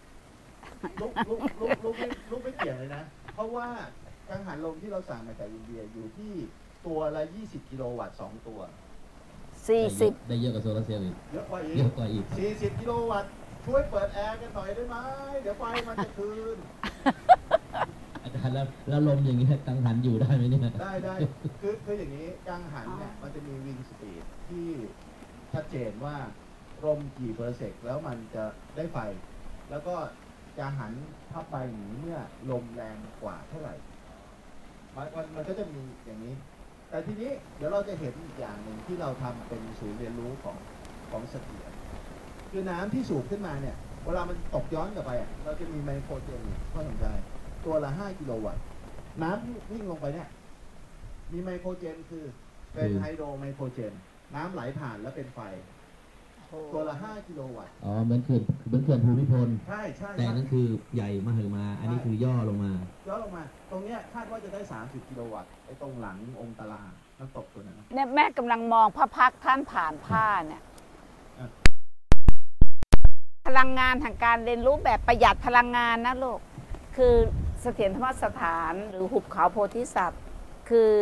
ลูกไม่เกี่ยงเลยนะเพราะว่ากังหันลมที่เราสั่งมาจากอินเดียอยู่ที่ตัวละ20 กิโลวัตต์2ตัว 40 ได้เยอะกว่าโซลาร์เซลล์อีกเยอะกว่าอีก40 กิโลวัตต์ช่วยเปิดแอร์กันหน่อยได้ไหมเดี๋ยวไฟมันจะคืนอาจารย์แล้วลมอย่างนี้กังหันอยู่ได้ไหมเนี่ยได้คืออย่างนี้กังหันเนี่ยมันจะมีวินสปีดที่ชัดเจนว่าลมกี่เปอร์เซ็นต์แล้วมันจะได้ไฟแล้วก็จะหันภาพไปหนีเมื่อลมแรงกว่าเท่าไหร่มันก็จะมีอย่างนี้แต่ทีนี้เดี๋ยวเราจะเห็นอีกอย่างหนึ่งที่เราทำเป็นศูนย์เรียนรู้ของเสถียรคือน้ำที่สูบขึ้นมาเนี่ยเวลามันตกย้อนกลับไปเราจะมีไมโครเจนข้อสนใจตัวละ5 กิโลวัตต์น้ำวิ่งลงไปเนี่ยมีไมโครเจนคือเป็นไฮโดรไมโครเจน น้ำไหลผ่านแล้วเป็นไฟ ตัวละ5 กิโลวัตต์อ๋อเหมือนเขื่อนภูมิพลใช่แต่นั่นคือใหญ่มหึมา อันนี้คือย่อลงมาย้อนลงมา ตรงเนี้ยคาดว่าจะได้30 กิโลวัตต์ไอ้ตรงหลังองค์ตารางน้ำตกตัวนั้นเนี่ยแม่กำลังมองพระพักตร์ท่านผ่านผ้าเนี่ย พลังงานทางการเรียนรู้แบบประหยัดพลังงานนะลูก คือเสถียรธรรมสถานหรือหุบเขาโพธิสัตว์ คือ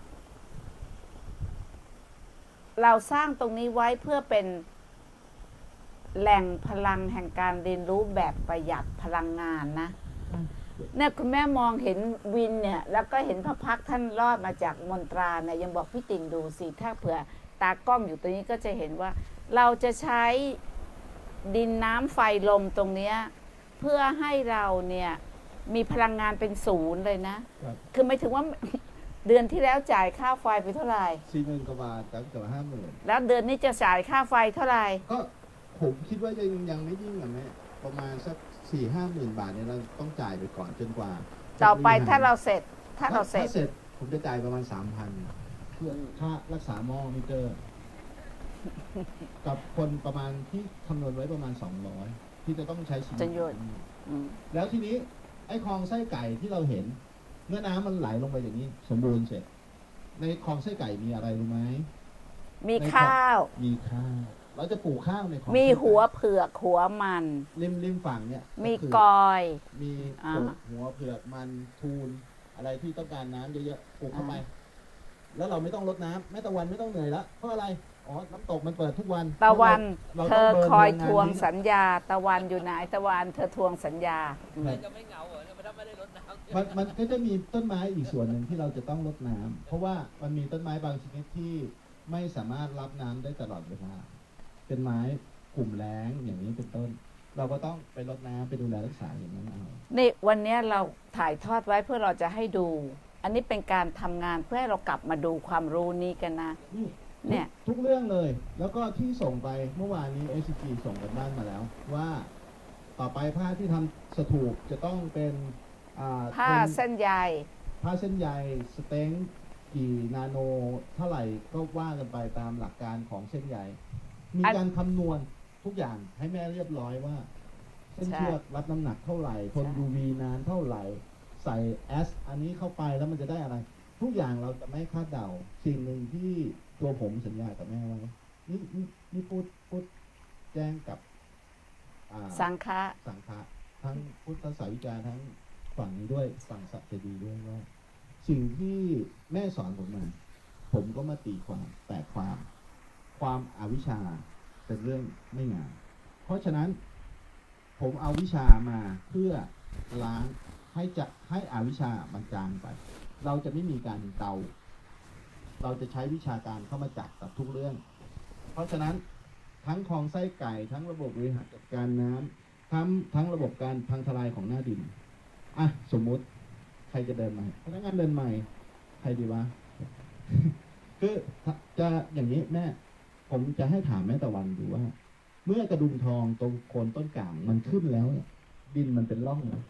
เราสร้างตรงนี้ไว้เพื่อเป็นแหล่งพลังแห่งการเรียนรู้แบบประหยัดพลังงานนะเนี่ยคุณแม่มองเห็นวินเนี่ยแล้วก็เห็นพระพักตร์ท่านรอดมาจากมนตราเนี่ยยังบอกพี่ติ่งดูสิถ้าเผื่อตากล้องอยู่ตรงนี้ก็จะเห็นว่าเราจะใช้ดินน้ำไฟลมตรงเนี้ยเพื่อให้เราเนี่ยมีพลังงานเป็นศูนย์เลยนะ คือไม่ถึงว่า เดือนที่แล้วจ่ายค่าไฟไปเท่าไหร่ 40,000 กว่าบาทกับ50,000 แล้วเดือนนี้จะจ่ายค่าไฟเท่าไหร่ก็ผมคิดว่ายังไม่ยิ่งอะแม่ประมาณสัก 4-5 หมื่นบาทเนี่ยเราต้องจ่ายไปก่อนจนกว่าต่อไปถ้าเราเสร็จถ้าเสร็จผมจะจ่ายประมาณ 3,000 เพื่อค่ารักษาหม้อมิเตอร์ กับคนประมาณที่คำนวณไว้ประมาณ200ที่จะต้องใช้ชีวิตจะหยุดแล้วทีนี้ไอ้คลองไส้ไก่ที่เราเห็น เมื่อน้ำมันไหลลงไปอย่างนี้ สมบูรณ์เสร็จ ในคลองไส้ไก่มีอะไรรู้ไหมมีข้าวมีข้าวเราจะปลูกข้าวในคลองมีหัวเผือกหัวมันริมฝั่งเนี่ยมีคือกอยมีหัวเผือกมันทูนอะไรที่ต้องการน้ำเยอะๆปลูกเข้าไป แล้วเราไม่ต้องรดน้ำแม่ตะวันไม่ต้องเหนื่อยแล้วเพราะอะไรอ๋อน้ำตกมันเปิดทุกวันตะวันราเธต้งอบิร์นคอยโรงงานทวงนี้สัญญา ตะวันอยู่ไหนตะวันเธอทวงสัญญาแม่จะไม่เหงาเหรอถ้าไม่ได้รดน้ำมันก็จะมีต้นไม้อีกส่วนหนึ่งที่เราจะต้องรดน้ำเพราะว่ามันมีต้นไม้บางชนิดที่ไม่สามารถรับน้ำได้ตลอดเวลาเป็นไม้กลุ่มแล้งอย่างนี้เป็นต้น เราก็ต้องไปรดน้ำไปดูแลรักษาอย่างนั้นเอานี่วันนี้เราถ่ายทอดไว้เพื่อเราจะให้ดู อันนี้เป็นการทำงานเพื่อให้เรากลับมาดูความรู้นี้กันนะ เนี่ยทุกเรื่องเลย แล้วก็ที่ส่งไปเมื่อวานนี้ SCG ส่งกันบ้านมาแล้ว ว่าต่อไปผ้าที่ทำสถูปจะต้องเป็นผ้าเส้นใยผ้าเส้นใยสเต็งกี่นาโนเท่าไหร่ก็ว่ากันไปตามหลักการของเส้นใยมีการคำนวณทุกอย่างให้แม่เรียบร้อยว่าเส้นเชือกรับน้ำหนักเท่าไหร่ทน UV นานเท่าไหร่ใส่ S อันนี้เข้าไปแล้วมันจะได้อะไร ทุกอย่างเราจะไม่คาดเดาสิ่งหนึ่งที่ตัวผมสัญญากับแม่ไว้นี่พูดแจ้งกับสังฆะทั้งพุทธศาสนิกาทั้งฝั่งนี้ด้วยฝั่งสัตย์ดีด้วยว่าสิ่งที่แม่สอนผมมาผมก็มาตีความแตกความอวิชชาเป็นเรื่องไม่งามเพราะฉะนั้นผมเอาวิชามาเพื่อล้างให้อวิชชามันจางไปเราจะไม่มีการเดาเราจะใช้วิชาการเข้ามาจับกับทุกเรื่องเพราะฉะนั้นทั้งคลองไส้ไก่ทั้งระบบบริหารจัดการน้ำทั้งระบบการพังทลายของหน้าดินสมมุติใครจะเดินใหม่พนักงานเดินใหม่ใครดีวะ คือจะอย่างนี้แม่ผมจะให้ถามแม่ตะวันดูว่าเมื่อกระดุมทองตรงโคนต้นก่างมันขึ้นแล้วดินมันเป็นร่องไหม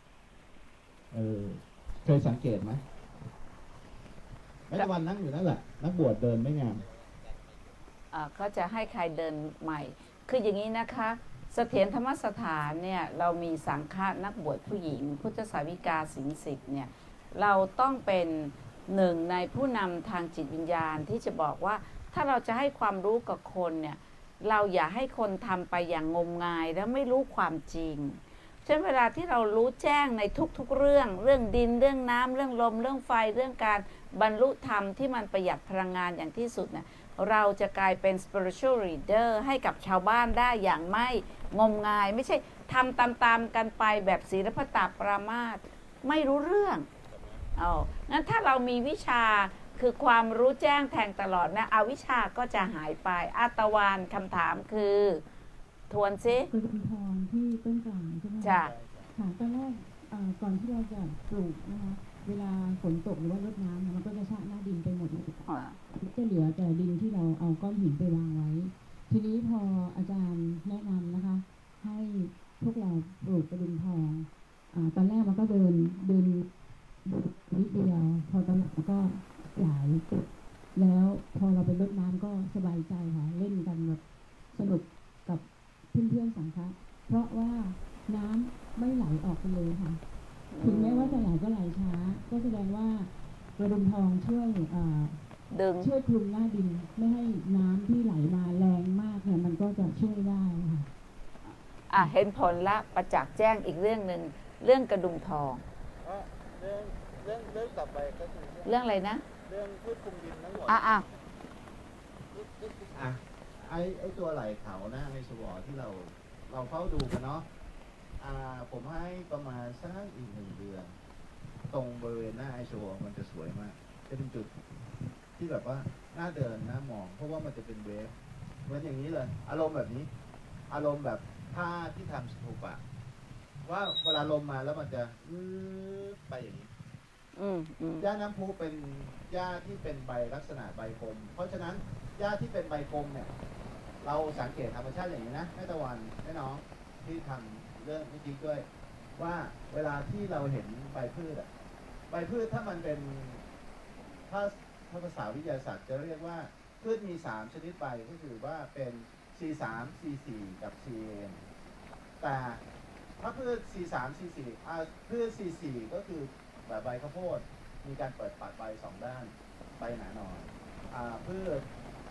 เคยสังเกตไหมแม่ตะวันนั่งอยู่นั่นแหละนักบวชเดินไม่งามก็จะให้ใครเดินใหม่คืออย่างนี้นะคะเสถียรธรรมสถานเนี่ยเรามีสังฆะนักบวชผู้หญิงพุทธสาวิกาสิงสิทธิ์เนี่ยเราต้องเป็นหนึ่งในผู้นำทางจิตวิญญาณที่จะบอกว่าถ้าเราจะให้ความรู้กับคนเนี่ยเราอย่าให้คนทำไปอย่างงมงายแล้วไม่รู้ความจริงเช่นเวลาที่เรารู้แจ้งในทุกๆเรื่องดินเรื่องน้ำเรื่องลมเรื่องไฟเรื่องการบรรลุธรรมที่มันประหยัดพลังงานอย่างที่สุดเนี่ยเราจะกลายเป็น spiritual leader ให้กับชาวบ้านได้อย่างไม่งมงายไม่ใช่ทำตามกันไปแบบศีลพตปรามาสไม่รู้เรื่องงั้นถ้าเรามีวิชาคือความรู้แจ้งแทงตลอดนะอวิชาก็จะหายไปตะวันคำถามคือทวนซิกระดุมทองที่ต้นกลางใช่ไหมจ้ะค่ะตอนแรกก่อนที่เราจะปลูกนะคะเวลาฝนตกหรือว่ารดน้ำมันก็จะชะหน้าดินไปหมดเลยจะเหลือแต่ดินที่เราเอาก้อนหินไปวางไว้ทีนี้พออาจารย์แนะนำนะคะให้พวกเราปลูกกระดุมทองตอนแรกมันก็เดินแล้วก็หลายจุดแล้วพอเราไปรดน้ำก็สบายใจค่ะเล่นกันแบบสนุกกับเพื่อนๆสังฆะเพราะว่าน้ำไม่ไหลออกไปเลยค่ะถึงแม้ว่าจะไหลก็ไหลช้าก็แสดงว่ากระดุมทองช่วยดึงช่วยคลุมหน้าดินไม่ให้น้ำที่ไหลมาแรงมากเนี่ยมันก็จะช่วยได้ค่ะเห็นผลละประจักษ์แจ้งอีกเรื่องหนึ่งเรื่องกระดุมทองเรื่องต่อไปก็คือเรื่องอะไรนะเรื่องพืชคลุมดินทั้งหมด ไอ้ตัวไหลเขานะไอ้สวอที่เราเฝ้าดูกันเนาะผมให้ประมาณสักอีก1 เดือน ตรงบริเวณหน้าไอสวอมันจะสวยมากจะเป็นจุดที่แบบว่าน่าเดินน่ามองเพราะว่ามันจะเป็นเวฟเหมือนอย่างนี้เลยอารมณ์แบบนี้อารมณ์แบบผ้าที่ทำสถูปะว่าเวลาลมมาแล้วมันจะไปอย่างนี้หญ้าน้ำพุเป็นหญ้าที่เป็นใบลักษณะใบกลมเพราะฉะนั้นหญ้าที่เป็นใบกลมเนี่ยเราสังเกตธรรมชาติอย่างนี้นะแม่ตะวันแม่น้องที่ทำเรื่องวิจิตรด้วยว่าเวลาที่เราเห็นใบพืชใบพืชถ้ามันเป็นถ้าภาษาวิทยาศาสตร์จะเรียกว่าพืชมี3 ชนิดใบก็คือว่าเป็น C3 C4 กับ CN แต่ถ้าพืช C3 C4 พืช C4 ก็คือแบบใบข้าวโพดมีการเปิดปาดใบ2 ด้านใบหนาหน่อยพืช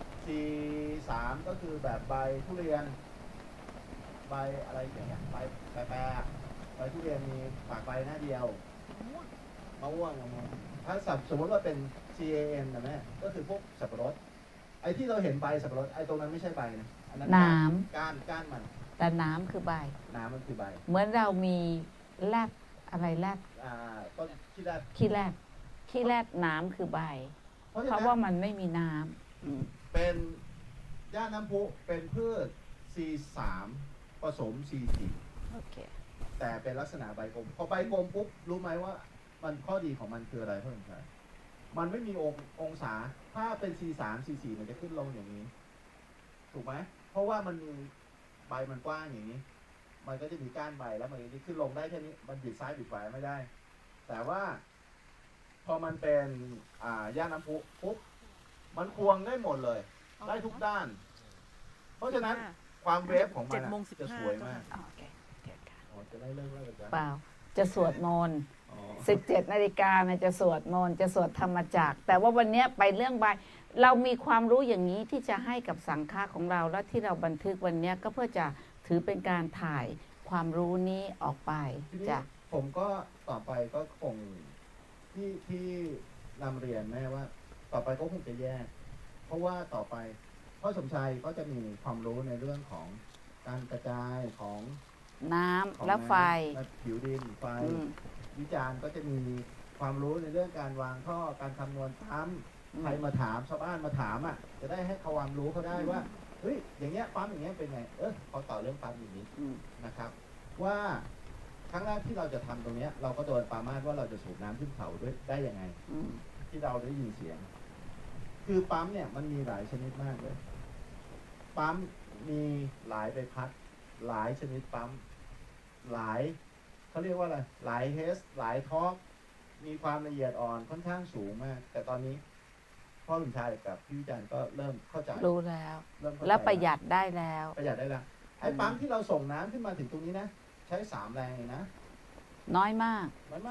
C3 ก็คือแบบใบทุเรียนใบอะไรอย่างเงี้ยใบแปรใบทุเรียนมีปากใบหน้าเดียวมะม่วงถ้าสมมติว่าเป็น CAN นะแม่ก็คือพวกสับปะรดไอ้ที่เราเห็นใบสับปะรดไอ้ตรงนั้นไม่ใช่ใบนะอันนั้นน้ำก้านมันแต่น้ำคือใบน้ำมันคือใบเหมือนเรามีแรดอะไรแรดต้นขี้แรดน้ำคือใบเพราะว่ามันไม่มีน้ำเป็นหญ้าน้ำพุเป็นพืช C3 ผสม C4 แต่เป็นลักษณะใบกลมพอใบกลมปุ๊บรู้ไหมว่ามันข้อดีของมันคืออะไรเพื่อนครับมันไม่มีองศาถ้าเป็น C3 C4 มันจะขึ้นลงอย่างนี้ถูกไหมเพราะว่ามันมีใบมันกว้างอย่างนี้มันก็จะมีก้านใบแล้วมันจะขึ้นลงได้แค่นี้มันบิดซ้ายบิดขวาไม่ได้แต่ว่าพอมันเป็นหญ้าน้ำพุปุ๊บมันควงได้หมดเลยได้ทุกด้านเพราะฉะนั้นความเวฟของมันจะสวยมากจะได้เริ่มแล้วกันเปล่าจะสวดมนต์17 นาฬิกาจะสวดมนต์จะสวดธรรมจักรแต่ว่าวันนี้ไปเรื่องใบเรามีความรู้อย่างนี้ที่จะให้กับสังฆะของเราและที่เราบันทึกวันนี้ก็เพื่อจะถือเป็นการถ่ายความรู้นี้ออกไปจ้ะผมก็ต่อไปก็คงที่นำเรียนแม่ว่าต่อไปก็คงจะแยกเพราะว่าต่อไปพ่อสมชัยก็จะมีความรู้ในเรื่องของการกระจายของน้ำและไฟผิวดินไฟวิจารณ์ก็จะมีความรู้ในเรื่องการวางท่อการคำนวณปั๊มใครมาถามชาวบ้านมาถามจะได้ให้เขาความรู้เขาได้ว่าเฮ้ยอย่างเงี้ยปั๊มอย่างเงี้ยเป็นไงเขาต่อเรื่องปั๊มอย่างนี้นะครับว่าครั้งแรกที่เราจะทำตรงนี้เราก็โดนปรามาสว่าเราจะสูบน้ำขึ้นเขาด้วยได้ยังไงที่เราได้ยินเสียงคือปั๊มเนี่ยมันมีหลายชนิดมากเลยปั๊มมีหลายใบพัดหลายชนิดปั๊มหลายเขาเรียกว่าอะไรหลายเฮสหลายทอร์กมีความละเอียดอ่อนค่อนข้างสูงมากแต่ตอนนี้พ่อหนุ่มชายกับพี่วิจารณ์ก็เริ่มเข้าใจรู้แล้วและประหยัดได้แล้วไอ้ปั๊มที่เราส่งน้ำขึ้นมาถึงตรงนี้นะใช้3 แรงเองนะน้อยมาก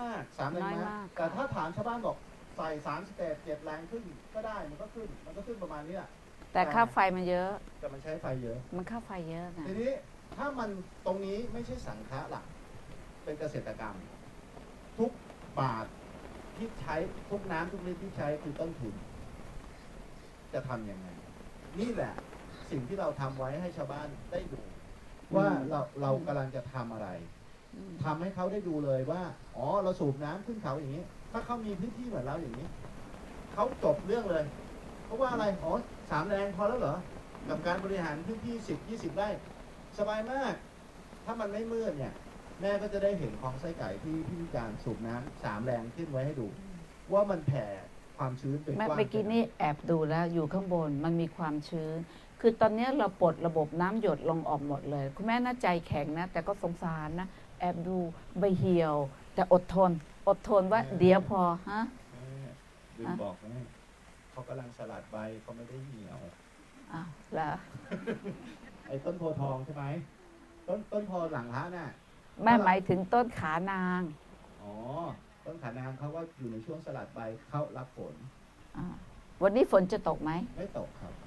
3 แรงมากแต่ถ้าถามชาวบ้านบอกใส่3 สเตป 7 แรงขึ้นก็ได้มันก็ขึ้นประมาณนี้แหละแต่ค่าไฟมันเยอะแต่มันใช้ไฟเยอะมันค่าไฟเยอะนะทีนี้ถ้ามันตรงนี้ไม่ใช่สังฆะหลักเป็นเกษตรกรรมทุกบาทที่ใช้ทุกน้ำทุกลิตรที่ใช้คือต้นทุนจะทำยังไงนี่แหละสิ่งที่เราทำไว้ให้ชาวบ้านได้ดูว่าเรากำลังจะทำอะไรทำให้เขาได้ดูเลยว่าเราสูบน้ำขึ้นเขาอย่างนี้ถ้าเขามีพื้นที่เหมือนเราอย่างนี้เขาจบเรื่องเลยเพราะว่าอะไร3 แรงพอแล้วเหรอกับการบริหารพื้นที่10-20 ไร่สบายมากถ้ามันไม่มืดเนี่ยแม่ก็จะได้เห็นของไส้ไก่ที่พี่วิจารณ์สูบน้ำ3 แรงขึ้นไว้ให้ดูว่ามันแผ่ความชื้นเป็นกว้างเมื่อกี้นี่แอบดูแล้วอยู่ข้างบนมันมีความชื้นคือตอนนี้เราปลดระบบน้ำหยดลงออกหมดเลยคุณแม่น่าใจแข็งนะแต่ก็สงสารนะแอบดูใบเหี่ยวแต่อดทนว่าเดี๋ยวพอลืมบอกนะเขากำลังสลัดใบเขาไม่ได้เหี่ยวอ้าวเหรอไอ้ต้นโพทองใช่ไหมต้นโพหลังพระน่ะแม่หมายถึงต้นขานางอ๋อต้นขานางเขาก็อยู่ในช่วงสลัดใบเข้ารับฝนอ่าวันนี้ฝนจะตกไหมไม่ตกครับ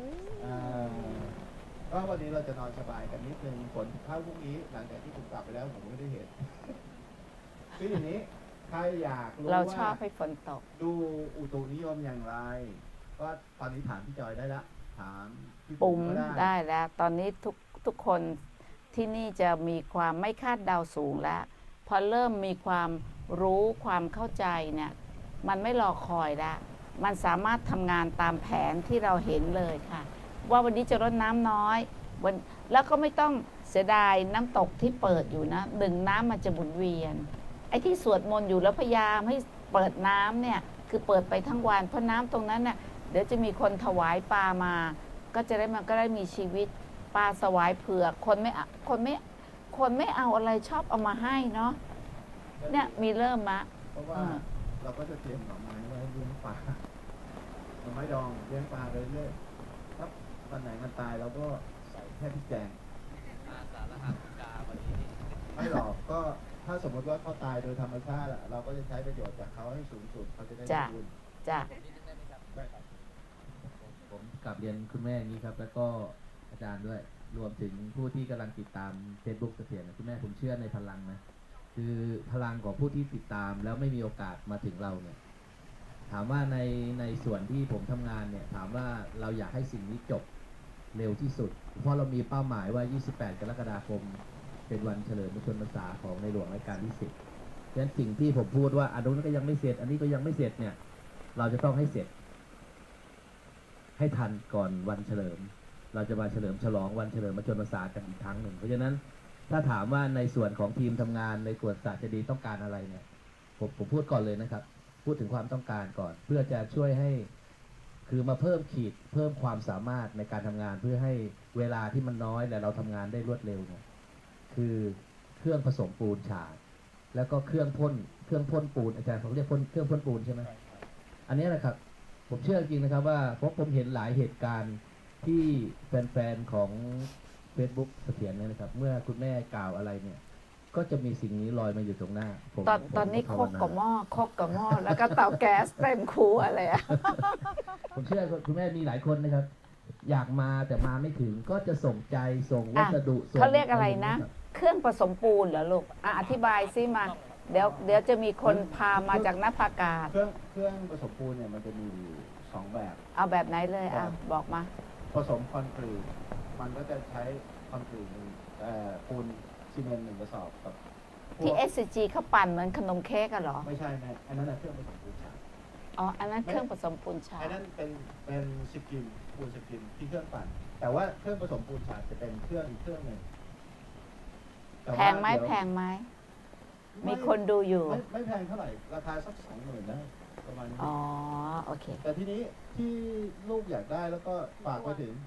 ก็วันนี้เราจะนอนสบายกันนิดนึงฝนเข้าพรุ่งนี้หลังจากที่ผมกลับไปแล้วผมไม่ได้เห็น คืออย่างนี้ใครอยากรู้เราว่าชอบให้ฝนตกดูอุตุนิยมอย่างไร ก็ตอนนี้ถามพี่จอยได้ละถามพี่ปุ่มก็ได้แล้ว ตอนนี้ทุกคนที่นี่จะมีความไม่คาดเดาสูงแล้ว พอเริ่มมีความรู้ความเข้าใจเนี่ย มันไม่รอคอยแล้ว มันสามารถทำงานตามแผนที่เราเห็นเลยค่ะ ว่าวันนี้จะรดน้ำน้อยแล้วก็ไม่ต้องเสียดายน้ำตกที่เปิดอยู่นะน้ำมันจะหมุนเวียน ไอ้ที่สวดมนต์อยู่แล้วพยายามให้เปิดน้ำเนี่ยคือเปิดไปทั้งวันเพราะน้ำตรงนั้นน่ะเดี๋ยวจะมีคนถวายปลามา ก็จะได้มันก็ได้มีชีวิตปลาสวายเผือกคนไม่เอาอะไรชอบเอามาให้เนาะเนี่ยมีเริ่มมะเพราะว่าเราก็จะเตรียมหน่อไม้ไว้เลี้ยงปลาหน่อไม้ดองเลี้ยงปลาเรื่อยๆถ้าวันไหนมันตายเราก็ใส่แค่พริกแกงอาสาฬหกาวันนี้ไม่หรอกก็ถ้าสมมติว่าเขาตายโดยธรรมชาติเราก็จะใช้ประโยชน์จากเขาให้สูงสุดเขาจะได้บุญจ้ะนิดนึงได้ไหมครับได้ครับผมกลับเรียนคุณแม่อย่างนี้ครับ แล้วก็อาจารย์ด้วย รวมถึงผู้ที่กำลังติดตาม Facebook เสถียรนะคุณแม่ผมเชื่อในพลังนะ คือพลังของผู้ที่ติดตามแล้วไม่มีโอกาสมาถึงเราเนี่ย ถามว่าในส่วนที่ผมทำงานเนี่ย ถามว่าเราอยากให้สิ่งนี้จบเร็วที่สุด เพราะเรามีเป้าหมายว่า 28 กรกฎาคม เป็นวันเฉลิมพระชนมพรรษาของในหลวงรัชกาลที่ 10 เพราะฉะนั้นสิ่งที่ผมพูดว่าอันนู้นก็ยังไม่เสร็จ อันนี้ก็ยังไม่เสร็จเนี่ย เราจะต้องให้เสร็จ ให้ทันก่อนวันเฉลิม เราจะมาเฉลิมฉลองวันเฉลิมพระชนมพรรษากันอีกครั้งหนึ่ง เพราะฉะนั้นถ้าถามว่าในส่วนของทีมทำงานในส่วนศาสตร์เจดีย์ต้องการอะไรเนี่ย ผมพูดก่อนเลยนะครับ พูดถึงความต้องการก่อน เพื่อจะช่วยให้คือมาเพิ่มขีดเพิ่มความสามารถในการทำงาน เพื่อให้เวลาที่มันน้อยแต่เราทำงานได้รวดเร็วเนี่ยคือเครื่องผสมปูนฉาบแล้วก็เครื่องพ่นปูนอาจารย์ผมเรียกเครื่องพ่นปูนใช่ไหมอันนี้นะครับ ผมเชื่อจริงนะครับว่าเพราะผมเห็นหลายเหตุการณ์ที่แฟนๆของ Facebook เสถียรเนี่ยนะครับ เมื่อคุณแม่กล่าวอะไรเนี่ย ก็จะมีสิ่งนี้ลอยมาอยู่ตรงหน้าตอนนี้โคกกับหม้อแล้วก็เตาแก๊สเต็มครัวเลยอะผมเชื่อคุณแม่มีหลายคนนะครับ อยากมาแต่มาไม่ถึงก็จะส่งใจส่งวัสดุส่งเขาเรียกอะไรนะ เครื่องผสมปูนเหรอลูกอธิบายซิมาเดี๋ยวจะมีคนพามาจากนภากาศเครื่องผสมปูนเนี่ยมันจะมี2 แบบเอาแบบไหนเลยบอกมาผสมคอนกรีตมันก็จะใช้คอนกรีตปูนซีเมนต์1 กระสอบกับที่ SCG เขาปั่นเหมือนขนมเค้กอะเหรอไม่ใช่แม่อันนั้นเครื่องผสมปูนฉาบอ๋ออันนั้นเครื่องผสมปูนฉาบอันนั้นเป็นสกิมปูนสกิมที่เครื่องปั่นแต่ว่าเครื่องผสมปูนฉาบจะเป็นเครื่องอีกเครื่องหนึ่งแพงไหมมีคนดูอยู่ไม่แพงเท่าไหร่ราคาสัก20,000นะประมาณนี้อ๋อโอเคแต่ทีนี้ที่ลูกอยากได้แล้วก็ฝากไปถึง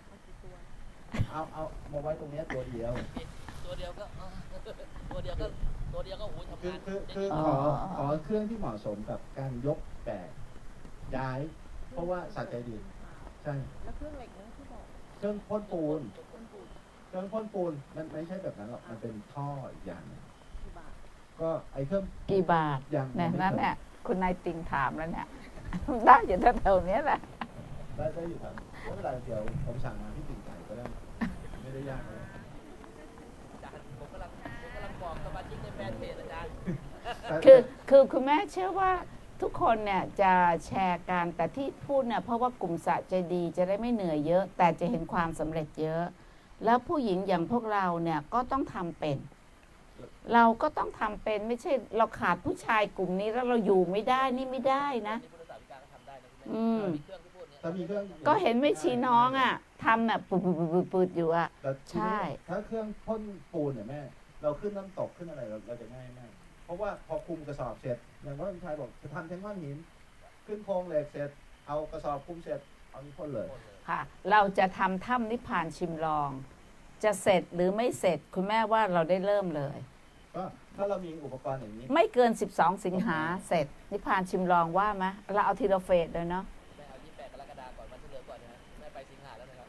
เอามาไว้ตรงนี้ตัวเดียวตัวเดียวก็โอ้โหทำงานคือขอเครื่องที่เหมาะสมกับการยกแบกย้าย เพราะว่าสัตว์ใจดีใช่แล้วเครื่องเหล็กนะที่บอกเครื่องพ่นปูนเครื่องพ่นปูนมันไม่ใช่แบบนั้นหรอกมันเป็นท่ออีกอย่างหนึ่งกี่บาทก็ไอ้เครื่องกี่บาทอย่างนั่นเนี่ยคุณนายติงถามแล้วเนี่ย ได้อยู่แถวๆนี้แหละได้อยู่ครับไม่เป็นไรเดี๋ยวผมสั่งมาที่ติ่งไก่ก็ได้ไม่ได้ยากเลยอาจารย์ผมกำลังบอกสมาชิกในแฟนเพจอาจารย์คือคุณแม่เชื่อว่าทุกคนเนี่ยจะแชร์กันแต่ที่พูดเนี่ยเพราะว่ากลุ่มสะใจดีจะได้ไม่เหนื่อยเยอะ แต่จะเห็นความสำเร็จเยอะ แล้วผู้หญิงอย่างพวกเราเนี่ยก็ต้องทำเป็น เราก็ต้องทำเป็นไม่ใช่เราขาดผู้ชายกลุ่มนี้แล้วเราอยู่ไม่ได้นี่ไม่ได้นะถ้ามีเครื่องก็เห็นไม่ชีน้องอ่ะทำแบบปืดอยู่อ่ะใช่ถ้าเครื่องพ่นปูนเนี่ยแม่เราขึ้นน้ำตกขึ้นอะไรเราจะง่ายมากเพราะว่าพอคุมกระสอบเสร็จอย่างว่าพี่ชายบอกจะทำแท่งก้อนหินขึ้นโครงเหล็กเสร็จเอากระสอบคุมเสร็จเอานี่พ่นเลยค่ะเราจะทำถ้ำนิพพานชิมลอง จะเสร็จหรือไม่เสร็จคุณแม่ว่าเราได้เริ่มเลยก็ถ้าเรามีอุปกรณ์อย่างนี้ไม่เกิน 12 สิงหาเสร็จ นิพพานชิมลองว่าไหมเราเอาทีละเฟสเลยเนาะแม่เอา28 กรกฎาคมก่อนวันเฉลิมก่อนนะแม่ไปสิงหาแล้วนะครับ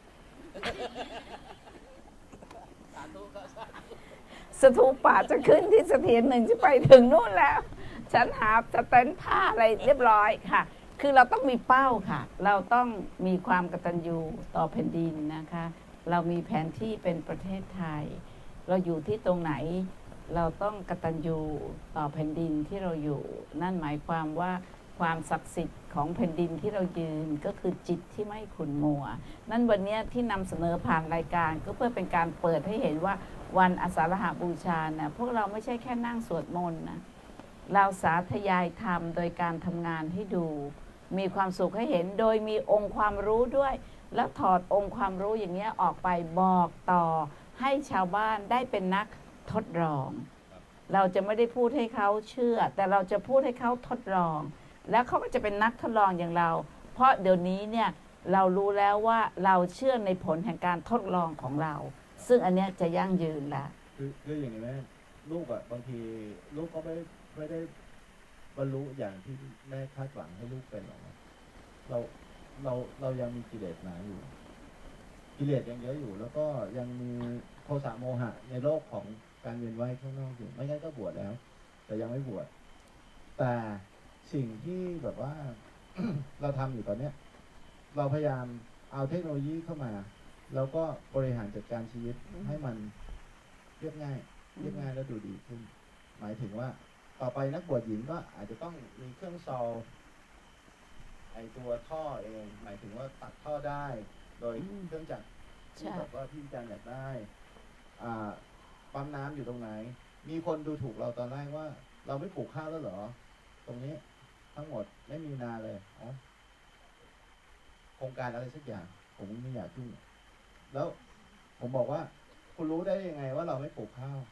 สาธุครับสาธุสถูปะจะขึ้นที่เสถียรหนึ่งจะไปถึงนู่นแล้ว ฉันหาสเต็นท์ผ้าอะไรเรียบร้อยค่ะ คือเราต้องมีเป้าค่ะ เราต้องมีความกตัญญูต่อแผ่นดินนะคะ เรามีแผนที่เป็นประเทศไทย เราอยู่ที่ตรงไหน เราต้องกตัญญูต่อแผ่นดินที่เราอยู่ นั่นหมายความว่าความศักดิ์สิทธิ์ของแผ่นดินที่เรายืนก็คือจิตที่ไม่ขุ่นมัว นั่นวันนี้ที่นำเสนอผ่านรายการก็เพื่อเป็นการเปิดให้เห็นว่าวันอาสาฬหบูชานะพวกเราไม่ใช่แค่นั่งสวดมนต์นะเราสาธยายธรรมโดยการทำงานให้ดู มีความสุขให้เห็นโดยมีองค์ความรู้ด้วย แล้วถอดองค์ความรู้อย่างนี้ออกไปบอกต่อให้ชาวบ้านได้เป็นนักทดลอง เราจะไม่ได้พูดให้เขาเชื่อ แต่เราจะพูดให้เขาทดลอง แล้วเขาก็จะเป็นนักทดลองอย่างเรา เพราะเดี๋ยวนี้เนี่ยเรารู้แล้วว่าเราเชื่อในผลแห่งการทดลองของเรา ซึ่งอันเนี้ยจะยั่งยืนละคืออย่างนี้แม่ลูกบางทีลูกก็ไม่ได้บรรลุอย่างที่แม่คาดหวังให้ลูกเป็นหรอกนะเรายังมีกิเลสหนาอยู่ กิเลสยังเยอะอยู่ แล้วก็ยังมีโทสะโมหะในโลกของการเวียนว่ายข้างนอกอยู่ไม่งั้นก็บวชแล้ว แต่ยังไม่บวชแต่สิ่งที่แบบว่า เราทำอยู่ตอนเนี้ยเราพยายามเอาเทคโนโลยีเข้ามา แล้วก็บริหารจัดการชีวิตให้มันเรียบง่ายและดูดีขึ้น หมายถึงว่าต่อไปนักบวชหญิงก็อาจจะต้องมีเครื่องซอลไอตัวท่อเอง หมายถึงว่าตัดท่อได้ โดยเครื่องจักรที่แบบว่าพี่อาจารย์อยากได้ปั๊มน้ำอยู่ตรงไหน มีคนดูถูกเราตอนแรกว่า เราไม่ปลูกข้าวแล้วเหรอ ตรงนี้ทั้งหมดไม่มีนาเลยอ๋อโครงการอะไรสักอย่างผมไม่อยากยุ่งแล้วผมบอกว่าคุณรู้ได้ยังไงว่าเราไม่ปลูกข้าว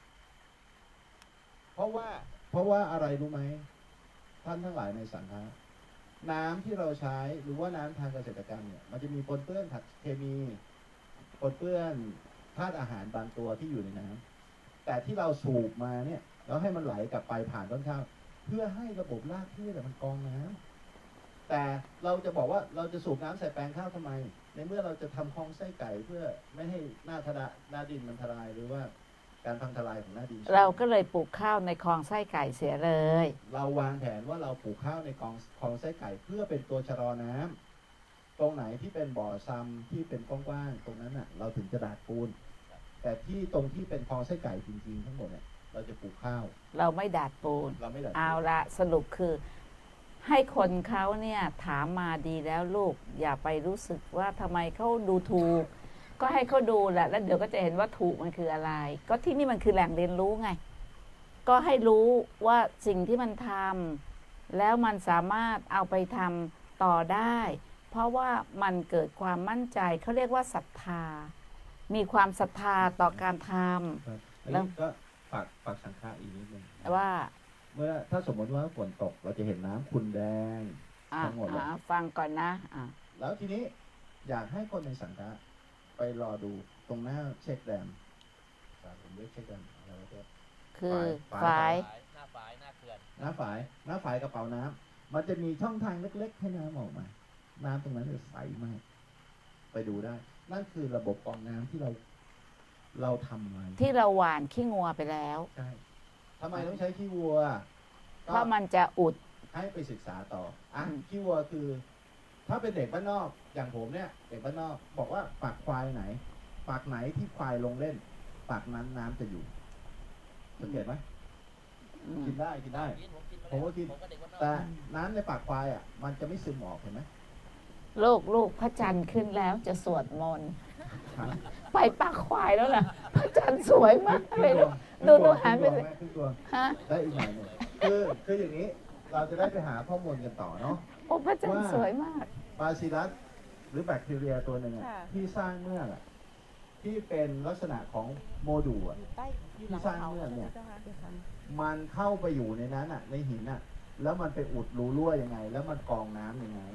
เพราะว่าอะไรรู้ไหมท่านทั้งหลายในสังฆะน้ำที่เราใช้หรือว่าน้ำทางเกษตรกรรมเนี่ยมันจะมีปนเปื้อนเคมีปนเปื้อนธาตุอาหารบางตัวที่อยู่ในน้ำแต่ที่เราสูบมาเนี่ยแล้วให้มันไหลกลับไปผ่านต้นข้าวเพื่อให้ระบบรากพืชมันกรองน้ำแต่เราจะบอกว่าเราจะสูบน้ำใส่แปลงข้าวทำไมในเมื่อเราจะทำคลองไส้ไก่เพื่อไม่ให้หน้าดินมันทลายหรือว่าการพังทลายของหน้าดินเราก็เลยปลูกข้าวในคลองไส้ไก่เสียเลยเราวางแผนว่าเราปลูกข้าวในคลองไส้ไก่เพื่อเป็นตัวชะลอน้ำตรงไหนที่เป็นบ่อซ้ำที่เป็นกว้างๆตรงนั้นน่ะเราถึงจะดาดปูนแต่ที่ตรงที่เป็นคลองไส้ไก่จริงๆทั้งหมดเนี่ยเราจะปลูกข้าวเราไม่ดาดปูนเราไม่ดาดเอาละสรุปคือให้คนเขาเนี่ยถามมาดีแล้วลูกอย่าไปรู้สึกว่าทำไมเขาดูถูกก็ให้เขาดูแหละแล้วเดี๋ยวก็จะเห็นว่าถูกมันคืออะไรก็ที่นี่มันคือแหล่งเรียนรู้ไงก็ให้รู้ว่าสิ่งที่มันทำแล้วมันสามารถเอาไปทำต่อได้เพราะว่ามันเกิดความมั่นใจเขาเรียกว่าศรัทธามีความศรัทธาต่อการทำแล้วก็ฝากสังฆะอีกนิดนึงว่าเมื่อถ้าสมมติว่าฝนตกเราจะเห็นน้ำขุ่นแดงทั้งหมดเลยฟังก่อนนะแล้วทีนี้อยากให้คนในสังฆะไปรอดูตรงหน้าเช็คแดมผมเรียกเช็คแดมอะไรวะเจ๊คือฝายหน้าฝายหน้าเขื่อนหน้าฝายกระเป๋าน้ำมันจะมีช่องทางเล็กๆให้น้ำออกมาน้ำตรงนั้นจะใสมากไปดูได้นั่นคือระบบกรองน้ำที่เราทำไว้ที่เราหว่านขี้งัวไปแล้วใช่ทำไมต้องใช้ขี้วัวเพราะมันจะอุดให้ไปศึกษาต่อขี้วัวคือถ้าเป็นเด็กบ้านนอกอย่างผมเนี่ยเด็กบ้านนอกบอกว่าปากควายไหนปากไหนที่ควายลงเล่นปากนั้นน้ำจะอยู่สังเกตไหมกินได้ผมก็กินแต่น้ำในปากควายมันจะไม่ซึมออกเห็นไหมลูกพระจันทร์ขึ้นแล้วจะสวดมนต์ไปปากควายแล้วล่ะพระจันทร์สวยมากเลยดูหันไปเลยได้อีกหน่อยนึงคืออย่างนี้เราจะได้ไปหาข้อมูลกันต่อเนาะโอ้พระจันทร์สวยมากบาซิลัสหรือแบคทีเรียตัวหนึ่งที่สร้างเมือกที่เป็นลักษณะของโมดูลที่สร้างเมือกเนี่ยมันเข้าไปอยู่ในนั้นในหินแล้วมันไปอุดรูรั่วยังไงแล้วมันกรองน้ำยังไง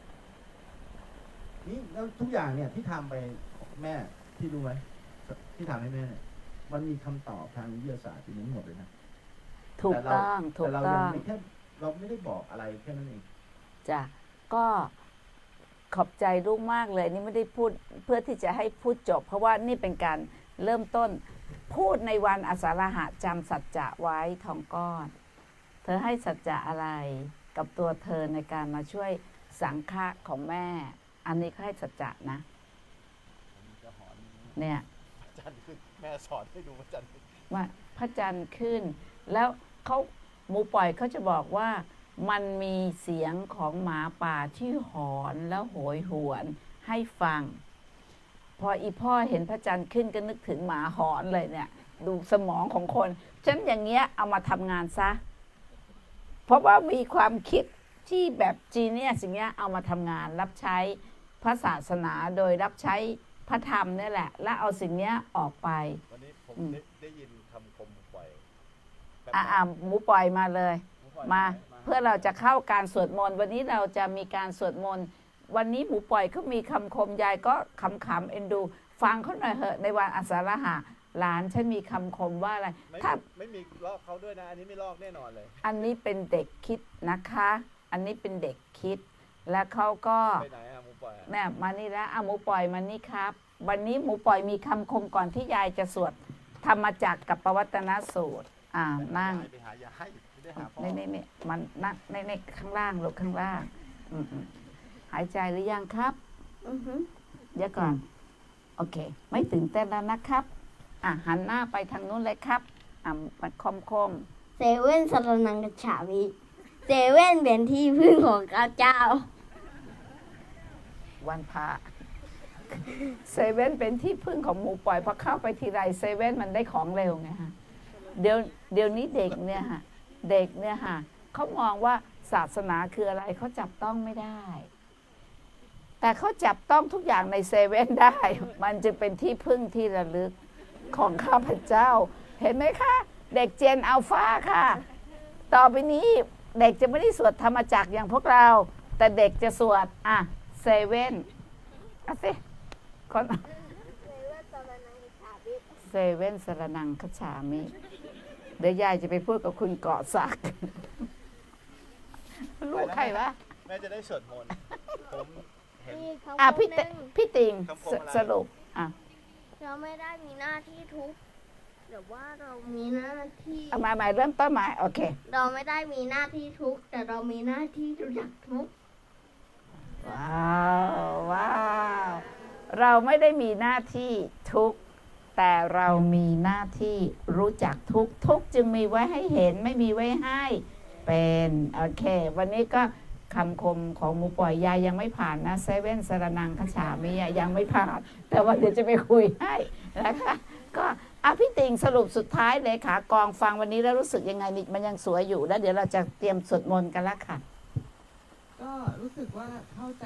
นี่แล้วทุกอย่างเนี่ยที่ทำไปแม่ที่รู้ไหมที่ทำให้แม่เนี่ยมันมีคำตอบทางวิทยาศาสตร์อยู่ในหมดเลยนะถูกต้องถูแต่กเราต้ยัองไม่แค่เราไม่ได้บอกอะไรแค่นั้นเองจ้ะก็ขอบใจลูกมากเลยนี่ไม่ได้พูดเพื่อที่จะให้พูดจบ เพราะว่านี่เป็นการเริ่มต้นพูดในวันอาสาฬหะจำสัจจะไว้ทองก้อน เธอให้สัจจะอะไรกับตัวเธอในการมาช่วยสังฆะของแม่ อันนี้ก็ให้สัจจะนะเนี่ยจันทร์ขึ้นแม่สอนให้ดูว่าจันทร์ขึ้นว่าพระจันทร์ขึ้น แล้วเขาหมูปล่อยเขาจะบอกว่ามันมีเสียงของหมาป่าที่หอนแล้วโหยหวนให้ฟัง พออีพ่อเห็นพระจันทร์ขึ้นก็นึกถึงหมาหอนเลยเนี่ย ดูสมองของคนฉันอย่างเงี้ยเอามาทำงานซะ เพราะว่ามีความคิดที่แบบจีเนียสอย่างเงี้ยเอามาทำงานรับใช้พระศาสนาโดยรับใช้พระธรรมนี่แหละ และเอาสิ่งเนี้ยออกไปวันนี้ผมได้ยินคำคมปล่อยแบบหมูปล่อยมาเลยปล่อยมาเพื่อเราจะเข้าการสวดมนต์วันนี้เราจะมีการสวดมนต์วันนี้หมูปล่อยเขามีคำคมยายก็ขำๆเอ็นดู ฟังเขาหน่อยเหอะในวันอาสาฬหะหลานฉันมีคำคมว่าอะไรถ้าไม่มีลอกเขาด้วยนะ อันนี้ไม่ลอกแน่นอนเลยอันนี้เป็นเด็กคิดนะคะ อันนี้เป็นเด็กคิด และเขาก็ไปไหนอะหมูปล่อยเนี่ยมานี่แล้วหมูปล่อยมานี่ครับ วันนี้หมูปล่อยมีคำคมก่อนที่ยายจะสวดธรรมจักรกับปวัตตนสูตรนั่งไปหายาให้ไม่ได้หาพ่อนี่มันนั่งในข้างล่างลูกข้างล่างหายใจหรือยังครับเดี๋ยวก่อนโอเค ไม่ตื่นเต้นแล้วนะครับหันหน้าไปทางนู้นเลยครับมันคมเซเว่นสรนังกัจฉามิเซเว่นเป็นที่พึ่งของข้าเจ้าวันพระเซเว่นเป็นที่พึ่งของหมูปล่อยพอเข้าไปทีไรเซเว่นมันได้ของเร็วไงฮะเดี๋ยวนี้เด็กเนี่ยฮะเขามองว่าศาสนาคืออะไรเขาจับต้องไม่ได้ แต่เขาจับต้องทุกอย่างในเซเว่นได้ มันจะเป็นที่พึ่งที่ระลึกของข้าพเจ้า เห็นไหมคะเด็กเจนอัลฟาค่ะต่อไปนี้เด็กจะไม่ได้สวดธรรมจักรอย่างพวกเรา แต่เด็กจะสวดเซเว่นเอาสิคนเซเว่นสรนังคัจฉามิเดี๋ยวยายจะไปพูดกับคุณเกาะศักดิ์ลูกใครวะแม่จะได้สวดมนต์ผมเห็นพี่ติงคำคมอะไรสรุปเราไม่ได้มีหน้าที่ทุกข์แต่ว่าเรามีหน้าที่เอาใหม่เริ่มต้นใหม่โอเคเราไม่ได้มีหน้าที่ทุกข์แต่เรามีหน้าที่รู้จักทุกข์ว้าวเราไม่ได้มีหน้าที่ทุกข์แต่เรามีหน้าที่รู้จักทุกข์ทุกข์จึงมีไว้ให้เห็นไม่มีไว้ให้เป็นโอเควันนี้ก็คำคมของหมูปล่อยยายยังไม่ผ่านนะเซเว่นสรนังคัจฉามิยังไม่ผ่านแต่ว่าเดี๋ยวจะไปคุยให้นะคะก็พี่ติ่งสรุปสุดท้ายเลยค่ะกองฟังวันนี้แล้วรู้สึกยังไงมันยังสวยอยู่แล้วเดี๋ยวเราจะเตรียมสวดมนต์กันแล้วค่ะก็รู้สึกว่าเข้าใจ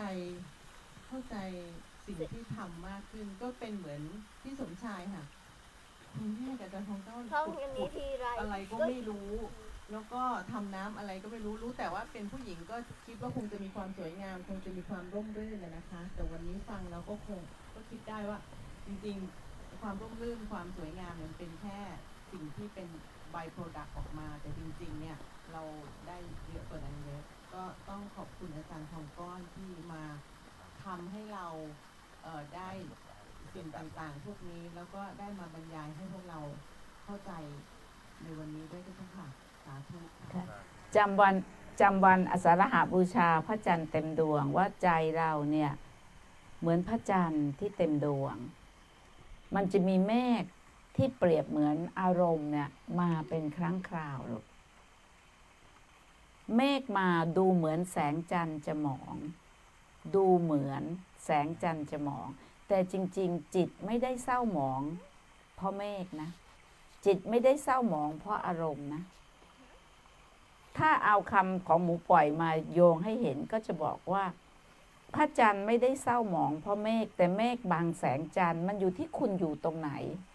สิ่งที่ทำมากขึ้นก็เป็นเหมือนพี่สมชายค่ะคุณแม่กับอาจารย์ทองเก้าท่องอย่างนี้ทีไรอะไรก็ไม่รู้ แล้วก็ทำน้ำอะไรก็ไม่รู้แต่ว่าเป็นผู้หญิงก็คิดว่าคงจะมีความสวยงามคงจะมีความร่มรื่นนะคะ แต่วันนี้ฟังเราก็คิดได้ว่าจริงๆความร่มรื่นความสวยงามมันเป็นแค่สิ่งที่เป็น by product ออกมาแต่จริงๆเนี่ยเราได้เยอะกว่านั้นเยอะก็ต้องขอบคุณอาจารย์ทองก้อนที่มาทำให้เราได้สิ่งต่างๆพวกนี้แล้วก็ได้มาบรรยายให้พวกเราเข้าใจในวันนี้ด้วยทุกท่านสาธุค่ะจำวันอาสาฬหบูชาพระจันทร์เต็มดวงว่าใจเราเนี่ยเหมือนพระจันทร์ที่เต็มดวงมันจะมีเมฆที่เปรียบเหมือนอารมณ์เนี่ยมาเป็นครั้งคราวลูกเมฆมาดูเหมือนแสงจันทร์จะหมองดูเหมือนแสงจันทร์จะหมองแต่จริงๆจิตไม่ได้เศร้าหมองเพราะเมฆนะจิตไม่ได้เศร้าหมองเพราะอารมณ์นะถ้าเอาคำของหมูปล่อยมาโยงให้เห็นก็จะบอกว่าพระจันทร์ไม่ได้เศร้าหมองเพราะเมฆแต่เมฆบังแสงจันทร์มันอยู่ที่คุณอยู่ตรงไหน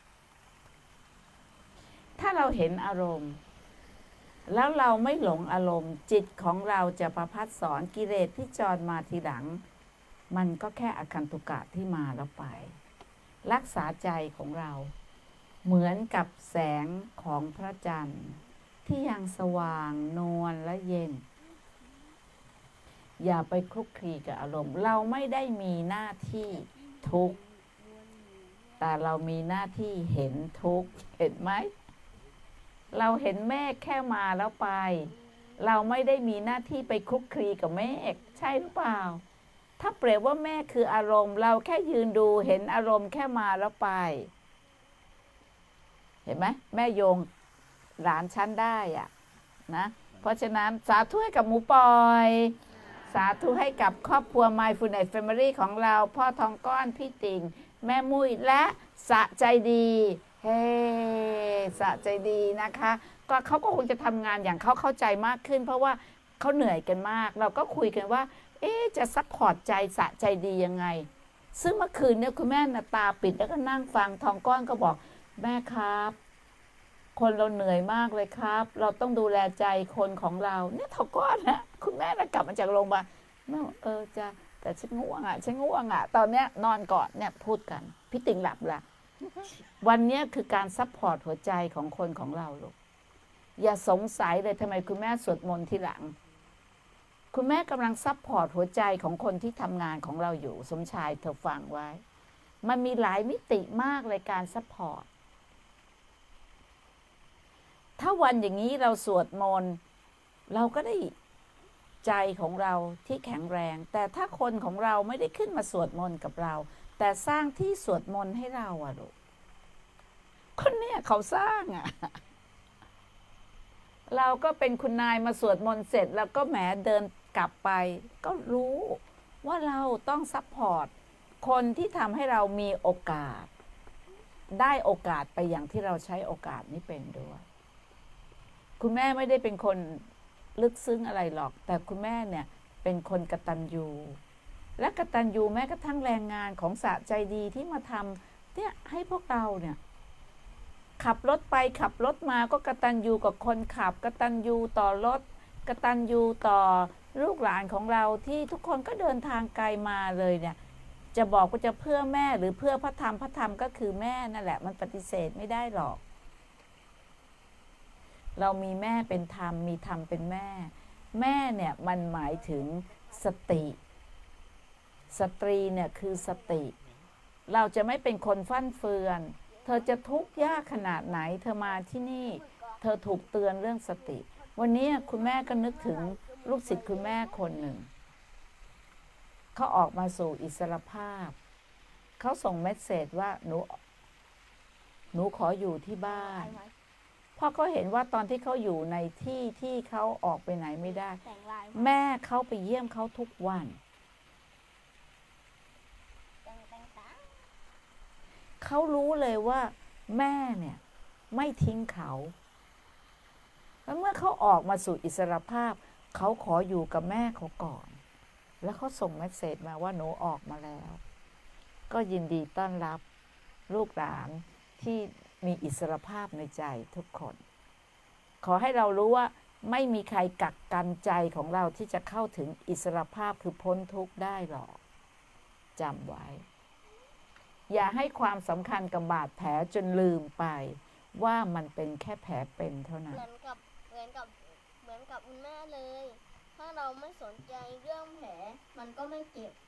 ถ้าเราเห็นอารมณ์แล้วเราไม่หลงอารมณ์จิตของเราจะประพัดสอนกิเลสที่จรมาทีหลังมันก็แค่อคันตุกะที่มาแล้วไปรักษาใจของเราเหมือนกับแสงของพระจันทร์ที่ยังสว่างนวลและเย็นอย่าไปคลุกคลีกับอารมณ์เราไม่ได้มีหน้าที่ทุกข์แต่เรามีหน้าที่เห็นทุกข์เห็นไหมเราเห็นเมฆแค่มาแล้วไปเราไม่ได้มีหน้าที่ไปคลุกคลีกับเมฆใช่หรือเปล่าถ้าเปรียบว่าเมฆคืออารมณ์เราแค่ยืนดูเห็นอารมณ์แค่มาแล้วไปเห็นไหมแม่โยงหลานชั้นได้อะนะเพราะฉะนั้นสาธุให้กับหมูปอยสาธุให้กับครอบครัว Mindfulness Family ของเราพ่อทองก้อนพี่ติ่งแม่มุ้ยและสะใจดีเฮ้สะใจดีนะคะก็เขาก็คงจะทำงานอย่างเขาเข้าใจมากขึ้นเพราะว่าเขาเหนื่อยกันมากเราก็คุยกันว่าจะซัพพอร์ตใจสะใจดียังไงซึ่งเมื่อคืนเนี่ยคุณแม่ตาปิดแล้วก็นั่งฟังทองก้อนก็บอกแม่ครับคนเราเหนื่อยมากเลยครับเราต้องดูแลใจคนของเราเนี่ยทองก้อนนะคุณแม่กลับมาจากโรงพยาบาลแม่จะแต่ฉันง่วงอ่ะตอนเนี้ยนอนก่อนเนี่ยพูดกันพี่ติ่งหลับละวันนี้คือการซัพพอร์ตหัวใจของคนของเราลูกอย่าสงสัยเลยทำไมคุณแม่สวดมนต์ทีหลังคุณแม่กำลังซัพพอร์ตหัวใจของคนที่ทำงานของเราอยู่สมชายเธอฟังไว้มันมีหลายมิติมากเลยการซัพพอร์ตถ้าวันอย่างนี้เราสวดมนต์เราก็ได้ใจของเราที่แข็งแรงแต่ถ้าคนของเราไม่ได้ขึ้นมาสวดมนต์กับเราแต่สร้างที่สวดมนต์ให้เราอะลูกคนเนี้ยเขาสร้างอะเราก็เป็นคุณนายมาสวดมนต์เสร็จแล้วก็แหมเดินกลับไปก็รู้ว่าเราต้องซัพพอร์ตคนที่ทำให้เรามีโอกาสได้โอกาสไปอย่างที่เราใช้โอกาสนี้เป็นด้วยคุณแม่ไม่ได้เป็นคนลึกซึ้งอะไรหรอกแต่คุณแม่เนี่ยเป็นคนกตัญญูและกตัญญูแม้กระทั่งแรงงานของสะใจดีที่มาทำเนี่ยให้พวกเราเนี่ยขับรถไปขับรถมาก็กตัญญูกับคนขับกตัญญูต่อรถกตัญญูต่อลูกหลานของเราที่ทุกคนก็เดินทางไกลมาเลยเนี่ยจะบอกว่าจะเพื่อแม่หรือเพื่อพระธรรมก็คือแม่นั่นแหละมันปฏิเสธไม่ได้หรอกเรามีแม่เป็นธรรมมีธรรมเป็นแม่แม่เนี่ยมันหมายถึงสติสตรีเนี่ยคือสติเราจะไม่เป็นคนฟั่นเฟือนเธอจะทุกข์ยากขนาดไหนเธอมาที่นี่เธอถูกเตือนเรื่องสติวันนี้คุณแม่ก็นึกถึงลูกศิษย์คุณแม่คนหนึ่งเขาออกมาสู่อิสรภาพเขาส่งเมสเสจว่าหนูขออยู่ที่บ้านเพราะเขาเห็นว่าตอนที่เขาอยู่ในที่ที่เขาออกไปไหนไม่ได้แม่เขาไปเยี่ยมเขาทุกวันเขารู้เลยว่าแม่เนี่ยไม่ทิ้งเขาแล้วเมื่อเขาออกมาสู่อิสรภาพเขาขออยู่กับแม่เขาก่อนแล้วเขาส่งเมสเสจมาว่าหนูออกมาแล้วก็ยินดีต้อนรับลูกหลานที่มีอิสรภาพในใจทุกคนขอให้เรารู้ว่าไม่มีใครกักกันใจของเราที่จะเข้าถึงอิสรภาพคือพ้นทุกข์ได้หรอกจำไว้อย่าให้ความสำคัญกับบาดแผลจนลืมไปว่ามันเป็นแค่แผลเป็นเท่านั้นเหมือนกับคุณแม่เลยถ้าเราไม่สนใจเรื่องแผลมันก็ไม่เจ็บ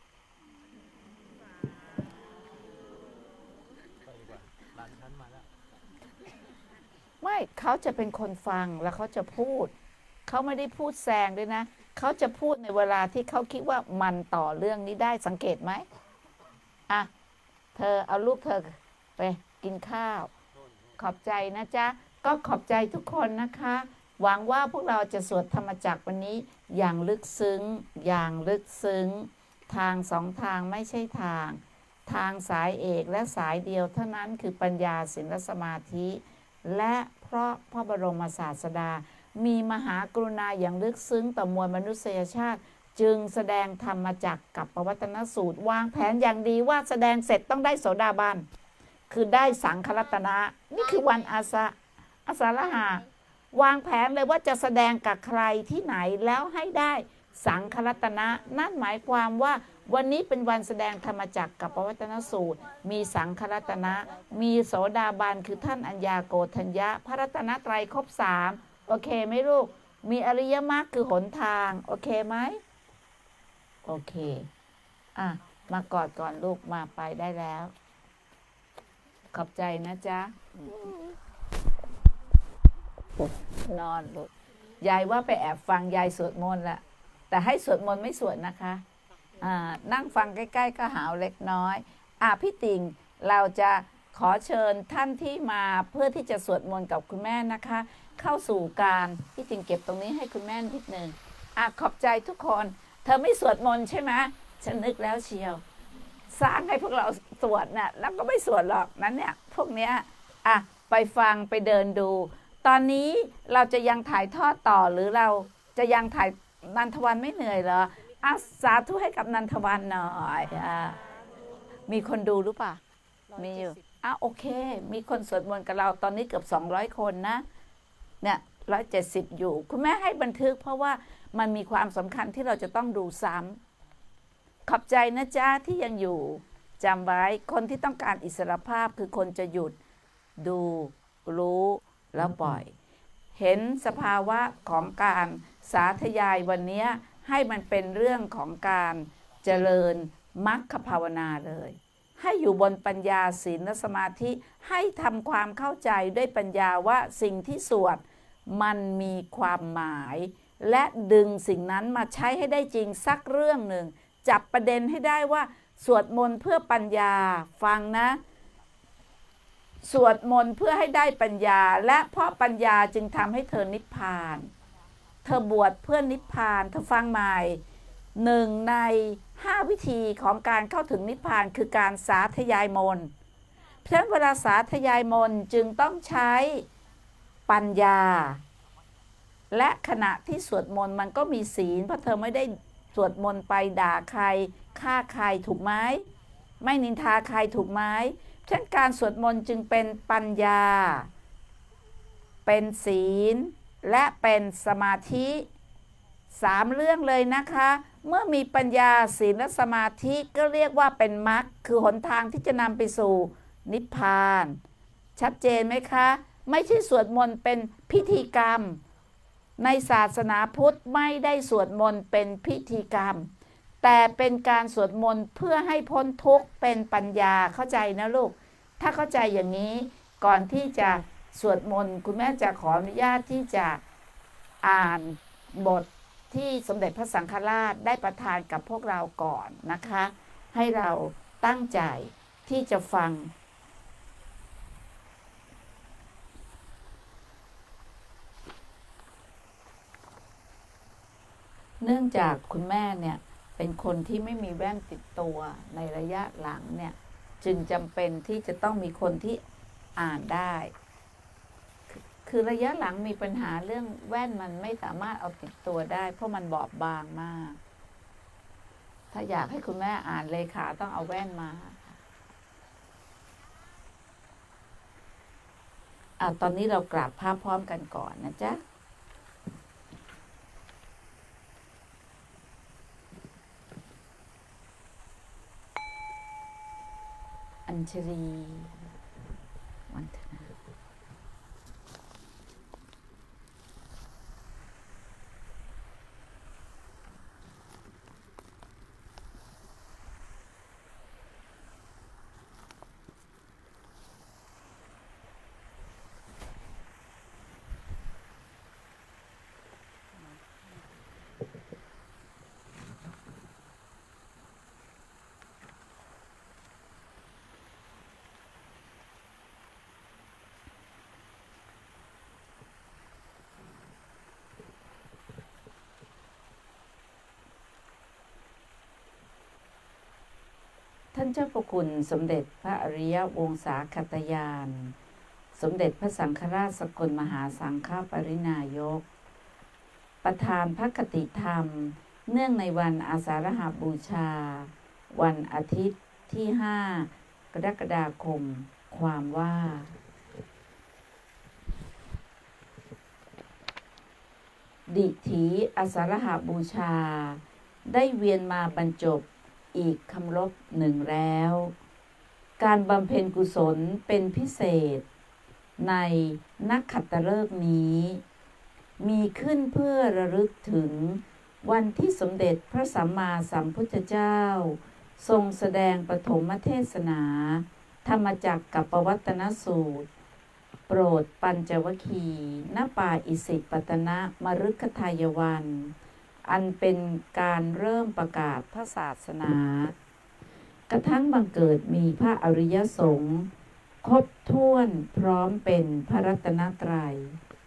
ไม่เขาจะเป็นคนฟังแล้วเขาจะพูดเขาไม่ได้พูดแซงด้วยนะเขาจะพูดในเวลาที่เขาคิดว่ามันต่อเรื่องนี้ได้สังเกตไหมอ่ะเธอเอาลูกเธอไปกินข้าวขอบใจนะจ๊ะก็ขอบใจทุกคนนะคะหวังว่าพวกเราจะสวดธรรมจักรวันนี้อย่างลึกซึ้งทางสองทางไม่ใช่ทางสายเอกและสายเดียวเท่านั้นคือปัญญาศีลและสมาธิและเพราะพระบรมศาสดามีมหากรุณาอย่างลึกซึ้งต่อมวลมนุษยชาติจึงแสดงธรรมจักรกับปวัตตนสูตรวางแผนอย่างดีว่าแสดงเสร็จต้องได้โสดาบันคือได้สังฆรัตนะนี่คือวันอาสาฬหะวางแผนเลยว่าจะแสดงกับใครที่ไหนแล้วให้ได้สังฆรัตนะนั่นหมายความว่าวันนี้เป็นวันแสดงธรรมจักรกับปวัตตนสูตรมีสังฆรัตนะมีโสดาบันคือท่านอัญญาโกฏัญญะพระรัตนตรัยครบ3 โอเคไหมลูกมีอริยมรรคคือหนทางโอเคไหมโอเคมากอดก่อนลูกมาไปได้แล้วขอบใจนะจ๊ะนอนลูกยายว่าไปแอบฟังยายสวดมนต์ละแต่ให้สวดมนต์ไม่สวดนะคะนั่งฟังใกล้ๆก็หาวเล็กน้อยพี่ติ่งเราจะขอเชิญท่านที่มาเพื่อที่จะสวดมนต์กับคุณแม่นะคะเข้าสู่การพี่ติ่งเก็บตรงนี้ให้คุณแม่นิดนึงขอบใจทุกคนเธอไม่สวดมนต์ใช่ไหมฉันนึกแล้วเชียวสร้างให้พวกเราสวดน่ะแล้วก็ไม่สวดหรอกนั้นเนี่ยพวกเนี้ยไปฟังไปเดินดูตอนนี้เราจะยังถ่ายทอดต่อหรือเราจะยังถ่ายนันทวันไม่เหนื่อยเหรอสาธุให้กับนันทวันหน่อยมีคนดูหรือเปล่ามีอยู่โอเคมีคนสวดมนต์กับเราตอนนี้เกือบ200คนนะเนี่ย170อยู่คุณแม่ให้บันทึกเพราะว่ามันมีความสำคัญที่เราจะต้องดูซ้ำขอบใจนะจ๊ะที่ยังอยู่จำไว้คนที่ต้องการอิสรภาพคือคนจะหยุดดูรู้แล้วปล่อยเห็นสภาวะของการสาธยายวันนี้ให้มันเป็นเรื่องของการเจริญมรรคภาวนาเลยให้อยู่บนปัญญาศีลและสมาธิให้ทำความเข้าใจด้วยปัญญาว่าสิ่งที่สวดมันมีความหมายและดึงสิ่งนั้นมาใช้ให้ได้จริงสักเรื่องหนึ่งจับประเด็นให้ได้ว่าสวดมนต์เพื่อปัญญาฟังนะสวดมนต์เพื่อให้ได้ปัญญาและเพราะปัญญาจึงทำให้เธอนิพพานเธอบวชเพื่อนิพพานเธอฟังใหม่1 ใน 5วิธีของการเข้าถึงนิพพานคือการสาธยายมนต์เพราะฉะนั้นเวลาสาธยายมนต์จึงต้องใช้ปัญญาและขณะที่สวดมนต์มันก็มีศีลเพราะเธอไม่ได้สวดมนต์ไปด่าใครฆ่าใครถูกไหมไม่นินทาใครถูกไหมฉะนั้นการสวดมนต์จึงเป็นปัญญาเป็นศีลและเป็นสมาธิ3เรื่องเลยนะคะเมื่อมีปัญญาศีลและสมาธิก็เรียกว่าเป็นมรรคคือหนทางที่จะนำไปสู่นิพพานชัดเจนไหมคะไม่ใช่สวดมนต์เป็นพิธีกรรมในศาสนาพุทธไม่ได้สวดมนต์เป็นพิธีกรรมแต่เป็นการสวดมนต์เพื่อให้พ้นทุกข์เป็นปัญญาเข้าใจนะลูกถ้าเข้าใจอย่างนี้ก่อนที่จะสวดมนต์คุณแม่จะขออนุญาตที่จะอ่านบทที่สมเด็จพระสังฆราชได้ประทานกับพวกเราก่อนนะคะให้เราตั้งใจที่จะฟังเนื่องจากคุณแม่เนี่ยเป็นคนที่ไม่มีแว่นติดตัวในระยะหลังเนี่ยจึงจำเป็นที่จะต้องมีคนที่อ่านได้คือระยะหลังมีปัญหาเรื่องแว่นมันไม่สามารถเอาติดตัวได้เพราะมันบอบบางมากถ้าอยากให้คุณแม่อ่านเลขาต้องเอาแว่นมาตอนนี้เรากราบภาพพร้อมกันก่อนนะจ๊ะอัญชลีวันธนาท่านเจ้าประคุณสมเด็จพระอริยวงศาคตยานสมเด็จพระสังฆราชสกลมหาสังฆปรินายกประธานพระคติธรรมเนื่องในวันอาสาฬหบูชาวันอาทิตย์ที่5 กรกฎาคมความว่าดิถีอาสาฬหบูชาได้เวียนมาบรรจบอีกคำรบหนึ่งแล้วการบำเพ็ญกุศลเป็นพิเศษในนักขัตฤกษ์นี้มีขึ้นเพื่อระลึกถึงวันที่สมเด็จพระสัมมาสัมพุทธเจ้าทรงแสดงปฐมเทศนาธรรมจักรกับปวัตตนสูตรโปรดปัญจวคีณป่าอิสิปตนะมฤคทายวัน อันเป็นการเริ่มประกาศพระศาสนากระทั่งบังเกิดมีพระอริยสงฆ์ครบถ้วนพร้อมเป็นพระรัตนตรัย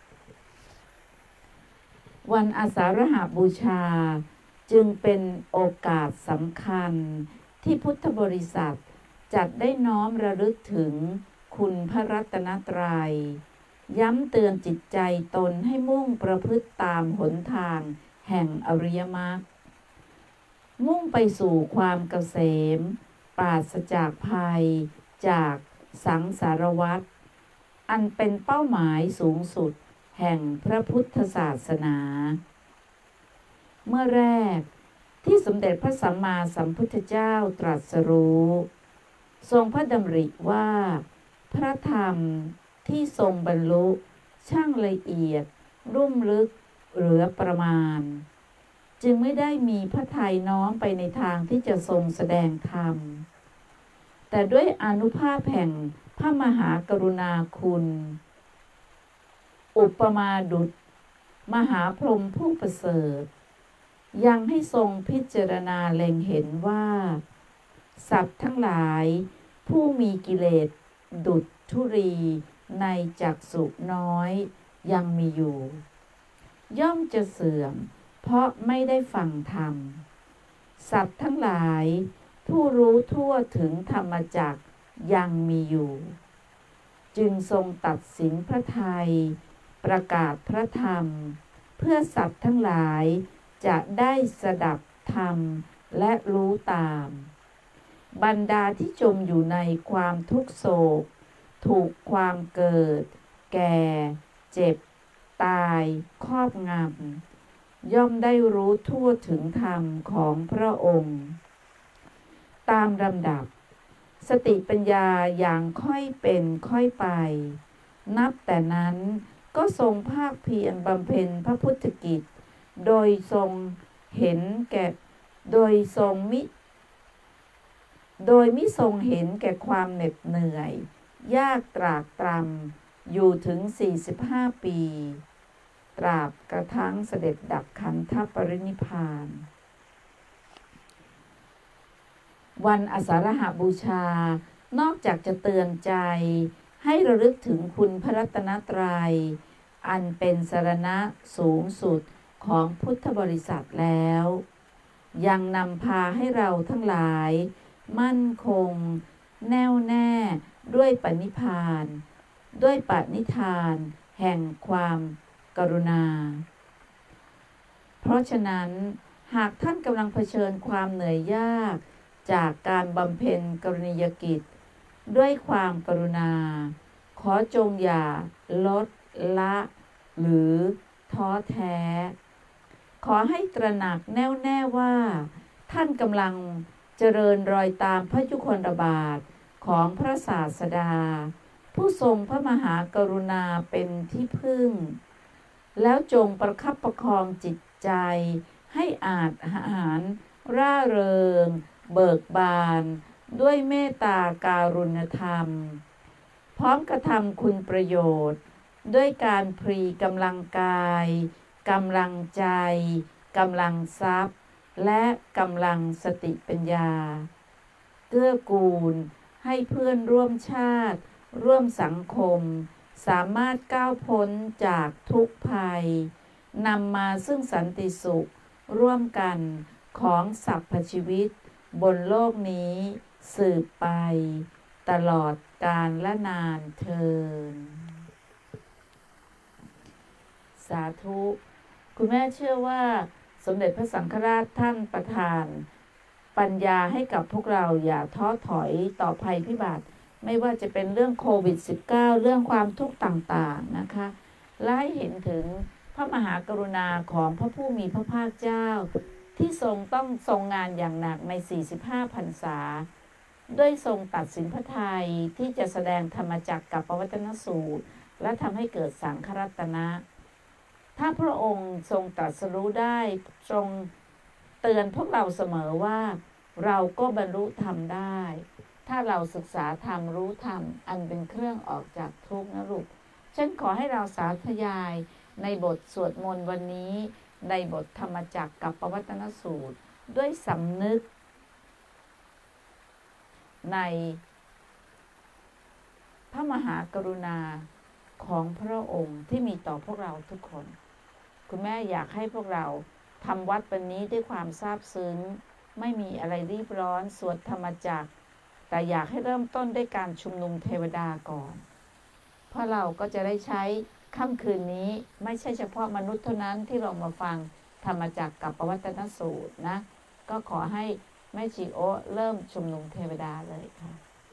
วันอาสาฬหบูชาจึงเป็นโอกาสสำคัญที่พุทธบริษัทจัดได้น้อมระลึกถึงคุณพระรัตนตรัยย้ำเตือนจิตใจตนให้มุ่งประพฤติตามหนทางแห่งอริยมรรคมุ่งไปสู่ความเกษมปราศจากภัยจากสังสารวัฏอันเป็นเป้าหมายสูงสุดแห่งพระพุทธศาสนา เมื่อแรกที่สมเด็จพระสัมมาสัมพุทธเจ้าตรัสรู้ทรงพระดำริว่าพระธรรมที่ทรงบรรลุช่างละเอียดลุ่มลึกเหลือประมาณจึงไม่ได้มีพระทัยน้อมไปในทางที่จะทรงแสดงธรรมแต่ด้วยอานุภาพแห่งพระมหากรุณาคุณอุปมาดุจมหาพรหมผู้ประเสริฐยังให้ทรงพิจารณาเล็งเห็นว่าสัตว์ทั้งหลายผู้มีกิเลสดุจธุรีในจักษุน้อยยังมีอยู่ย่อมจะเสื่อมเพราะไม่ได้ฟังธรรมสัตว์ทั้งหลายผู้รู้ทั่วถึงธรรมจักรยังมีอยู่จึงทรงตัดสินพระทัยประกาศพระธรรมเพื่อสัตว์ทั้งหลายจะได้สดับธรรมและรู้ตามบรรดาที่จมอยู่ในความทุกโศกถูกความเกิดแก่เจ็บตายครอบงำย่อมได้รู้ทั่วถึงธรรมของพระองค์ตามลำดับสติปัญญาอย่างค่อยเป็นค่อยไปนับแต่นั้นก็ทรงภาคเพียรบำเพ็ญพระพุทธกิจโดยมิทรงเห็นแก่ความเหน็ดเหนื่อยยากตรากตรำอยู่ถึง45 ปีตราบกระทั่งเสด็จดับขันธปรินิพพานวันอาสาฬหบูชานอกจากจะเตือนใจให้ระลึกถึงคุณพระรัตนตรัยอันเป็นสรณะสูงสุดของพุทธบริษัทแล้วยังนำพาให้เราทั้งหลายมั่นคงแน่วแน่ด้วยปณิพานด้วยปณิธานแห่งความกรุณาเพราะฉะนั้นหากท่านกำลังเผชิญความเหนื่อยยากจากการบำเพ็ญกรณียกิจด้วยความกรุณาขอจงอย่าลดละหรือท้อแท้ขอให้ตระหนักแน่วแน่ว่าท่านกำลังเจริญรอยตามพระยุคลบาทของพระศาสดาผู้ทรงพระมหากรุณาเป็นที่พึ่งแล้วจงประคับประคองจิตใจให้อาจหาญร่าเริงเบิกบานด้วยเมตตาการุณธรรมพร้อมกระทำคุณประโยชน์ด้วยการพรีกำลังกายกำลังใจกำลังทรัพย์และกำลังสติปัญญาเกื้อกูลให้เพื่อนร่วมชาติร่วมสังคมสามารถก้าวพ้นจากทุกภัยนำมาซึ่งสันติสุขร่วมกันของสรรพชีวิตบนโลกนี้สืบไปตลอดกาลและนานเทอญสาธุคุณแม่เชื่อว่าสมเด็จพระสังฆราชท่านประทานปัญญาให้กับพวกเราอย่าท้อถอยต่อภัยพิบัติไม่ว่าจะเป็นเรื่องโควิด -19 เรื่องความทุกข์ต่างๆนะคะและให้เห็นถึงพระมหากรุณาของพระผู้มีพระภาคเจ้าที่ต้องทรงงานอย่างหนักใน45 พรรษาด้วยทรงตัดสินพระทัยที่จะแสดงธรรมจักรกับปวัตตนสูตรและทำให้เกิดสังฆรัตนะถ้าพระองค์ทรงตรัสรู้ได้ทรงเตือนพวกเราเสมอว่าเราก็บรรลุธรรมได้ ถ้าเราศึกษาธรรมรู้ธรรมอันเป็นเครื่องออกจากทุกข์นะลูกฉันขอให้เราสาธยายในบทสวดมนต์วันนี้ในบทธรรมจักรกับปวัตตนสูตรด้วยสำนึกในพระมหากรุณาของพระองค์ที่มีต่อพวกเราทุกคนคุณแม่อยากให้พวกเราทำวัดวันนี้ด้วยความซาบซึ้งไม่มีอะไรรีบร้อนสวดธรรมจักรแต่อยากให้เริ่มต้นด้วยการชุมนุมเทวดาก่อนเพราะเราก็จะได้ใช้ค่ำคืนนี้ไม่ใช่เฉพาะมนุษย์เท่านั้นที่เรามาฟังธรรมจักรกับปวัตตนสูตรนะก็ขอให้แม่ชีโอเริ่มชุมนุมเทวดาเลยค่ะ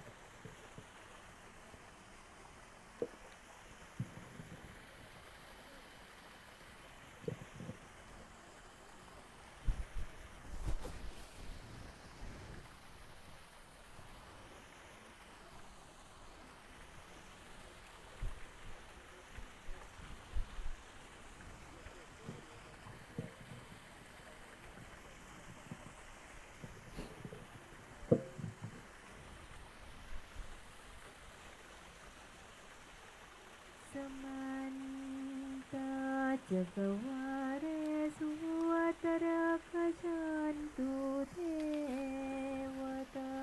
สมันตาจักวาเรสุวัตระคชันตุเทวตา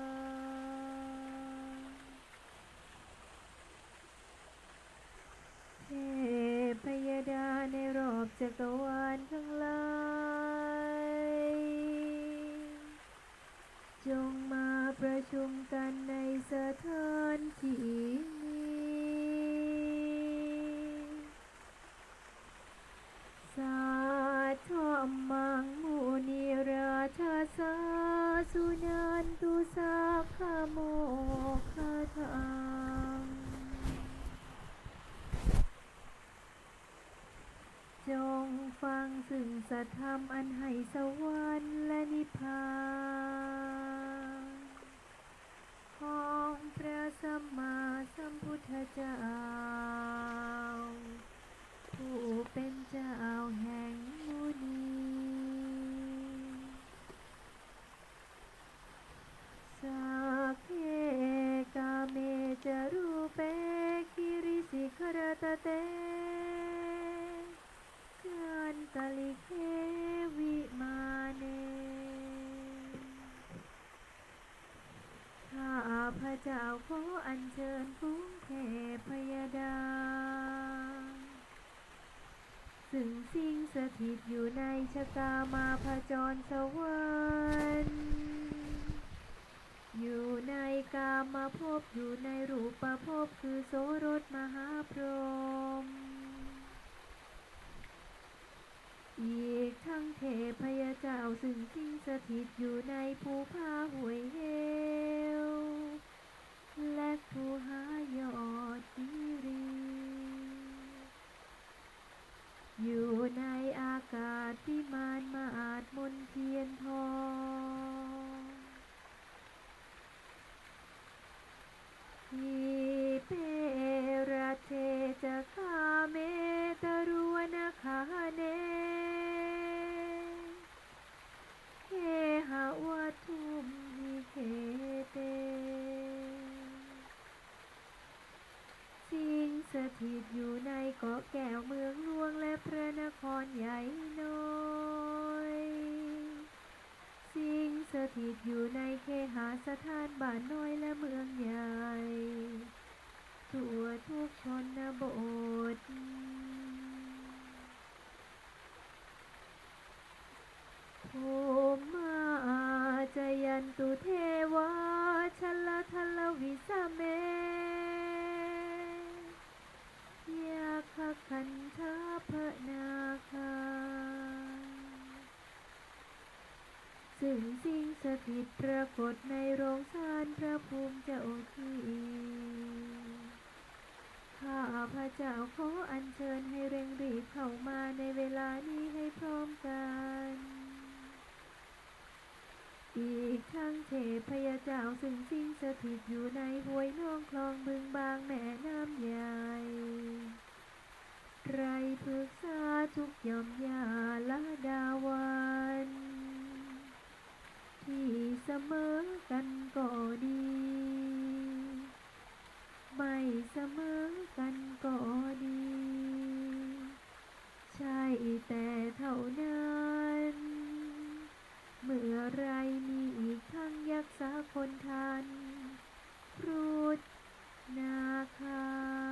เทพยดาในรอบจักรวาลทั้งหลายจงมาประชุมกันในสถานที่สาธมังมุนิราชาสาสุนันตุสาขโมคทังจงฟังซึ่งสัทธรรมอันให้สวรรค์และนิพพานของพระสัมมาสัมพุทธเจ้าผู้เป็นเจ้าแห่งมุนีสักเคกาเมจารูเปกิริสิขรตเตกันตลิเควิมาเนข้าพระเจ้าขออัญเชิญฟุ้งเทพยดาซึ่งสิ่งสถิตอยู่ในชกามาพจรสวรรค์อยู่ในกามภพอยู่ในรูปภพคือโสรถมหาพรหมอีกทั้งเทพยเจ้าซึ่งสิ่งสถิตอยู่ในภูผาห้วยเหวและภูหายอดกิรีอยู่ในอากาศพิมานมาอาจมนเทียนทองทีเประเทจะคาเมตรุวนาคาเนเฮหะวัตุมหิเคเตสิ่งสถิตอยู่ในเกาะแก้วเมืองหลวงและพระนครใหญ่น้อยสิ่งสถิตอยู่ในเคหสถานบ้านน้อยและเมืองใหญ่ทั่วทุกชนบทภูมาจยันตุเทวาชัลทัลวิสเมยาคขันธาพนาคาซึ่งสิ่งสถิตปรากฏในโรงศาลพระภูมิเจ้าที่ข้าพระเจ้าขออัญเชิญให้เร่งรีบเข้ามาในเวลานี้ให้พร้อมกันอีกทั้งเทพยเจ้าซึ่งสิ่งสถิตอยู่ในห้วยน้องคลองบึงบางแม่น้ำใหญ่ไรปรึกษาทุกหย่อมยาละดาวันที่เสมอกันก็ดี ไม่เสมอกันก็ดี ใช่แต่เท่านั้นเมื่อไรมีอีกทั้งยักษ์สาคนทันพรุดนาคา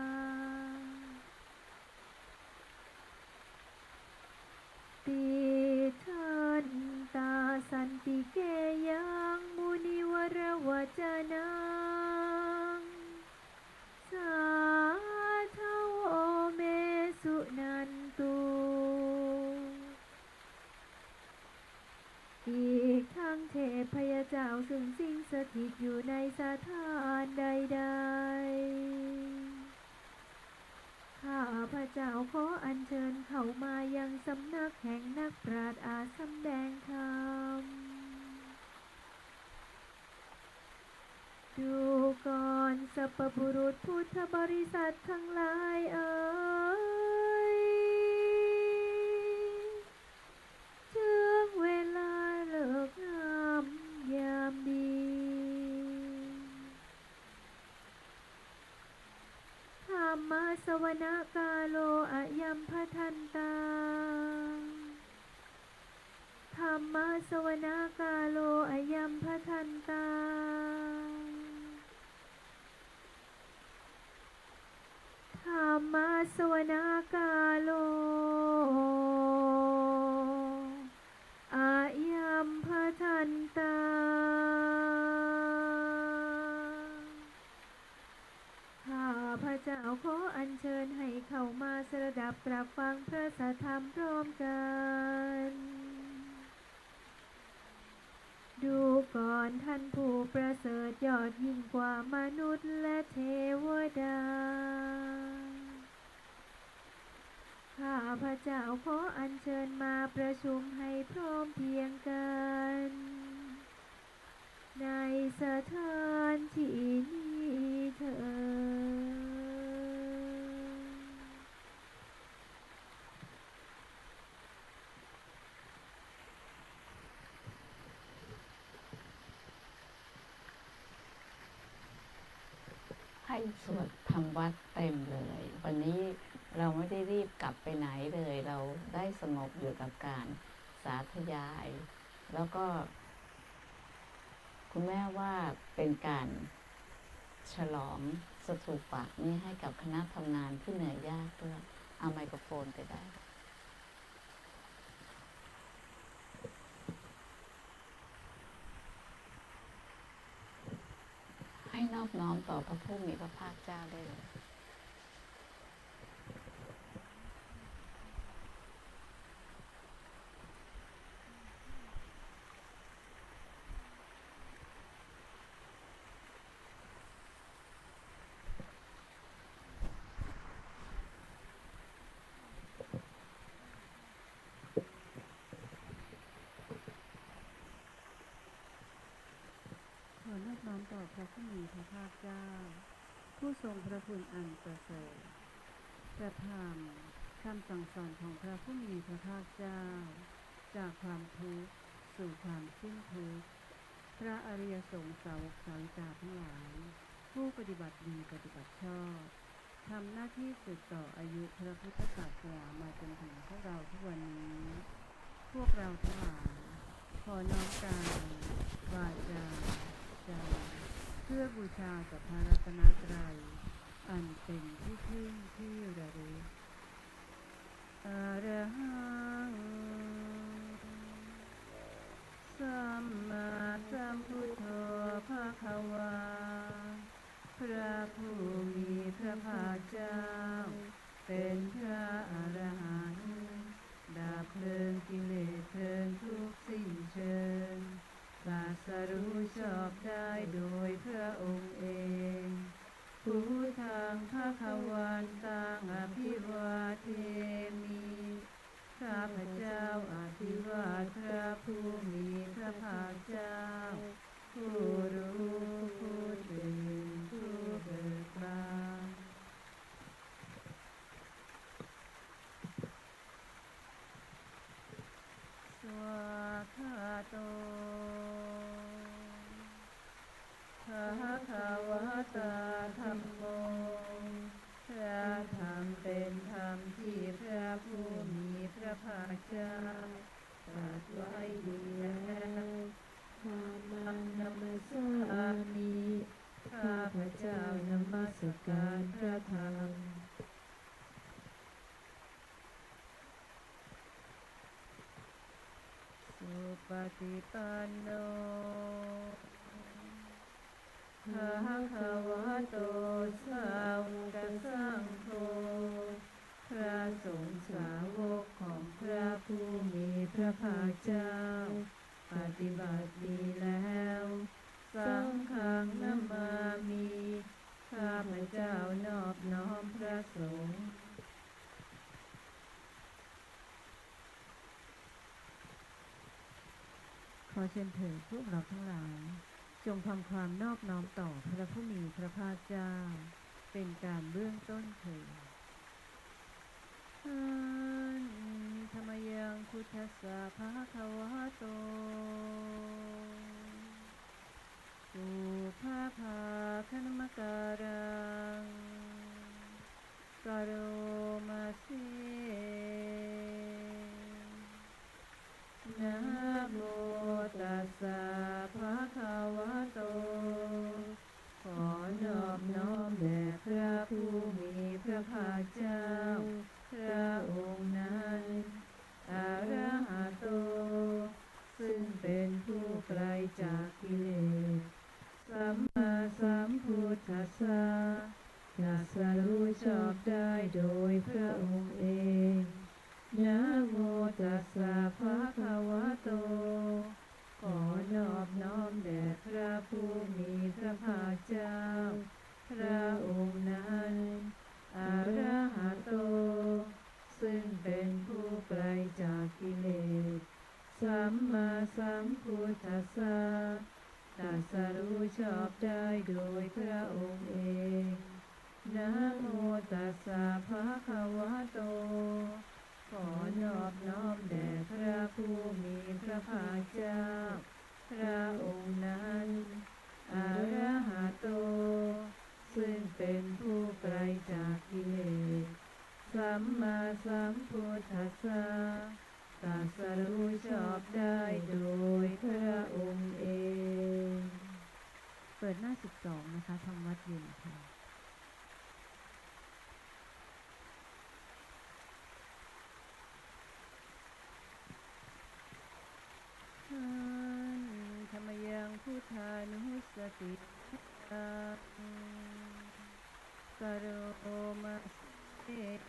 ติทันตาสันติเกยังมุนิวรวจนังสาทโอเมสุนันตุอีกทั้งเทพยเจ้าซึ่งสิงสถิตอยู่ในสถานใดๆข้าพระเจ้าขออัญเชิญเข้ามายังสำนักแห่งนักปราชญ์อาสำแดงธรรมดูก่อนสัพบุรุษพุทธบริษัททั้งหลายเอ่ยถึงเวลาเลิกงามยามดีธรรมสวนาคาโลอะยัมพทันตาธรรมสวนาคาโลอะยัมพทันตาธรรมสวนาคาโลอายัมพทันตาข้าพระเจ้าขออัญเชิญให้เข้ามาสดับตรับฟังพระสัทธรรมพร้อมกันดูก่อนท่านผู้ประเสริฐยอดยิ่งกว่ามนุษย์และเทวดาข้าพระเจ้าขออัญเชิญมาประชุมให้พร้อมเพรียงกันในสถานที่นี้เถิดให้สวดทำวัดเต็มเลย วันนี้เราไม่ได้รีบกลับไปไหนเลย เราได้สงบอยู่กับการสาธยาย แล้วก็คุณแม่ว่าเป็นการฉลองสถูปะนี่ให้กับคณะทำงานที่เหนื่อยยากด้วยเอาไมโครโฟนไปได้ให้นอบน้อมต่อพระผู้มีพระภาคเจ้าได้เลยขอนอบน้อมต่อพระผู้มีพระภาคเจ้าผู้ทรงพระคุณอันประเสริฐพระธรรมคำสั่งสอนของพระผู้มีพระภาคเจ้าจากความทุกข์สู่ความสิ้นทุกข์พระอริยสงฆ์สาวกสาวิกาทั้งหลายผู้ปฏิบัติดีปฏิบัติชอบทำหน้าที่สืบต่ออายุพระพุทธศาสนามาจนถึงพวกเราทุกวันนี้พวกเราทั้งหลายขอน้อมกายวาจาใจเพื่อบูชากับพระรัตนตรัยอันเป็นที่พึ่งที่ระลึกอะระหังสัมมาสัมพุทโธภควาพระผู้มีพระภาคเจ้าเป็นพระอรหันต์ดับเพลิงกิเลสเพลิงทุกข์สิ้นเชิงตรัสรู้ชอบได้โดยพระองค์เองพุทธังภควันตังอภิวาเทมิข้าพเจ้าอภิวาทพระผู้มีพระภาคเจ้าผู้รู้ผู้ตื่นผู้เบิกบานไว้ดีแล้วธรรมังนัมสสามิข้าพเจ้านมัสการพระธรรมสุปฏิปันโนภะคะวะโตสาวกสังโฆพระสงฆ์สาวกของพระผู้มีพระภาคเจ้าปฏิบัติดีแล้วสังฆังนามามิข้าพเจ้านอบน้อมพระสงฆ์ขอเชิญเถิดพวกเราทั้งหลายจงทำความนอบน้อมต่อพระผู้มีพระภาคเจ้าเป็นการเบื้องต้นเถิดธรรมยังพุทธัสสะภะคะวะโตสุภาภาคณมการังกโรมาเสนะโมตัสสะภะคะวะโตขอนอบน้อมแด่พระผู้มีพระภาคเจ้าพระองค์นั้นอะระหะโตซึ่งเป็นผู้ไกลจากกิเลสสัมมาสัมพุทธัสสะตรัสรู้ชอบได้โดยพระองค์เองนะโมตัสสะภะคะวะโตขอนอบน้อมแด่พระผู้มีพระภาคเจ้าพระองค์นั้นอะระหะโตซึ่งเป็นผู้ไกลจากกิเลสสัมมาสัมพุทธัสสะตรัสรู้ชอบได้โดยพระองค์เองนะโมตัสสะภะคะวะโตขอนอบน้อมแด่พระผู้มีพระภาคเจ้าพระองค์นั้นอะระหะโตซึ่งเป็นผู้ไกลจากกิเลสสัมมาสัมพุทธัสสะตรัสรู้ชอบได้โดยพระองค์เองเปิดหน้า12นะคะทำวัดเย็นค่ะธรรมยังพุทธานุสติกโรมาเส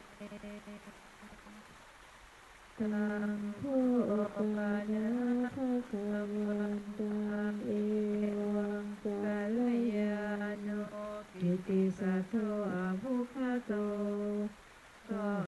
ตังโภปานะภะคะวันตังเอวังกัลยาโนกิติสัทโธอะภุคโตก็